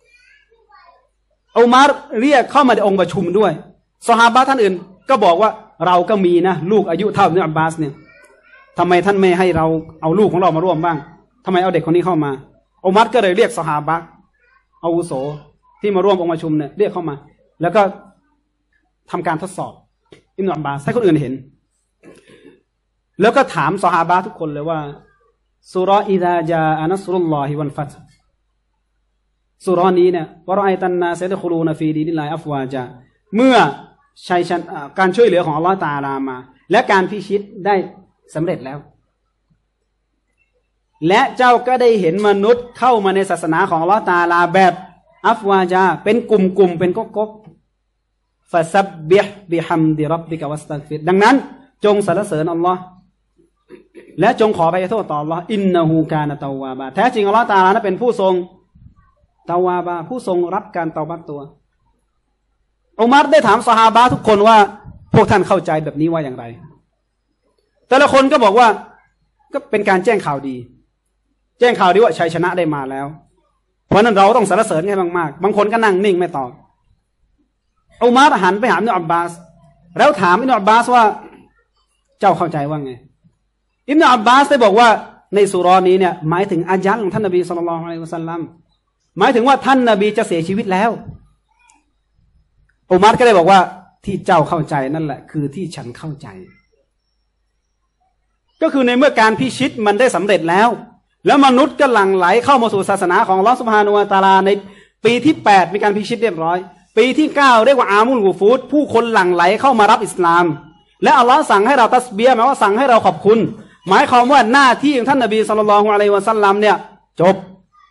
อุมัรเรียกเข้ามาในองค์ประชุมด้วยซอฮาบะห์ท่านอื่นก็บอกว่าเราก็มีนะลูกอายุเท่าอิบนุอับบาสเนี่ยทำไมท่านไม่ให้เราเอาลูกของเรามาร่วมบ้างทำไมเอาเด็กคนนี้เข้ามาอุมัรก็เลยเรียกซอฮาบะห์อาวุโสที่มาร่วมองค์ประชุมเนี่ยเรียกเข้ามาแล้วก็ทำการทดสอบอิบนุอับบาสให้คนอื่นเห็นแล้วก็ถามซอฮาบะห์ทุกคนเลยว่าซูเราะห์อิซาจาอะนัสรุลลอฮิวัลฟัตฮ์ซูเราะห์นี้เนี่ยวะรออัยตันนาสยะดคุลูนฟีดีนิลลาฮิอัฟวาจาเมื่อชัยชนะการช่วยเหลือของอัลเลาะห์ตะอาลามาและการพิชิตได้สำเร็จแล้วและเจ้าก็ได้เห็นมนุษย์เข้ามาในศาสนาของอัลเลาะห์ตะอาลาแบบอัฟวาจาเป็นกลุ่มๆเป็นก๊กๆฟะซับบิฮบิฮัมดิร็อบบิกะวัสตัฆฟิรดังนั้นจงสรรเสริญอัลเลาะห์และจงขออภัยโทษต่ออัลเลาะห์อินนะฮูกานะตอวาบะแท้จริงอัลเลาะห์ตะอาลานั้นเป็นผู้ทรงตาวาบะผู้ทรงรับการเตาบัตตัวอุมัรได้ถามซอฮาบะห์ทุกคนว่าพวกท่านเข้าใจแบบนี้ว่าอย่างไรแต่ละคนก็บอกว่าก็เป็นการแจ้งข่าวดีแจ้งข่าวดีว่าชัยชนะได้มาแล้วเพราะนั้นเราต้องสรรเสริญให้มากๆบางคนก็นั่งนิ่งไม่ตอบอุมัรหันไปหาอิบนุอับบาสแล้วถามอิบนุอับบาสว่าเจ้าเข้าใจว่าไงอิบนุอับบาสได้บอกว่าในสุเราะห์นี้เนี่ยหมายถึงอาญัลของท่านนบีศ็อลลัลลอฮุอะลัยฮิวะซัลลัมหมายถึงว่าท่านนบีจะเสียชีวิตแล้วอุมัรก็เลยบอกว่าที่เจ้าเข้าใจนั่นแหละคือที่ฉันเข้าใจก็คือในเมื่อการพิชิตมันได้สำเร็จแล้วแล้วมนุษย์ก็หลั่งไหลเข้ามาสู่ศาสนาของอัลเลาะห์ซุบฮานะฮูวะตะอาลาในปีที่แปดมีการพิชิตเรียบร้อยปีที่เก้าเรียกว่าอามุลวูฟูดผู้คนหลั่งไหลเข้ามารับอิสลามและอัลเลาะห์สั่งให้เราตัสบีฮ์หมายว่าสั่งให้เราขอบคุณหมายความว่าหน้าที่ของท่านนบีศ็อลลัลลอฮุอะลัยฮิวะซัลลัมเนี่ยจบ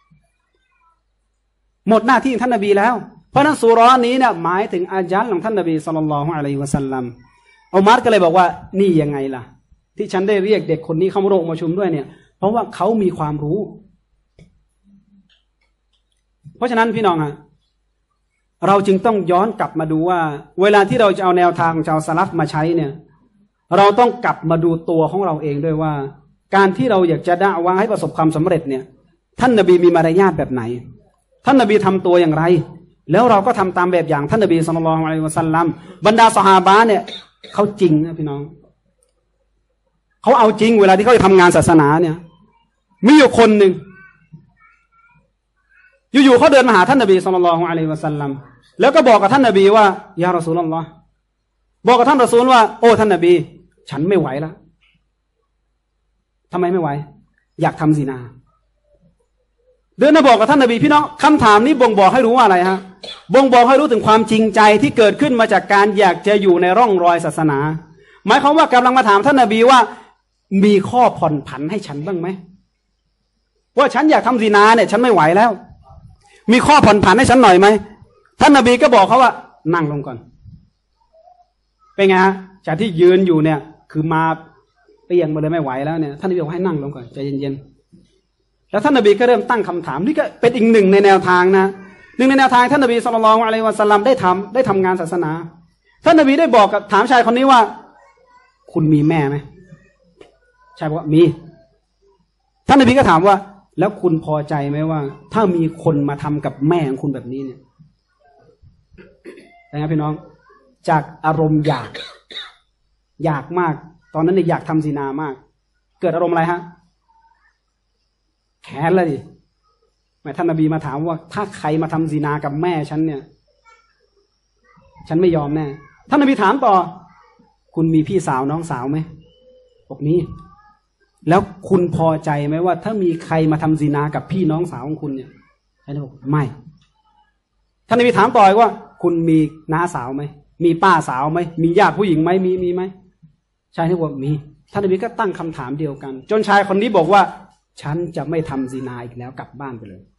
หมดหน้าที่ท่านนบีแล้วเพราะนั้นซูเราะห์นี้เนี่ยหมายถึงอาญัลของท่านนบีศ็อลลัลลอฮุอะลัยฮิวะซัลลัมอุมัรก็เลยบอกว่านี่ยังไงล่ะที่ฉันได้เรียกเด็กคนนี้เข้ามาร่วมประชุมด้วยเนี่ยเพราะว่าเขามีความรู้เพราะฉะนั้นพี่น้องฮะเราจึงต้องย้อนกลับมาดูว่าเวลาที่เราจะเอาแนวทางของชาวซะลัฟมาใช้เนี่ยเราต้องกลับมาดูตัวของเราเองด้วยว่าการที่เราอยากจะดะอ์วะห์ให้ประสบความสำเร็จเนี่ยท่านนบีมีมารยาทแบบไหนท่านนบีทำตัวอย่างไรแล้วเราก็ทำตามแบบอย่างท่านนบีศ็อลลัลลอฮุอะลัยฮิวะซัลลัมบรรดาซอฮาบะห์เนี่ยเขาจริงนะพี่น้องเขาเอาจริงเวลาที่เขาจะทำงานศาสนาเนี่ยมีอยู่คนหนึ่งอยู่ๆเขาเดินมาหาท่านนบีศ็อลลัลลอฮุอะลัยฮิวะซัลลัมแล้วก็บอกกับท่านนบีว่ายารอซูลุลลอฮ์บอกกับท่านรอซูลว่าโอ้ท่านนบีฉันไม่ไหวแล้วทำไมไม่ไหวอยากทำซินาเดินมาบอกกับท่านนบีพี่น้องคำถามนี้บ่งบอกให้รู้ว่าอะไรฮะบ่งบอกให้รู้ถึงความจริงใจที่เกิดขึ้นมาจากการอยากจะอยู่ในร่องรอยศาสนาหมายความว่ากำลังมาถามท่านนบีว่ามีข้อผ่อนผันให้ฉันบ้างไหมว่าฉันอยากทำซินาเนี่ยฉันไม่ไหวแล้วมีข้อผ่อนผันให้ฉันหน่อยไหมท่านนบีก็บอกเขาว่านั่งลงก่อนเป็นไงฮะจากที่ยืนอยู่เนี่ยคือมาเปียงมาเลยไม่ไหวแล้วเนี่ยท่านนบีบอกให้นั่งลงก่อนใจเย็นๆแล้วท่านนบีก็เริ่มตั้งคำถามนี่ก็เป็นอีกหนึ่งในแนวทางนะหนึ่งในแนวทางท่านนบีศ็อลลัลลอฮุอะลัยฮิวะซัลลัมได้ทำได้ทำงานศาสนาท่านนบีได้บอกกับถามชายคนนี้ว่าคุณมีแม่ไหมชายบอกว่ามีท่านนบีก็ถามว่าแล้วคุณพอใจไหมว่าถ้ามีคนมาทำกับแม่ของคุณแบบนี้เนี่ยนะครับพี่น้องจากอารมณ์อยากอยากมากตอนนั้นเนี่ยอยากทำซินามากเกิดอารมณ์อะไรฮะแค้นเลยดิแม่ท่านนบีมาถามว่าถ้าใครมาทำซินากับแม่ฉันเนี่ยฉันไม่ยอมแน่ท่านนบีถามต่อคุณมีพี่สาวน้องสาวไหมบอกมีแล้วคุณพอใจไหมว่าถ้ามีใครมาทำซินากับพี่น้องสาวของคุณเนี่ยท่านบอกไม่ท่านนบีถามต่อว่าคุณมีน้าสาวไหมมีป้าสาวไหมมีญาติผู้หญิงไหมมีมีไหมชายที่บอกมีท่านนบีก็ตั้งคำถามเดียวกันจนชายคนนี้บอกว่าฉันจะไม่ทำซินาอีกแล้วกลับบ้านไปเลย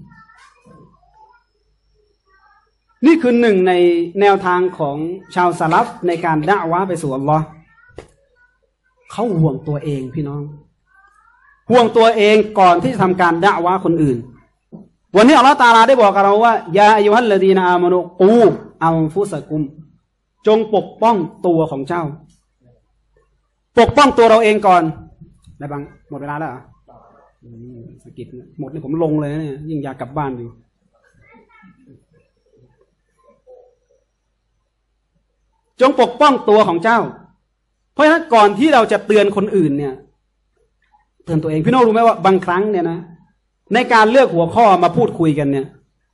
นี่คือหนึ่งในแนวทางของชาวซะลัฟในการดะอ์วะห์ไปสู่อัลลอฮ์เขาห่วงตัวเองพี่น้องห่วงตัวเองก่อนที่จะทำการดะอ์วะห์คนอื่นวันนี้อัลลอฮ์ตะอาลาได้บอกกับเราว่ายาอัยยูฮัลลดีนอามานุกูอัลฟุซะกุมจงปกป้องตัวของเจ้าปกป้องตัวเราเองก่อนได้บ้างหมดเวลาแล้วเหรอสกิดหมดนี่ผมลงเลยเนี่ยยิ่งอยากกลับบ้านอยู่จงปกป้องตัวของเจ้าเพราะฉะนั้นก่อนที่เราจะเตือนคนอื่นเนี่ยเตือนตัวเองพี่น้องรู้ไหมว่าบางครั้งเนี่ยนะในการเลือกหัวข้อมาพูดคุยกันเนี่ย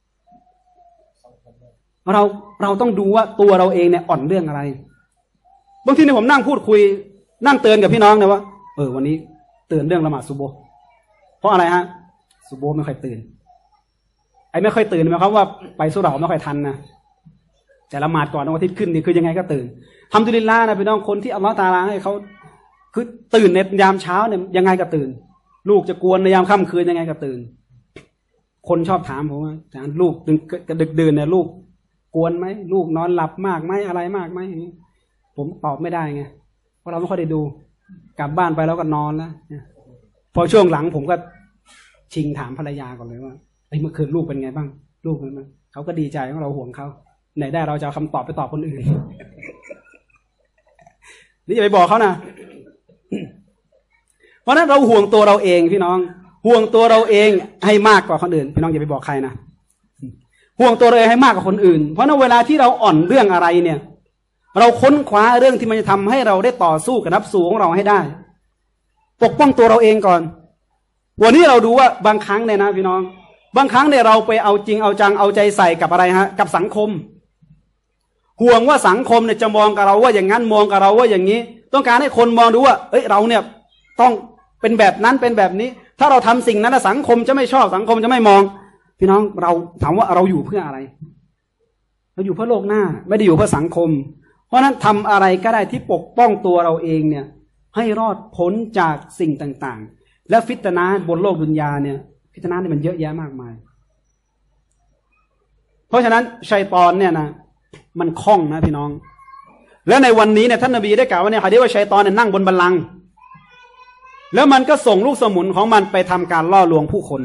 เราเราต้องดูว่าตัวเราเองเนี่ยอ่อนเรื่องอะไรบางทีเนี่ยผมนั่งพูดคุยนั่งเตือนกับพี่น้องนะว่าเออวันนี้เตือนเรื่องละหมาดซุโบห์เพราะอะไรฮะซุโบห์ไม่ค่อยตื่นไอ้ไม่ค่อยตื่นหมายความว่าไปสุเราไม่ค่อยทันนะแต่ละหมาดก่อนวันอาทิตย์ขึ้นนี่คือยังไงก็ตื่นทำดุลิลลาห์นะพี่น้องคนที่อัลลอฮฺตะอาลาให้เขาคือตื่นในยามเช้าเนี่ยยังไงก็ตื่นลูกจะกวนในยามค่ำคืนยังไงก็ตื่นคนชอบถามผมว่าอาจารย์ลูกดึกกระดึกดื่นเนี่ยลูกกวนไหมลูกนอนหลับมากไหมอะไรมากไหมผมตอบไม่ได้ไงเพราะเราไม่ค่อยได้ดูกลับบ้านไปแล้วก็นอนแล้วพอช่วงหลังผมก็ชิงถามภรรยาก่อนเลยว่าไอ้เมื่อคืนลูกเป็นไงบ้างลูกเป็นไงเขาก็ดีใจว่าเราห่วงเขาไหนได้เราจะเอาคำตอบไปตอบคนอื่นนี่อย่าไปบอกเขานะเพราะนั้นเราห่วงตัวเราเองพี่น้องห่วงตัวเราเองให้มากกว่าคนอื่นพี่น้องอย่าไปบอกใครนะห่วงตัวเราเองให้มากกว่าคนอื่นเพราะนั้นเวลาที่เราอ่อนเรื่องอะไรเนี่ยเราค้นคว้าเรื่องที่มันจะทำให้เราได้ต่อสู้กับนับสูของเราให้ได้ปกป้องตัวเราเองก่อนวันนี้เราดูว่าบางครั้งเนี่ยนะพี่น้องบางครั้งเนี่ยเราไปเอาจริงเอาจังเอาใจใส่กับอะไรฮะกับสังคมห่วงว่าสังคมเนี่ยจะมองกับเราว่าอย่างนั้นมองกับเราว่าอย่างนี้ต้องการให้คนมองดูว่าเอ้ยเราเนี่ยต้องเป็นแบบนั้นเป็นแบบนี้ถ้าเราทำสิ่งนั้นสังคมจะไม่ชอบสังคมจะไม่มองพี่น้องเราถามว่าเราอยู่เพื่ออะไรเราอยู่เพื่อโลกหน้าไม่ได้อยู่เพื่อสังคมเพราะนั้นทำอะไรก็ได้ที่ปกป้องตัวเราเองเนี่ยให้รอดพ้นจากสิ่งต่างๆและฟิตนะห์บนโลกดุนยาเนี่ยฟิตนะห์นี่มันเยอะแยะมากมายเพราะฉะนั้นชัยฏอนเนี่ยนะมันคล่องนะพี่น้องแล้วในวันนี้เนี่ยท่านนบีได้กล่าวว่าเนี่ยหะดีษว่าชัยฏอนเนี่ยนั่งบนบัลลังก์แล้วมันก็ส่งลูกสมุนของมันไปทำการล่อลวงผู้คน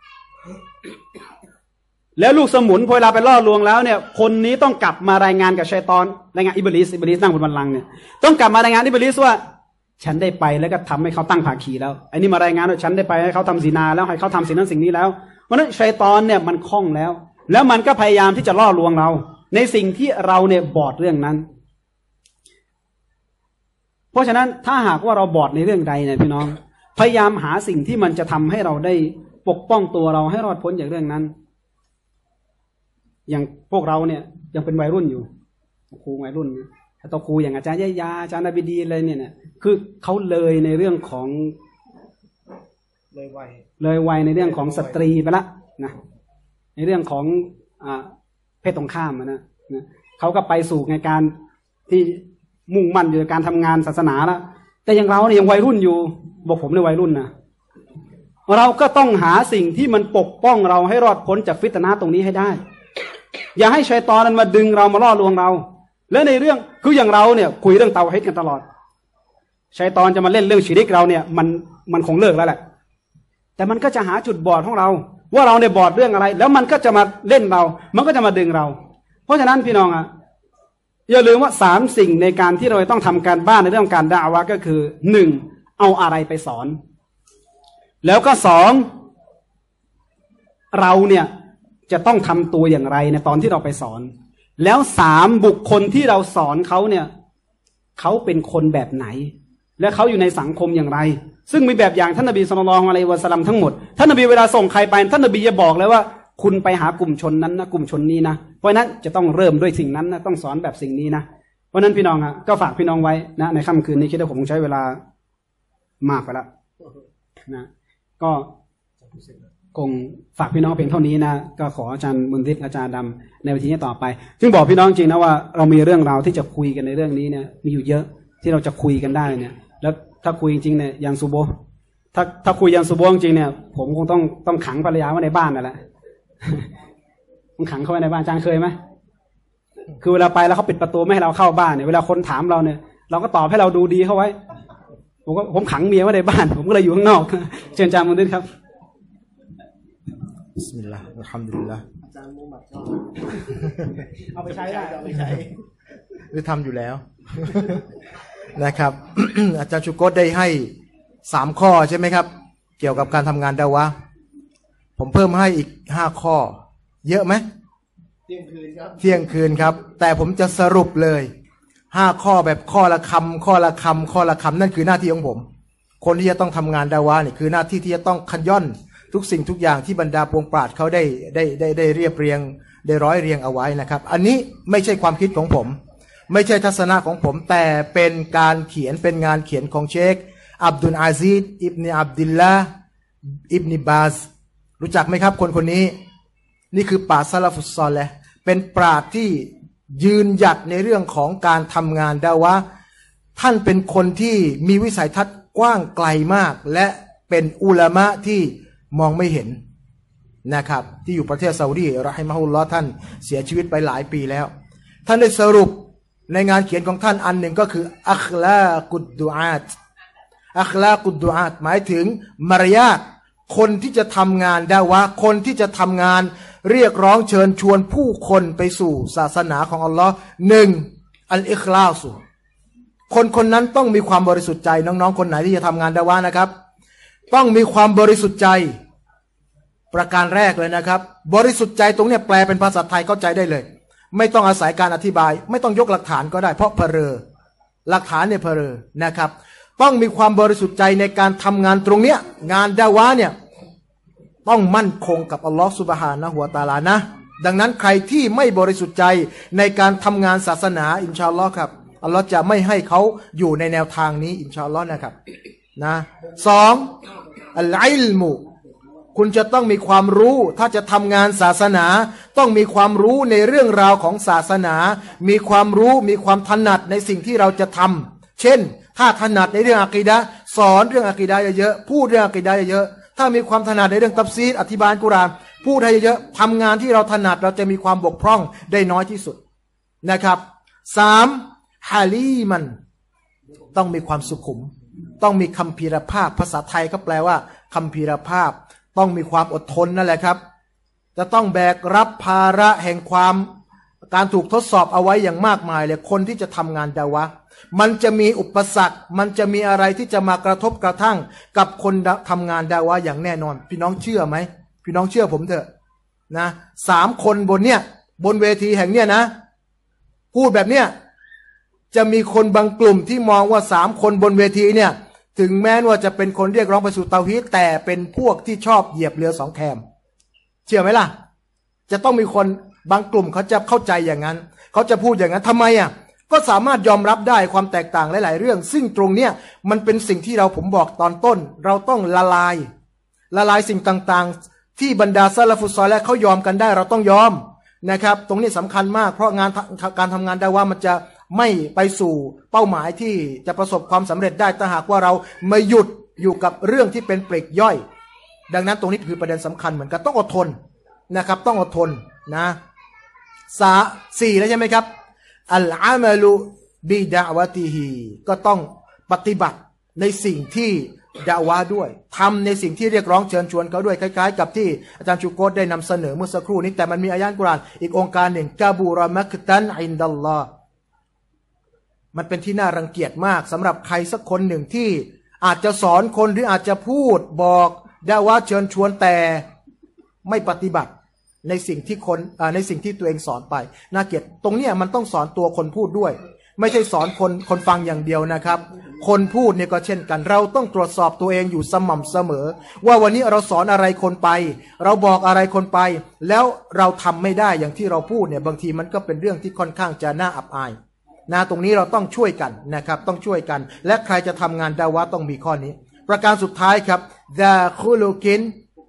แล้วลูกสมุนพอเวลาไปล่อลวงแล้วเนี่ยคนนี้ต้องกลับมารายงานกับชัยฏอนรายงานอิบลิสอิบลิสนั่งบนบัลลังก์เนี่ยต้องกลับมารายงานอิบลิสว่าฉันได้ไปแล้วก็ทำให้เขาตั้งภาคีแล้วไอ้นี่มารายงานว่าฉันได้ไปให้เขาทำซินาแล้วให้เขาทำสิ่งนั้นสิ่งนี้แล้วเพราะนั้นชัยฏอนเนี่ยมันคล่องแล้วแล้วมันก็พยายามที่จะล่อลวงเราในสิ่งที่เราเนี่ยบอดเรื่องนั้นเพราะฉะนั้นถ้าหากว่าเราบอดในเรื่องใดเนี่ยพี่น้องพยายามหาสิ่งที่มันจะทำให้เราได้ปกป้องตัวเราให้รอดพ้นจากเรื่องนั้นอย่างพวกเราเนี่ยยังเป็นวัยรุ่นอยู่ครูวัยรุ่นถ้าตัวครูอย่างอาจารย์ยะยาอาจารย์นบิดีอะไรเนี่ยเนี่ยคือเขาเลยในเรื่องของเลยวัยเลยวัยในเรื่องของสตรีไปละนะในเรื่องของอ่าเพศตรงข้ามนะนะเขาก็ไปสู่ในการที่มุ่งมั่นอยู่ในการทำงานศาสนาแล้วแต่อย่างเราเนี่ยยังวัยรุ่นอยู่บอกผมในวัยรุ่นนะเราก็ต้องหาสิ่งที่มันปกป้องเราให้รอดพ้นจากฟิตนะห์ตรงนี้ให้ได้อย่าให้ชัยฏอนนั้นมาดึงเรามาล่อลวงเราและในเรื่องคืออย่างเราเนี่ยคุยเรื่องเตาฮิดกันตลอดชัยฏอนจะมาเล่นเรื่องชิริกเราเนี่ยมันมันคงเลิกแล้วแหละแต่มันก็จะหาจุดบอดของเราว่าเราเนี่ยบอดเรื่องอะไรแล้วมันก็จะมาเล่นเรามันก็จะมาดึงเราเพราะฉะนั้นพี่น้องอ่ะอย่าลืมว่าสามสิ่งในการที่เราต้องทำการบ้านในเรื่องการดะอ์วะห์ก็คือหนึ่งเอาอะไรไปสอนแล้วก็สองเราเนี่ยจะต้องทำตัวอย่างไรในตอนที่เราไปสอนแล้วสามบุคคลที่เราสอนเขาเนี่ยเขาเป็นคนแบบไหนและเขาอยู่ในสังคมอย่างไรซึ่งมีแบบอย่างท่านนบีศ็อลลัลลอฮุอะลัยฮิวะซัลลัมทั้งหมดท่านนบีเวลาส่งใครไปท่านนบีจะบอกเลยว่าคุณไปหากลุ่มชนนั้นนะกลุ่มชนนี้นะเพราะนั้นจะต้องเริ่มด้วยสิ่งนั้นนะต้องสอนแบบสิ่งนี้นะเพราะนั้นพี่น้องอ่ะก็ฝากพี่น้องไว้นะในค่ำคืนนี้คิดว่าผมใช้เวลามากไปแล้วนะก็คงฝากพี่น้องเพียงเท่านี้นะก็ขออาจารย์มุนทิศอาจารย์ดำในวันที่นี้ต่อไปซึ่งบอกพี่น้องจริงนะว่าเรามีเรื่องราวที่จะคุยกันในเรื่องนี้เนี่ยมีอยู่เยอะที่เราจะคุยกันได้เนี่ยแล้วถ้าคุยจริงๆเนี่ยอย่างซูโบถ้าถ้าคุยอย่างซูโบจริงๆเนี่ยผมคงต้องต้องขังภรรยาไว้ในบ้านนั่นแหละมันขังเขาไว้ในบ้านอาจารย์เคยไหมคือเวลาไปแล้วเขาปิดประตูไม่ให้เราเข้าบ้านเนี่ยเวลาคนถามเราเนี่ยเราก็ตอบให้เราดูดีเข้าไว้ผมก็ผมขังเมียไว้ในบ้านผมก็เลยอยู่ข้างนอกเชิญอาจารย์มุนทิศครับบิสมิลลาห์อัลฮัมดุลิลลาห์อาจารย์มุฮัมมัดเอาไปใช้ได้เอาไปใช้หรือทำอยู่แล้วนะครับ อาจารย์ชูโกตได้ให้สามข้อใช่ไหมครับเกี่ยวกับการทำงานดาวะผมเพิ่มให้อีกห้าข้อเยอะไหมเที่ยงคืนครับเที่ยงคืนครับแต่ผมจะสรุปเลยห้าข้อแบบข้อละคำข้อละคำข้อละคำนั่นคือหน้าที่ของผมคนที่จะต้องทำงานดาวะนี่คือหน้าที่ที่จะต้องขย่อนทุกสิ่งทุกอย่างที่บรรดาปวงปราชญ์เขาได้ได้ได้ได้เรียบเรียงได้ร้อยเรียงเอาไว้นะครับอันนี้ไม่ใช่ความคิดของผมไม่ใช่ทัศนะของผมแต่เป็นการเขียนเป็นงานเขียนของเชคอับดุลอาซีซอิบเนอับดุลลาห์อิบนิบาซรู้จักไหมครับคนคนนี้นี่คือปราชญ์ซะลาฟุสซอลิห์เป็นปราชญ์ที่ยืนหยัดในเรื่องของการทำงานดาวะท่านเป็นคนที่มีวิสัยทัศน์กว้างไกลมากและเป็นอุลามะที่มองไม่เห็นนะครับที่อยู่ประเทศซาอุดีเราให้มะฮุลลอฮ์ท่านเสียชีวิตไปหลายปีแล้วท่านได้สรุปในงานเขียนของท่านอันหนึ่งก็คืออัคลากุดดุอาตอัคลากุดดุอาตหมายถึงมารยาทคนที่จะทำงานดาวะคนที่จะทำงานเรียกร้องเชิญชวนผู้คนไปสู่ศาสนาของอัลลอฮ์หนึ่งอัลอิคลาสุคนคนนั้นต้องมีความบริสุทธิ์ใจน้องๆคนไหนที่จะทำงานดาวะนะครับต้องมีความบริสุทธิ์ใจประการแรกเลยนะครับบริสุทธิ์ใจตรงเนี้ยแปลเป็นภาษาไทยเข้าใจได้เลยไม่ต้องอาศัยการอธิบายไม่ต้องยกหลักฐานก็ได้เพราะเพเรอหลักฐานเนี่ยเพเรอนะครับต้องมีความบริสุทธิ์ใจในการทำงานตรงเนี้ยงานดาวะเนี่ยต้องมั่นคงกับอัลลอฮฺซุบฮานะฮูวะตะอาลานะดังนั้นใครที่ไม่บริสุทธิ์ใจในการทำงานศาสนาอินชาอัลลอฮ์ครับอัลลอฮ์จะไม่ให้เขาอยู่ในแนวทางนี้อินชาอัลลอฮ์นะครับนะสองอัลอิลมุคุณจะต้องมีความรู้ถ้าจะทำงานศาสนาต้องมีความรู้ในเรื่องราวของศาสนามีความรู้มีความถนัดในสิ่งที่เราจะทำเช่นถ้าถนัดในเรื่องอะกีดะห์สอนเรื่องอะกีดะห์เยอะๆพูดเรื่องอะกีดะห์เยอะๆถ้ามีความถนัดในเรื่องตัฟซีรอธิบายกุรอานพูดให้เยอะๆทำงานที่เราถนัดเราจะมีความบกพร่องได้น้อยที่สุดนะครับสามฮาลีมันต้องมีความสุขุมต้องมีคัมภีรภาพภาษาไทยก็แปลว่าคัมภีรภาพต้องมีความอดทนนั่นแหละครับจะต้องแบกรับภาระแห่งความการถูกทดสอบเอาไว้อย่างมากมายเลยคนที่จะทำงานดาวะมันจะมีอุปสรรคมันจะมีอะไรที่จะมากระทบกระทั่งกับคนทำงานดาวะอย่างแน่นอนพี่น้องเชื่อไหมพี่น้องเชื่อผมเถอะนะสามคนบนเนี่ยบนเวทีแห่งเนี้ยนะพูดแบบเนี้ยจะมีคนบางกลุ่มที่มองว่าสามคนบนเวทีเนี่ยถึงแม้ว่าจะเป็นคนเรียกร้องไปสู่เตาฮีดแต่เป็นพวกที่ชอบเหยียบเรือสองแคมเชื่อไหมล่ะจะต้องมีคนบางกลุ่มเขาจะเข้าใจอย่างนั้นเขาจะพูดอย่างนั้นทำไมอ่ะก็สามารถยอมรับได้ความแตกต่างหลายๆเรื่องซึ่งตรงเนี้ยมันเป็นสิ่งที่เราผมบอกตอนต้นเราต้องละลายละลายสิ่งต่างๆที่บรรดาซะลาฟุสซอลิห์เขายอมกันได้เราต้องยอมนะครับตรงนี้สำคัญมากเพราะงานการทำงานดาวะมันจะไม่ไปสู่เป้าหมายที่จะประสบความสำเร็จได้ถ้าหากว่าเราไม่หยุดอยู่กับเรื่องที่เป็นปลีกย่อยดังนั้นตรงนี้คือประเด็นสำคัญเหมือนกันต้องอดทนนะครับต้องอดทนนะสาสี่แล้วใช่ไหมครับอัลอามัลุบิดะวะติฮีก็ต้องปฏิบัติในสิ่งที่ดะวะด้วยทำในสิ่งที่เรียกร้องเชิญชวนเขาด้วยคล้ายๆกับที่อาจารย์ชูโกตได้นำเสนอเมื่อสักครู่นี้แต่มันมีอายะห์กุรอานอีกองค์การหนึ่งกะบูรอมักตันอินดัลลอฮ์มันเป็นที่น่ารังเกียจมากสำหรับใครสักคนหนึ่งที่อาจจะสอนคนหรืออาจจะพูดบอกดะวะเชิญชวนแต่ไม่ปฏิบัติในสิ่งที่คนในสิ่งที่ตัวเองสอนไปน่าเกลียดตรงเนี้ยมันต้องสอนตัวคนพูดด้วยไม่ใช่สอนคนคนฟังอย่างเดียวนะครับคนพูดเนี่ยก็เช่นกันเราต้องตรวจสอบตัวเองอยู่สม่ำเสมอว่าวันนี้เราสอนอะไรคนไปเราบอกอะไรคนไปแล้วเราทำไม่ได้อย่างที่เราพูดเนี่ยบางทีมันก็เป็นเรื่องที่ค่อนข้างจะน่าอับอายนะตรงนี้เราต้องช่วยกันนะครับต้องช่วยกันและใครจะทำงานดาวะต้องมีข้อนี้ประการสุดท้ายครับ the khuluqin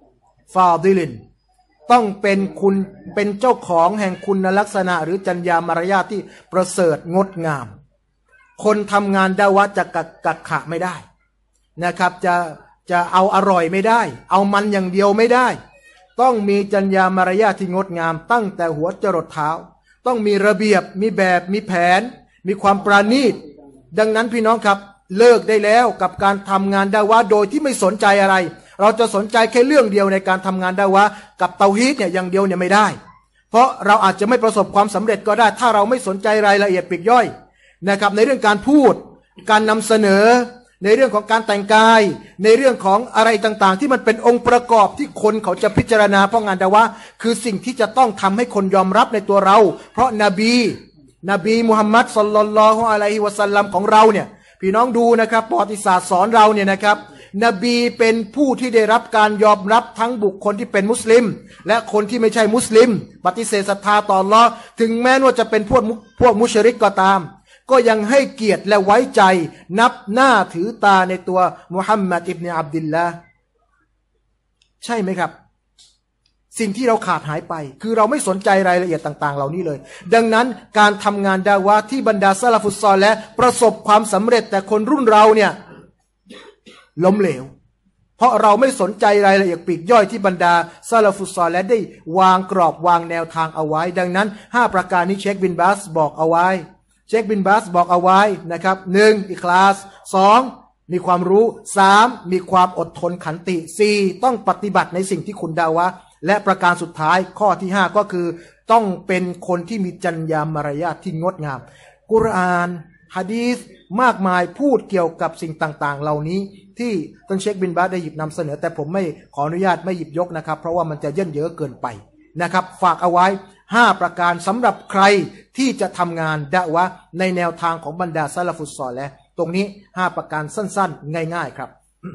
fadilin ต้องเป็นคุณเป็นเจ้าของแห่งคุณลักษณะหรือจรรยามารยาทที่ประเสริฐงดงามคนทำงานดาวะจะกักกักขะไม่ได้นะครับจะจะเอาอร่อยไม่ได้เอามันอย่างเดียวไม่ได้ต้องมีจรรยามารยาทที่งดงามตั้งแต่หัวจรดเท้าต้องมีระเบียบมีแบบมีแผนมีความปราณีตดังนั้นพี่น้องครับเลิกได้แล้วกับการทำงานดาวะโดยที่ไม่สนใจอะไรเราจะสนใจแค่เรื่องเดียวในการทำงานดาวะกับเตาฮีดเนี่ยอย่างเดียวเนี่ยไม่ได้เพราะเราอาจจะไม่ประสบความสำเร็จก็ได้ถ้าเราไม่สนใจรายละเอียดปลีกย่อยนะครับในเรื่องการพูดการนำเสนอในเรื่องของการแต่งกายในเรื่องของอะไรต่างๆที่มันเป็นองค์ประกอบที่คนเขาจะพิจารณาเพราะงานดาวะคือสิ่งที่จะต้องทำให้คนยอมรับในตัวเราเพราะนบีนบีมุฮัมมัดศ็อลลัลลอฮุอะลัยฮิวะซัลลัมของเราเนี่ยพี่น้องดูนะครับประวัติศาสตร์สอนเราเนี่ยนะครับนบีเป็นผู้ที่ได้รับการยอมรับทั้งบุคคลที่เป็นมุสลิมและคนที่ไม่ใช่มุสลิมปฏิเสธศรัทธาต่ออัลเลาะห์ถึงแม้ว่าจะเป็นพวกพวกมุชริกก็ตามก็ยังให้เกียรติและไว้ใจนับหน้าถือตาในตัวมุฮัมมัดอิบนุอับดุลลาห์ใช่ไหมครับสิ่งที่เราขาดหายไปคือเราไม่สนใจรายละเอียดต่างๆเหล่านี้เลยดังนั้นการทำงานดาวะที่บรรดาซะลาฟุสซอลิห์ประสบความสำเร็จแต่คนรุ่นเราเนี่ยล้มเหลวเพราะเราไม่สนใจรายละเอียดปลีกย่อยที่บรรดาซะลาฟุสซอลิห์ได้วางกรอบวางแนวทางเอาไว้ดังนั้นห้าประการนี้เชคบินบาสบอกเอาไว้เชคบินบาสบอกเอาไว้นะครับหนึ่งอิคลาสสองมีความรู้สามมีความอดทนขันติสี่ต้องปฏิบัติในสิ่งที่คุณดาวะและประการสุดท้ายข้อที่ห้าก็คือต้องเป็นคนที่มีจรรยามารยาทที่งดงามกุรอานหะดีษมากมายพูดเกี่ยวกับสิ่งต่างๆเหล่านี้ที่ท่านเชคบินบาสได้หยิบนำเสนอแต่ผมไม่ขออนุญาตไม่หยิบยกนะครับเพราะว่ามันจะเยินเยอะเกินไปนะครับฝากเอาไว้ห้าประการสำหรับใครที่จะทำงานดะวะในแนวทางของบรรดาซะลาฟุสซอลิห์ตรงนี้ห้าประการสั้นๆง่ายๆครับ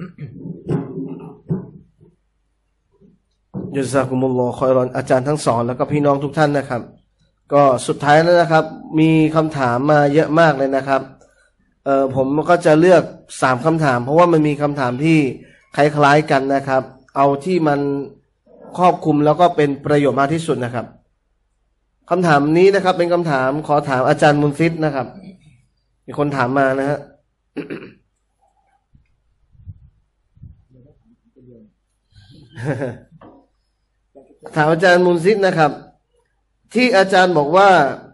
ยะซากุมุลลอฮุค็อยรอนอาจารย์ทั้งสองแล้วก็พี่น้องทุกท่านนะครับก็สุดท้ายแล้วนะครับมีคำถามมาเยอะมากเลยนะครับเอ่อผมก็จะเลือกสามคำถามเพราะว่ามันมีคำถามที่คล้ายๆกันนะครับเอาที่มันครอบคลุมแล้วก็เป็นประโยชน์มากที่สุดนะครับคำถามนี้นะครับเป็นคำถามขอถามอาจารย์มุนฟิดนะครับมีคนถามมานะฮะ ถามอาจารย์มุนฟิดนะครับที่อาจารย์บอกว่า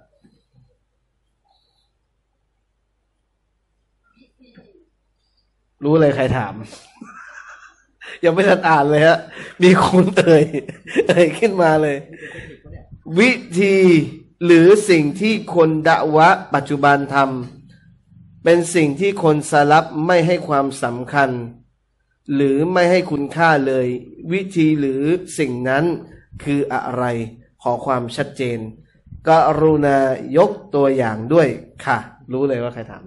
รู้เลยใครถาม ยังไม่ทันอ่านเลยฮะมีคนเอ่ยเอ่ยขึ้นมาเลยวิธีหรือสิ่งที่คนดะวะปัจจุบันทำเป็นสิ่งที่คนสลับไม่ให้ความสำคัญหรือไม่ให้คุณค่าเลยวิธีหรือสิ่งนั้นคืออะไรขอความชัดเจนกรุณายกตัวอย่างด้วยค่ะรู้เลยว่าใครถาม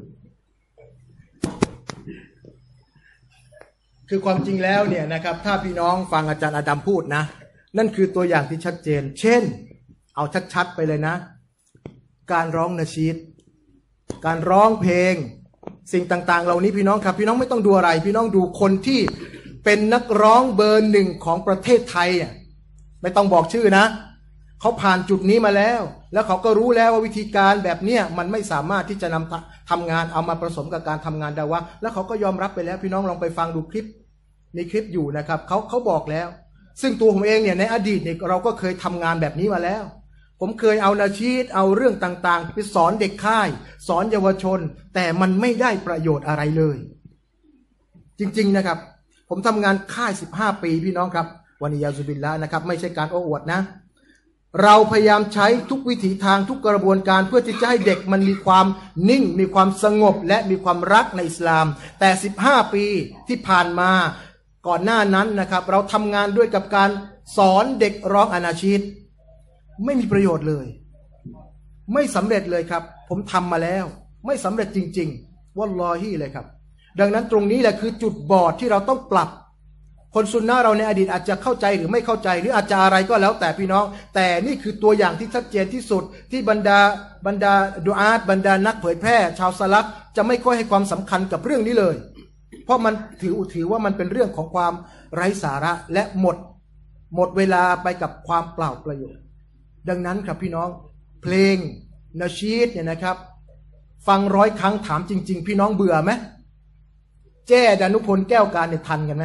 คือความจริงแล้วเนี่ยนะครับถ้าพี่น้องฟังอาจารย์อาดัมพูดนะนั่นคือตัวอย่างที่ชัดเจนเช่นเอาชัดๆไปเลยนะการร้องนะชีดการร้องเพลงสิ่งต่างๆเหล่านี้พี่น้องครับพี่น้องไม่ต้องดูอะไรพี่น้องดูคนที่เป็นนักร้องเบอร์หนึ่งของประเทศไทยอ่ะไม่ต้องบอกชื่อนะเขาผ่านจุดนี้มาแล้วแล้วเขาก็รู้แล้วว่าวิธีการแบบเนี้ยมันไม่สามารถที่จะนำทำงานเอามาผสมกับการทำงานดาวะแล้วเขาก็ยอมรับไปแล้วพี่น้องลองไปฟังดูคลิปมีคลิปอยู่นะครับเขาเขาบอกแล้วซึ่งตัวผมเองเนี่ยในอดีตเนี่ยเราก็เคยทำงานแบบนี้มาแล้วผมเคยเอานาชีดเอาเรื่องต่างๆไปสอนเด็กค่ายสอนเยาวชนแต่มันไม่ได้ประโยชน์อะไรเลยจริงๆนะครับผมทำงานค่ายสิบห้าปีพี่น้องครับวานิยาซุบิลละนะครับไม่ใช่การโอ้อวดนะเราพยายามใช้ทุกวิถีทางทุกกระบวนการเพื่อที่จะให้เด็กมันมีความนิ่งมีความสงบและมีความรักในอิสลามแต่สิบห้าปีที่ผ่านมาก่อนหน้านั้นนะครับเราทำงานด้วยกับการสอนเด็กร้องอานาชีดไม่มีประโยชน์เลยไม่สำเร็จเลยครับผมทำมาแล้วไม่สำเร็จจริงๆวัลลอฮีเลยครับดังนั้นตรงนี้แหละคือจุดบอดที่เราต้องปรับคนซุนนะเราในอดีตอาจจะเข้าใจหรือไม่เข้าใจหรืออาจจะอะไรก็แล้วแต่พี่น้องแต่นี่คือตัวอย่างที่ชัดเจนที่สุดที่บรรดาบรรดาดุอาตบรรดานักเผยแพร่ชาวสลัฟจะไม่ค่อยให้ความสำคัญกับเรื่องนี้เลยเพราะมันถือถือว่ามันเป็นเรื่องของความไร้สาระและหมดหมดเวลาไปกับความเปล่าประโยชน์ดังนั้นครับพี่น้องเพลงนาชีดเนี่ยนะครับฟังร้อยครั้งถามจริงๆพี่น้องเบื่อไหมแจ้ดานุพลแก้วการเนี่ยทันกันไหม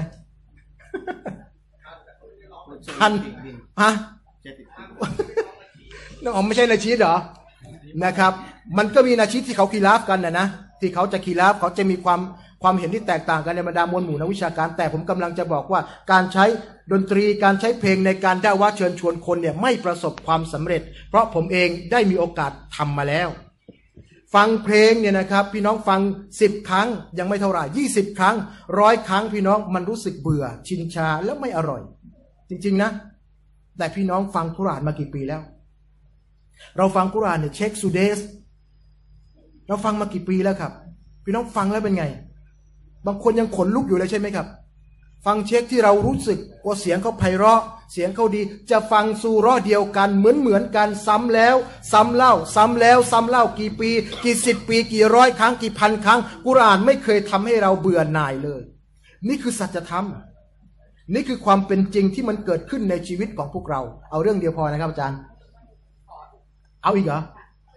ทันฮะน้องไม่ใช่นาชีดเหรอนะครับมันก็มีนาชีดที่เขาคีราฟกันนะนะที่เขาจะคีราฟเขาจะมีความความเห็นที่แตกต่างกันในบรรดามวลหมู่นักวิชาการแต่ผมกำลังจะบอกว่าการใช้ดนตรีการใช้เพลงในการด่าวะเชิญชวนคนเนี่ยไม่ประสบความสำเร็จเพราะผมเองได้มีโอกาสทำมาแล้วฟังเพลงเนี่ยนะครับพี่น้องฟังสิบครั้งยังไม่เท่าไหร่ยี่สิบครั้งร้อยครั้งพี่น้องมันรู้สึกเบื่อชินชาแล้วไม่อร่อยจริงๆนะแต่พี่น้องฟังกุรอานมากี่ปีแล้วเราฟังกุรอานเนี่ยเช็คซูเดสเราฟังมากี่ปีแล้วครับพี่น้องฟังแล้วเป็นไงบางคนยังขนลุกอยู่เลยใช่ไหมครับฟังเช็คที่เรารู้สึกว่าเสียงเขาไพเราะเสียงเขาดีจะฟังซูเราะห์เดียวกันเหมือนเหมือนกันซ้ำแล้วซ้ำเล่าซ้ำแล้วซ้ำเล่ากี่ปีกี่สิบปีกี่ร้อยครั้งกี่พันครั้งกุรอานไม่เคยทำให้เราเบื่อหน่ายเลยนี่คือสัจธรรมนี่คือความเป็นจริงที่มันเกิดขึ้นในชีวิตของพวกเราเอาเรื่องเดียวพอนะครับอาจารย์เอาอีกเหรอ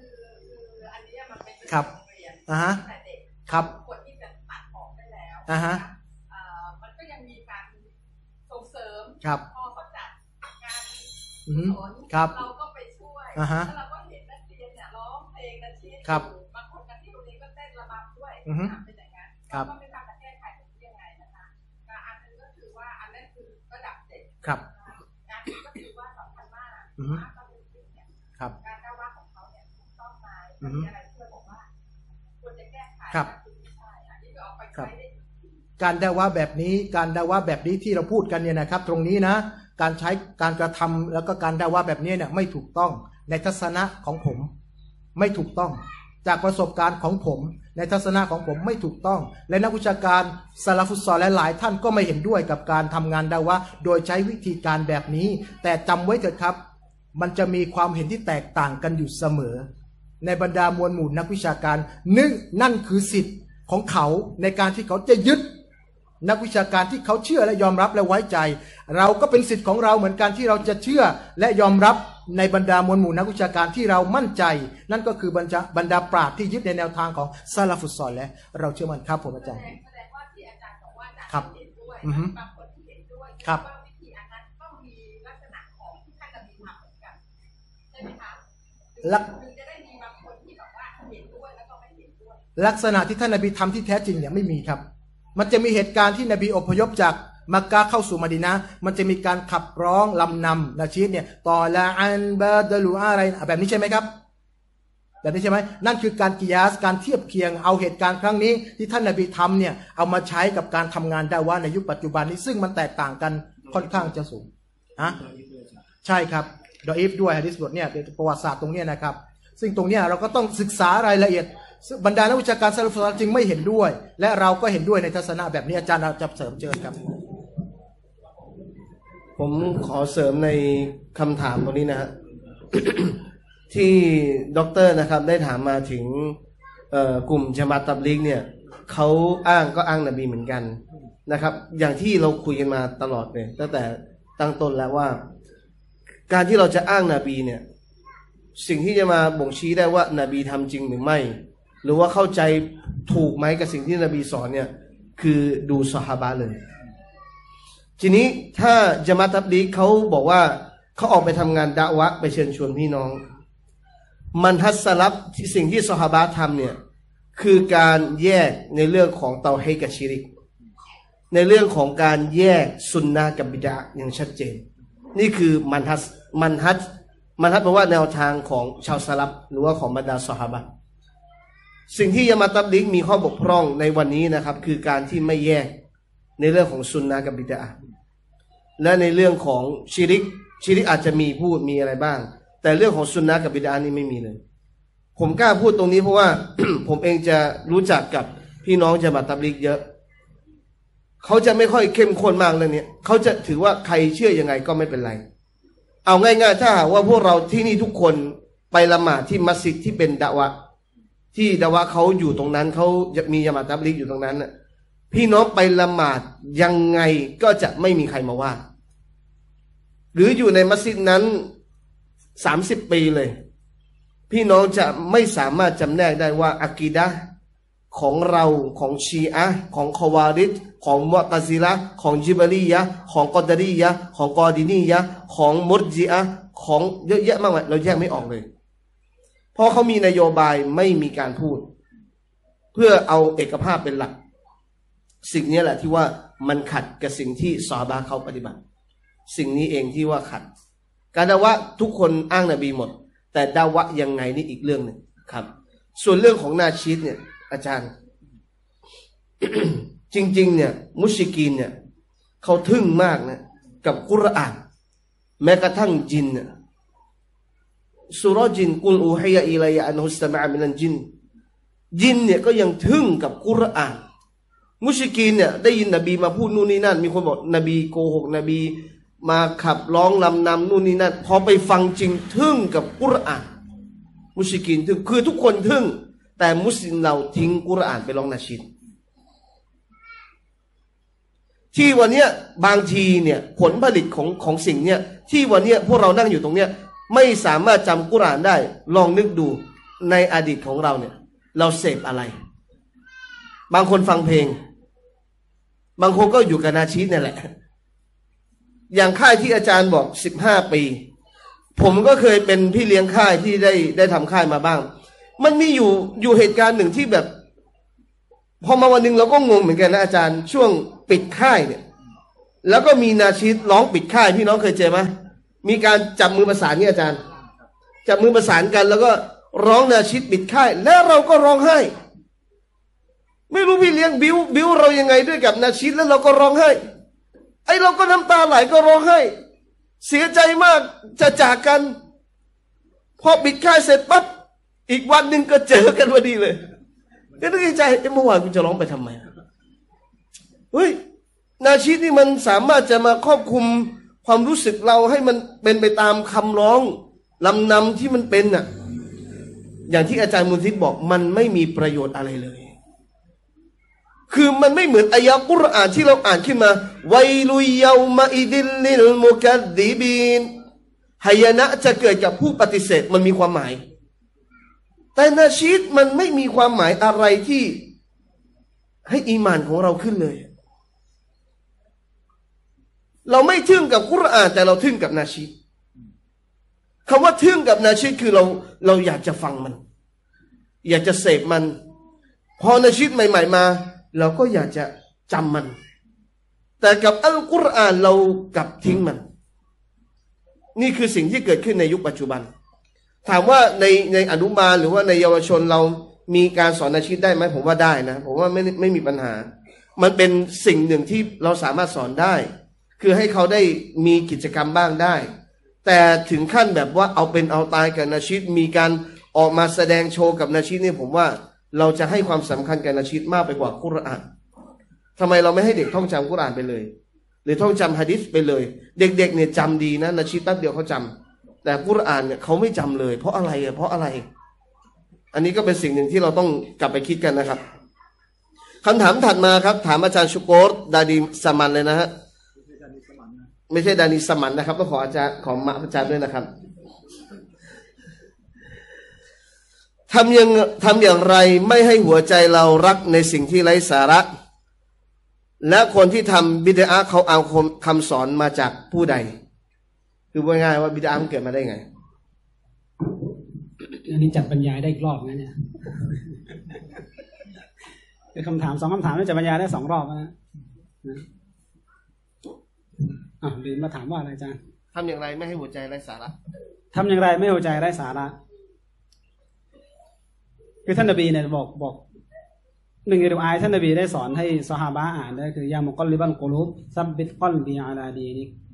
ครับอ่าฮะครับอ่าฮะมันก็ยังมีการส่งเสริมครับพอเขาจัดงานอือครับเราก็ไปช่วยอ่าฮะแล้วเราก็เห็นนักเรียนเนี่ยร้องเพลงนักเรียนครับบางคนกันที่โรงเรียนก็เต้นระบำด้วยอือฮึเป็นอย่างนั้นครับก็ไม่ทราบจะแก้ไขตรงนี้ยังไงนะคะการอันนึงก็คือว่าอันนั้นคือระดับเด็กครับการนึงก็คือว่าสำคัญมากอือฮึว่าต้องเป็นจริงเนี่ยครับการก้าวว่าของเขาเนี่ยถูกต้องไหมอือฮึมีอะไรที่เราบอกว่าควรจะแก้ไขครับคือไม่ใช่อันนี้ก็เอาไปครับใช้ได้การด่าวะแบบนี้การด่าวะแบบนี้ที่เราพูดกันเนี่ยนะครับ ตรงนี้นะการใช้การกระทำแล้วก็การด่าวะแบบนี้เนี่ยไม่ถูกต้องในทัศนะของผมไม่ถูกต้องจากประสบการณ์ของผมในทัศนะของผมไม่ถูกต้องและนักวิชาการซาลาฟุตซอลและหลายท่านก็ไม่เห็นด้วยกับการทำงานด่าวะโดยใช้วิธีการแบบนี้แต่จำไว้เถิดครับมันจะมีความเห็นที่แตกต่างกันอยู่เสมอในบรรดามวลหมู่นักวิชาการนึกนั่นคือสิทธิ์ของเขาในการที่เขาจะยึดนักวิชาการที่เขาเชื่อและยอมรับและไว้ใจเราก็เป็นสิทธิ์ของเราเหมือนกันที่เราจะเชื่อและยอมรับในบรรดามวลหมู่นักวิชาการที่เรามั่นใจนั่นก็คือบรรดาบรรดาปราชญ์ที่ยึดในแนวทางของซาลาฟุตซอลและเราเชื่อมั่นครับผมอาจารย์แสดงว่าที่อาจารย์บอกว่าอาจารย์ครับเห็นด้วยอือฮึบางคนที่เห็นด้วยครับว่าวิธีอันนั้นต้องมีลักษณะของที่ท่านนบีทำเหมือนกันใช่ไหมคะลักคือจะได้มีบางคนที่แบบว่าเห็นด้วยแล้วก็ไม่เห็นด้วยลักษณะที่ท่านนบีทำที่แท้จริงเนี่ยไม่มีครับมันจะมีเหตุการณ์ที่นบีอพยพจากมักกะเข้าสู่มะดีนะห์มันจะมีการขับร้องลำนำนาชีดเนี่ยตอละอันบาดลูอะไรแบบนี้ใช่ไหมครับแบบนี้ใช่ไหมนั่นคือการกิยาสการเทียบเคียงเอาเหตุการณ์ครั้งนี้ที่ท่านนบีทำเนี่ยเอามาใช้กับการทำงานดาวะในยุคปัจจุบันนี้ซึ่งมันแตกต่างกันค่อนข้างจะสูงฮะใช่ครับดออีฟด้วยฮะดิษบทเนี่ยเป็นประวัติศาสตร์ตรงเนี้ยนะครับซึ่งตรงเนี้ยเราก็ต้องศึกษารายละเอียดบรรดานักวิชาการซาลาฟุตซอลจึงไม่เห็นด้วย และเราก็เห็นด้วยในทัศนะแบบนี้อาจารย์เราจะเสริมเจิญครับผมขอเสริมในคำถามตรงนี้นะฮะ ที่ด็อกเตอร์นะครับได้ถามมาถึงกลุ่มจามาตับลิกเนี่ยเขาอ้างก็อ้างนบีเหมือนกันนะครับอย่างที่เราคุยกันมาตลอดเลยตั้งแต่ตั้งต้นแล้วว่าการที่เราจะอ้างนบีเนี่ยสิ่งที่จะมาบ่งชี้ได้ว่านบีทำจริงหรือไม่หรือว่าเข้าใจถูกไหมกับสิ่งที่นบีสอนเนี่ยคือดูซอฮาบะห์เลยทีนี้ถ้าจามาตับลิกเขาบอกว่าเขาออกไปทำงานดะวะไปเชิญชวนพี่น้องมันทัศลับที่สิ่งที่ซอฮาบะห์ทำเนี่ยคือการแยกในเรื่องของเตาฮีดกับชิริกในเรื่องของการแยกซุนนะห์กับบิดอะห์อย่างชัดเจนนี่คือมันทัศมันทัศมันทัศแปลว่าแนวทางของชาวสลับหรือว่าของบรรดาซอฮาบะห์สิ่งที่ยามาตับลิกมีข้อบกพร่องในวันนี้นะครับคือการที่ไม่แยกในเรื่องของซุนนะห์กับบิดอะห์และในเรื่องของชิริกชิริกอาจจะมีพูดมีอะไรบ้างแต่เรื่องของซุนนะห์กับบิดอะห์นี่ไม่มีเลยผมกล้าพูดตรงนี้เพราะว่า ผมเองจะรู้จักกับพี่น้องจะมาตับลิกเยอะเขาจะไม่ค่อยเข้มข้นมากเรื่องนี้เขาจะถือว่าใครเชื่อยังไงก็ไม่เป็นไรเอาง่ายๆถ้าหากว่าพวกเราที่นี่ทุกคนไปละหมาดที่มัสยิดที่เป็นดะวะที่ดะวะเขาอยู่ตรงนั้นเขาจะมีญะมาตับลิกอยู่ตรงนั้นน่ะพี่น้องไปละหมาดยังไงก็จะไม่มีใครมาว่าหรืออยู่ในมัสยิดนั้นสามสิบปีเลยพี่น้องจะไม่สามารถจำแนกได้ว่าอะกีดะห์ของเราของชีอะห์ของคอวาริดของมุอ์ตะซิละห์ของญิบรียะห์ของกอดารียะห์ของกอดินียะห์ของมุรจิอะห์ของเยอะแยะมากมายเราแยกไม่ออกเลยเพราะเขามีนโยบายไม่มีการพูดเพื่อเอาเอกภาพเป็นหลักสิ่งนี้แหละที่ว่ามันขัดกับสิ่งที่ซอฮาบะห์เขาปฏิบัติสิ่งนี้เองที่ว่าขัดการดะวะทุกคนอ้างนบีหมดแต่ดะวะยังไงนี่อีกเรื่องหนึ่งครับส่วนเรื่องของนาชีดเนี่ยอาจารย์ จริงๆเนี่ยมุชริกีนเนี่ยเขาทึ่งมากนะกับกุรอานแม้กระทั่งจินเนี่ยสุเราะห์จินกุลอูฮิยะอิลัยอันฮุสตะมะมินัลจินจินเนี่ยก็ยังทึ่งกับกุรอานมุชริกีนเนี่ยได้ยินนบีมาพูดนู่นนี่นั่นมีคนบอกนบีโกหกนบีมาขับร้องลำนำนู่นนี่นั่นพอไปฟังจริงทึ่งกับกุรอานมุชริกีนทึ่งคือทุกคนทึ่งแต่มุสลิมเราทิ้งกุรอานไปร้องนาชีดที่วันเนี้ยบางทีเนี่ยผลผลิตของของสิ่งเนี้ยที่วันเนี้ยพวกเรานั่งอยู่ตรงเนี้ยไม่สามารถจำกุรอานได้ลองนึกดูในอดีตของเราเนี่ยเราเสพอะไรบางคนฟังเพลงบางคนก็อยู่กับนาชีดนี่แหละอย่างค่ายที่อาจารย์บอกสิบห้าปีผมก็เคยเป็นพี่เลี้ยงค่ายที่ได้ได้ทำค่ายมาบ้างมันมีอยู่อยู่เหตุการณ์หนึ่งที่แบบพอมาวันหนึ่งเราก็งงเหมือนกันนะอาจารย์ช่วงปิดค่ายเนี่ยแล้วก็มีนาชีดร้องปิดค่ายพี่น้องเคยเจอไหมมีการจับมือประสานนี่อาจารย์จับมือประสานกันแล้วก็ร้องนาชีดปิดค่ายแล้วเราก็ร้องไห้ไม่รู้พี่เลี้ยงบิ้วบิ้วเรายังไงด้วยกับนาชีดแล้วเราก็ร้องไห้ไอเราก็น้ำตาไหลก็ร้องไห้เสียใจมากจะจากกันพอปิดค่ายเสร็จปั๊บอีกวันหนึ่งก็เจอกันพอดีเลยก็นึกในใจเมื่อวานกูจะร้องไปทำไมเฮ้ยนาชีดนี่มันสามารถจะมาครอบคลุมความรู้สึกเราให้มันเป็นไปตามคำร้องลำนำที่มันเป็นน่ะอย่างที่อาจารย์มุนซิดบอกมันไม่มีประโยชน์อะไรเลยคือมันไม่เหมือนอายะกุรอานที่เราอ่านขึ้นมาไวลุยเยามาอิดิลลิลมุกัดดิบีนหายนะจะเกิดกับผู้ปฏิเสธมันมีความหมายแต่นาชีดมันไม่มีความหมายอะไรที่ให้อีหม่านของเราขึ้นเลยเราไม่ทึ่งกับกุรอานแต่เราทึ่งกับนาชีดคำว่าทึ่งกับนาชีดคือเราเราอยากจะฟังมันอยากจะเสพมันพอนาชีดใหม่ๆมาเราก็อยากจะจำมันแต่กับอัลกุรอานเรากลับทิ้งมันนี่คือสิ่งที่เกิดขึ้นในยุคปัจจุบันถามว่าในในอนุบาลหรือว่าในเยาวชนเรามีการสอนนาชีดได้ไหมผมว่าได้นะผมว่าไม่ไม่มีปัญหามันเป็นสิ่งหนึ่งที่เราสามารถสอนได้คือให้เขาได้มีกิจกรรมบ้างได้แต่ถึงขั้นแบบว่าเอาเป็นเอาตายกับนาชีดมีการออกมาแสดงโชว์กับนาชีดนี่ผมว่าเราจะให้ความสำคัญกับนาชีดมากไปกว่ากุรอานทำไมเราไม่ให้เด็กท่องจำกุรอานไปเลยหรือท่องจำหะดีษไปเลยเด็กๆเนี่ยจำดีนะนาชีดแป๊บเดียวเขาจำแต่กุรอานเนี่ยเขาไม่จำเลยเพราะอะไรอ่ะเพราะอะไรอันนี้ก็เป็นสิ่งหนึ่งที่เราต้องกลับไปคิดกันนะครับคำถามถัดมาครับถามอาจารย์ชุโกรดาดีสมันเลยนะฮะไม่ใช่ดานิสมันนะครับต้องขออาจารย์ขอมาอาจารย์ด้วยนะครับทำยังทำอย่างไรไม่ให้หัวใจเรารักในสิ่งที่ไร้สาระและคนที่ทำบิดอะห์เขาเอาคำสอนมาจากผู้ใดคือว่าง่ายว่าบิดอะห์มันเกิดมาได้ไงอันนี้จัดบรรยายได้อีกรอบนะเนี่ยคือคำถามสองคำถามนี่จะบรรยายได้สองรอบนะอ่ะลืมมาถามว่าอะไรอาจารย์ทำอย่างไรไม่ให้หัวใจไร้สาระทำอย่างไรไม่ให้หัวใจไร้สาระคือท่านนบีเนี่ยบอกบอกหนึ่งในดุอาท่านนบีได้สอนให้ซอฮาบะห์อ่านได้คือยามุกัลลิบัลกุลูบซับบิตกัลบีอาลาดีนิก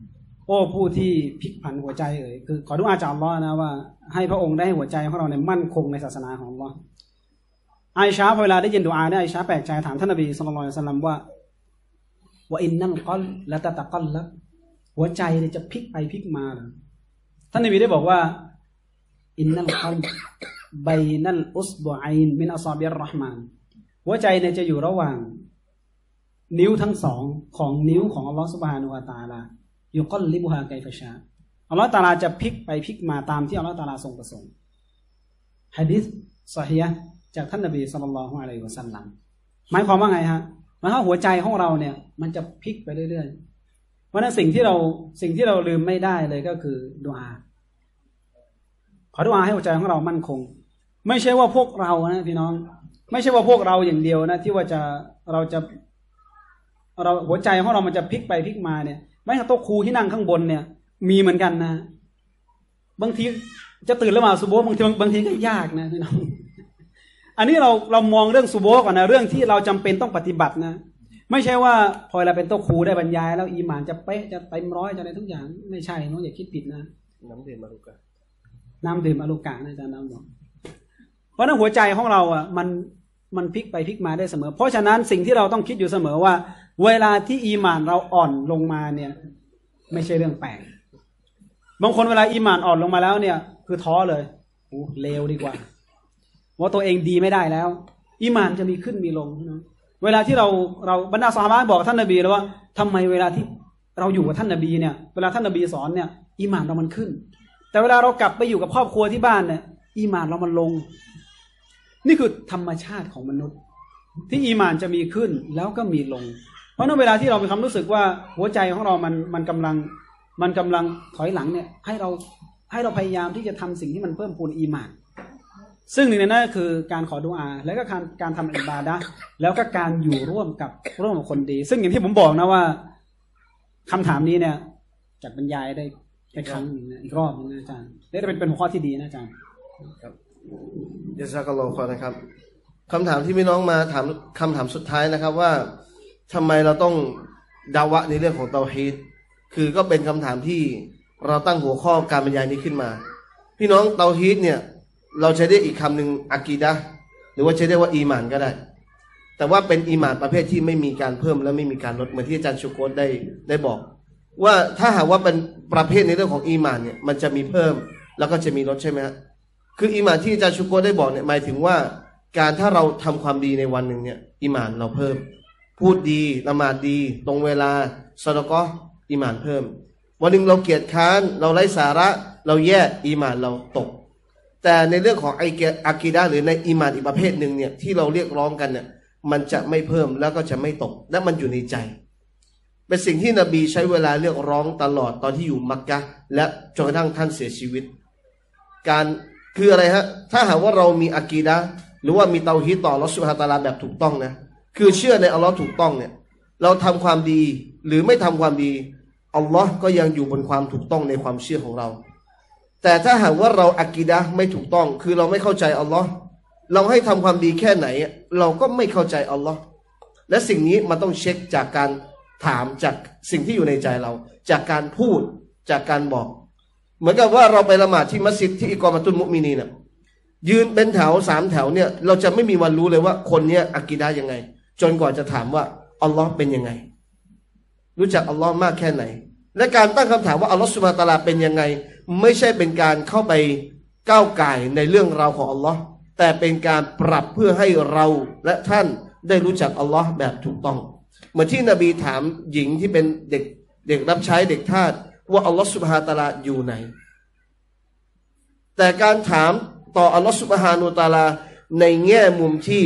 โอ้ผู้ที่พลิกผันหัวใจเอ่ยคือขอดุอาจากอัลลอฮ์นะว่าให้พระองค์ได้ให้หัวใจของเราเนี่ยมั่นคงในศาสนาของอัลลอฮ์ไอชาเวลาได้ยินดุอาเนี่ยไอชาแปลกใจถามท่านนบีศ็อลลัลลอฮุอะลัยฮิวะซัลลัมว่าว่าอินนัลกัลละตะตะกัลละหัวใจเนี่ยจะพลิกไปพลิกมาเหรอท่านนบีได้บอกว่าอินนัลกัลบัยนัลอุสบุอัยนมินอัศอบิรเราะห์มานหัวใจเนี่ยจะอยู่ระหว่างนิ้วทั้งสองของนิ้วของอัลลอฮฺซุบฮานะฮูวะตะอาลายุกัลลิบุฮาไกฟะชาอัลลอฮฺตะอาลาจะพลิกไปพลิกมาตามที่อัลลอฮฺตะอาลาทรงประสงค์หะดีษซอฮีฮ์จากท่านนบีศ็อลลัลลอฮุอะลัยฮิวะซัลลัมหมายความว่าไงฮะหมายความว่าหัวใจของเราเนี่ยมันจะพลิกไปเรื่อยๆเพราะฉะนั้นสิ่งที่เราสิ่งที่เราลืมไม่ได้เลยก็คือดุอาขอดุอาให้หัวใจของเรามั่นคงไม่ใช่ว่าพวกเรานะพี่น้องไม่ใช่ว่าพวกเราอย่างเดียวนะที่ว่าจะเราจะเราหัวใจของเรามันจะพลิกไปพลิกมาเนี่ยแม้กระทั่งโต๊ะครูที่นั่งข้างบนเนี่ยมีเหมือนกันนะบางทีจะตื่นแล้วมาซุโบห์บางทีบางทีก็ยากนะพี่น้องอันนี้เราเรามองเรื่องซุโบห์ก่อนนะเรื่องที่เราจำเป็นต้องปฏิบัตินะไม่ใช่ว่าพอเราเป็นโต๊ะครูได้บรรยายแล้วอีหม่านจะเป๊ะจะเต็มร้อยจะอะไรทุกอย่างไม่ใช่น้องอย่าคิดผิดนะน้ำดื่มอาลูกาน้ำดื่มอาลูกานะอาจารย์น้ำบอกเพราะนั้นหัวใจของเราอ่ะมันมันพลิกไปพลิกมาได้เสมอเพราะฉะนั้นสิ่งที่เราต้องคิดอยู่เสมอว่าเวลาที่อีหม่านเราอ่อนลงมาเนี่ยไม่ใช่เรื่องแปลกบางคนเวลาอีหม่านอ่อนลงมาแล้วเนี่ยคือท้อเลยโอ้เลวดีกว่าว่าตัวเองดีไม่ได้แล้วอีหม่านจะมีขึ้นมีลงนะเวลาที่เราเราบรรดาซอฮาบะห์บอกท่านนบีแล้วว่าทำไมเวลาที่เราอยู่กับท่านนบีเนี่ยเวลาท่านนบีสอนเนี่ยอีหม่านเรามันขึ้นแต่เวลาเรากลับไปอยู่กับครอบครัวที่บ้านเนี่ยอีหม่านเรามันลงนี่คือธรรมชาติของมนุษย์ที่อีหม่านจะมีขึ้นแล้วก็มีลงเพราะนั้นเวลาที่เรามีความรู้สึกว่าหัวใจของเรามันมันกำลังมันกำลังถอยหลังเนี่ยให้เราให้เราพยายามที่จะทำสิ่งที่มันเพิ่มพูนอีหม่านซึ่งหนึ่งในนั้นคือการขอดุอาและก็การการทำอิบาดะห์แล้วก็การอยู่ร่วมกับร่วมกับคนดีซึ่งอย่างที่ผมบอกนะว่าคำถามนี้เนี่ยจัดบรรยายได้อีกครั้งนึงนะอีกรอบนึงนะอาจารย์นี่จะเป็นเป็นหัวข้อที่ดีนะอาจารย์ครับยะซากัลลอฮุค็อยรนะครับคำถามที่พี่น้องมาถามคำถามสุดท้ายนะครับว่าทำไมเราต้องดาวะในเรื่องของเตาฮีดคือก็เป็นคำถามที่เราตั้งหัวข้อการบรรยายนี้ขึ้นมาพี่น้องเตาฮีดเนี่ยเราใช้ได้อีกคำหนึ่งอากีดะห์หรือว่าใช้ได้ว่าอีหม่านก็ได้แต่ว่าเป็นอีหม่านประเภทที่ไม่มีการเพิ่มและไม่มีการลดเหมือนที่อาจารย์ชูโกตได้ได้บอกว่าถ้าหากว่าเป็นประเภทในเรื่องของอีหม่านเนี่ยมันจะมีเพิ่มแล้วก็จะมีลดใช่ไหมฮะคืออีหม่านที่อาจารย์ชูโกตได้บอกเนี่ยหมายถึงว่าการถ้าเราทำความดีในวันหนึ่งเนี่ยอีหม่านเราเพิ่มพูดดีละหมาดดีตรงเวลาซอดาเกาะห์อีหม่านเพิ่มวันหนึ่งเราเกียจค้านเราไร้สาระเราแย่อีหม่านเราตกแต่ในเรื่องของไอเกอากีดะห์หรือในอีหม่านอีกประเภทหนึ่งเนี่ยที่เราเรียกร้องกันเนี่ยมันจะไม่เพิ่มแล้วก็จะไม่ตกและมันอยู่ในใจเป็นสิ่งที่นบีใช้เวลาเรียกร้องตลอดตอนที่อยู่มักกะห์และจนกระทั่งท่านเสียชีวิตการคืออะไรฮะถ้าหากว่าเรามีอากีดะห์หรือว่ามีเตาฮีดต่ออัลเลาะห์ซุบฮานะฮูวะตะอาลาแบบถูกต้องนะคือเชื่อในอัลเลาะห์ถูกต้องเนี่ยเราทำความดีหรือไม่ทำความดีอัลลอฮ์ก็ยังอยู่บนความถูกต้องในความเชื่อของเราแต่ถ้าหากว่าเราอากีดะห์ไม่ถูกต้องคือเราไม่เข้าใจอัลลอฮ์เราให้ทำความดีแค่ไหนเราก็ไม่เข้าใจอัลลอฮ์และสิ่งนี้มันต้องเช็คจากการถามจากสิ่งที่อยู่ในใจเราจากการพูดจากการบอกเหมือนกับว่าเราไปละหมาดที่มัสยิดที่อิกอมะตุลมุอ์มินีนน่ะยืนเป็นแถวสามแถวเนี่ยเราจะไม่มีวันรู้เลยว่าคนเนี้ยอากีดะห์ยังไงจนกว่าจะถามว่าอัลลอฮ์เป็นยังไงรู้จักอัลลอฮ์มากแค่ไหนและการตั้งคำถามว่าอัลลอฮ์ซุบฮานะฮูวะตะอาลาเป็นยังไงไม่ใช่เป็นการเข้าไปก้าวก่ายในเรื่องราวของอัลลอฮ์แต่เป็นการปรับเพื่อให้เราและท่านได้รู้จักอัลลอฮ์แบบถูกต้องเหมือนที่นบีถามหญิงที่เป็นเด็กเด็กรับใช้เด็กทาสว่าอัลลอฮ์ซุบฮานะฮูวะตะอาลาอยู่ไหนแต่การถามต่ออัลลอฮ์ซุบฮานะฮูวะตะอาลาในแง่มุมที่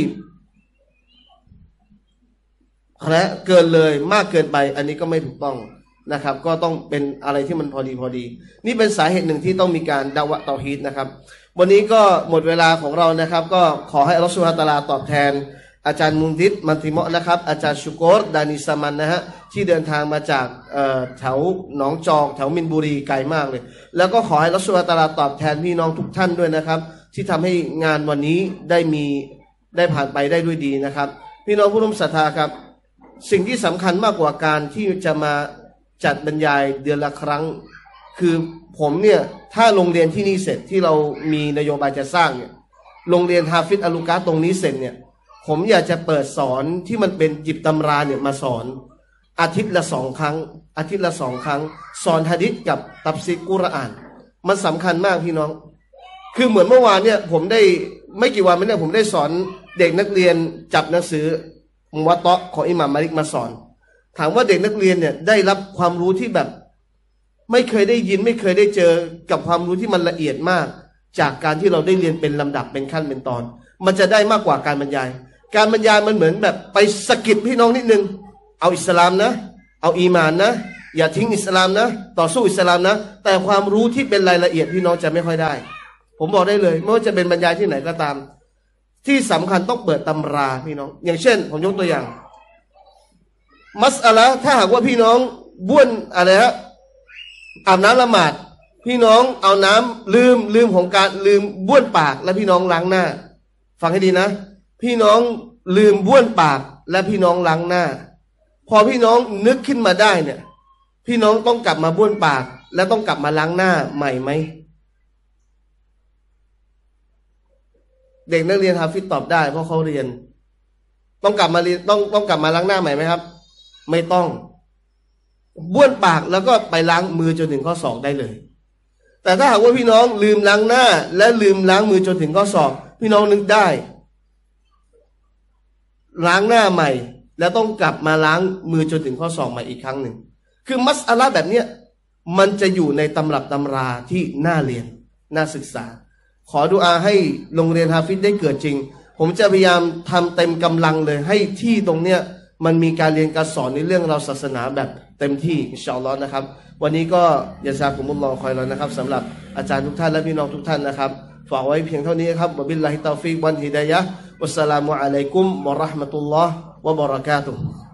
และเกินเลยมากเกินไปอันนี้ก็ไม่ถูกต้องนะครับก็ต้องเป็นอะไรที่มันพอดีพอดีนี่เป็นสาเหตุหนึ่งที่ต้องมีการดะวะเตาฮีดนะครับวันนี้ก็หมดเวลาของเรานะครับก็ขอให้อัลเลาะห์ซุบฮานะฮูวะตะอาลาตอบแทนอาจารย์มุนซิรมันติเมาะนะครับอาจารย์ชุโกรดานิสมันนะฮะที่เดินทางมาจากแถวหนองจอกแถวมินบุรีไกลมากเลยแล้วก็ขอให้อัลเลาะห์ซุบฮานะฮูวะตะอาลาตอบแทนพี่น้องทุกท่านด้วยนะครับที่ทำให้งานวันนี้ได้มีได้ผ่านไปได้ด้วยดีนะครับพี่น้องผู้ร่วมศรัทธาครับสิ่งที่สำคัญมากกว่าการที่จะมาจัดบรรยายเดือนละครั้งคือผมเนี่ยถ้าโรงเรียนที่นี่เสร็จที่เรามีนโยบายจะสร้างเนี่ยโรงเรียนฮาฟิซอัลลูกาตรงนี้เสร็จเนี่ยผมอยากจะเปิดสอนที่มันเป็นหยิบตำราเนี่ยมาสอนอาทิตย์ละสองครั้งอาทิตย์ละสองครั้งสอนหะดีษกับตัฟซีรกุรอานมันสำคัญมากพี่น้องคือเหมือนเมื่อวานเนี่ยผมได้ไม่กี่วันมาเนี่ยผมได้สอนเด็กนักเรียนจับหนังสือมุวัตตะของอิหม่ามมาลิกมาสอนถามว่าเด็กนักเรียนเนี่ยได้รับความรู้ที่แบบไม่เคยได้ยินไม่เคยได้เจอกับความรู้ที่มันละเอียดมากจากการที่เราได้เรียนเป็นลำดับเป็นขั้นเป็นตอนมันจะได้มากกว่าการบรรยายการบรรยายมันเหมือนแบบไปสะกิดพี่น้องนิดนึงเอาอิสลามนะเอาอีหม่านนะอย่าทิ้งอิสลามนะต่อสู้อิสลามนะแต่ความรู้ที่เป็นรายละเอียดพี่น้องจะไม่ค่อยได้ผมบอกได้เลยไม่ว่าจะเป็นบรรยายที่ไหนก็ตามที่สำคัญต้องเปิดตำราพี่น้องอย่างเช่นผมยกตัวอย่างมัสอะละถ้าหากว่าพี่น้องบ้วนอะไรฮะอาบน้ำละหมาดพี่น้องเอาน้ำลืมลืมของการลืมบ้วนปากและพี่น้องล้างหน้าฟังให้ดีนะพี่น้องลืมบ้วนปากและพี่น้องล้างหน้าพอพี่น้องนึกขึ้นมาได้เนี่ยพี่น้องต้องกลับมาบ้วนปากและต้องกลับมาล้างหน้าใหม่ไหมเด็กนักเรียนฮาฟิซตอบได้เพราะเขาเรียนต้องกลับมาเรียนต้องต้องกลับมาล้างหน้าใหม่ไหมครับไม่ต้องบ้วนปากแล้วก็ไปล้างมือจนถึงข้อศอกได้เลยแต่ถ้าหากว่าพี่น้องลืมล้างหน้าและลืมล้างมือจนถึงข้อศอกพี่น้องนึกได้ล้างหน้าใหม่แล้วต้องกลับมาล้างมือจนถึงข้อศอกใหม่อีกครั้งหนึ่งคือมัสอะละห์แบบเนี้ยมันจะอยู่ในตำรับตำราที่น่าเรียนน่าศึกษาขอดุอาให้โรงเรียนฮาฟิซได้เกิดจริงผมจะพยายามทำเต็มกำลังเลยให้ที่ตรงเนี้ยมันมีการเรียนการสอนในเรื่องเราศาสนาแบบเต็มที่อินชาอัลลอฮ์นะครับวันนี้ก็ยะซากุมุลลอฮุค็อยรอนนะครับสำหรับอาจารย์ทุกท่านและพี่น้องทุกท่านนะครับฝากไว้เพียงเท่านี้ครับวะบิลลาฮิตตอฟิกวันฮิดายะฮ์วัสสลามุอะลัยกุมวะเราะห์มะตุลลอฮ์วะบะเราะกาตุฮ์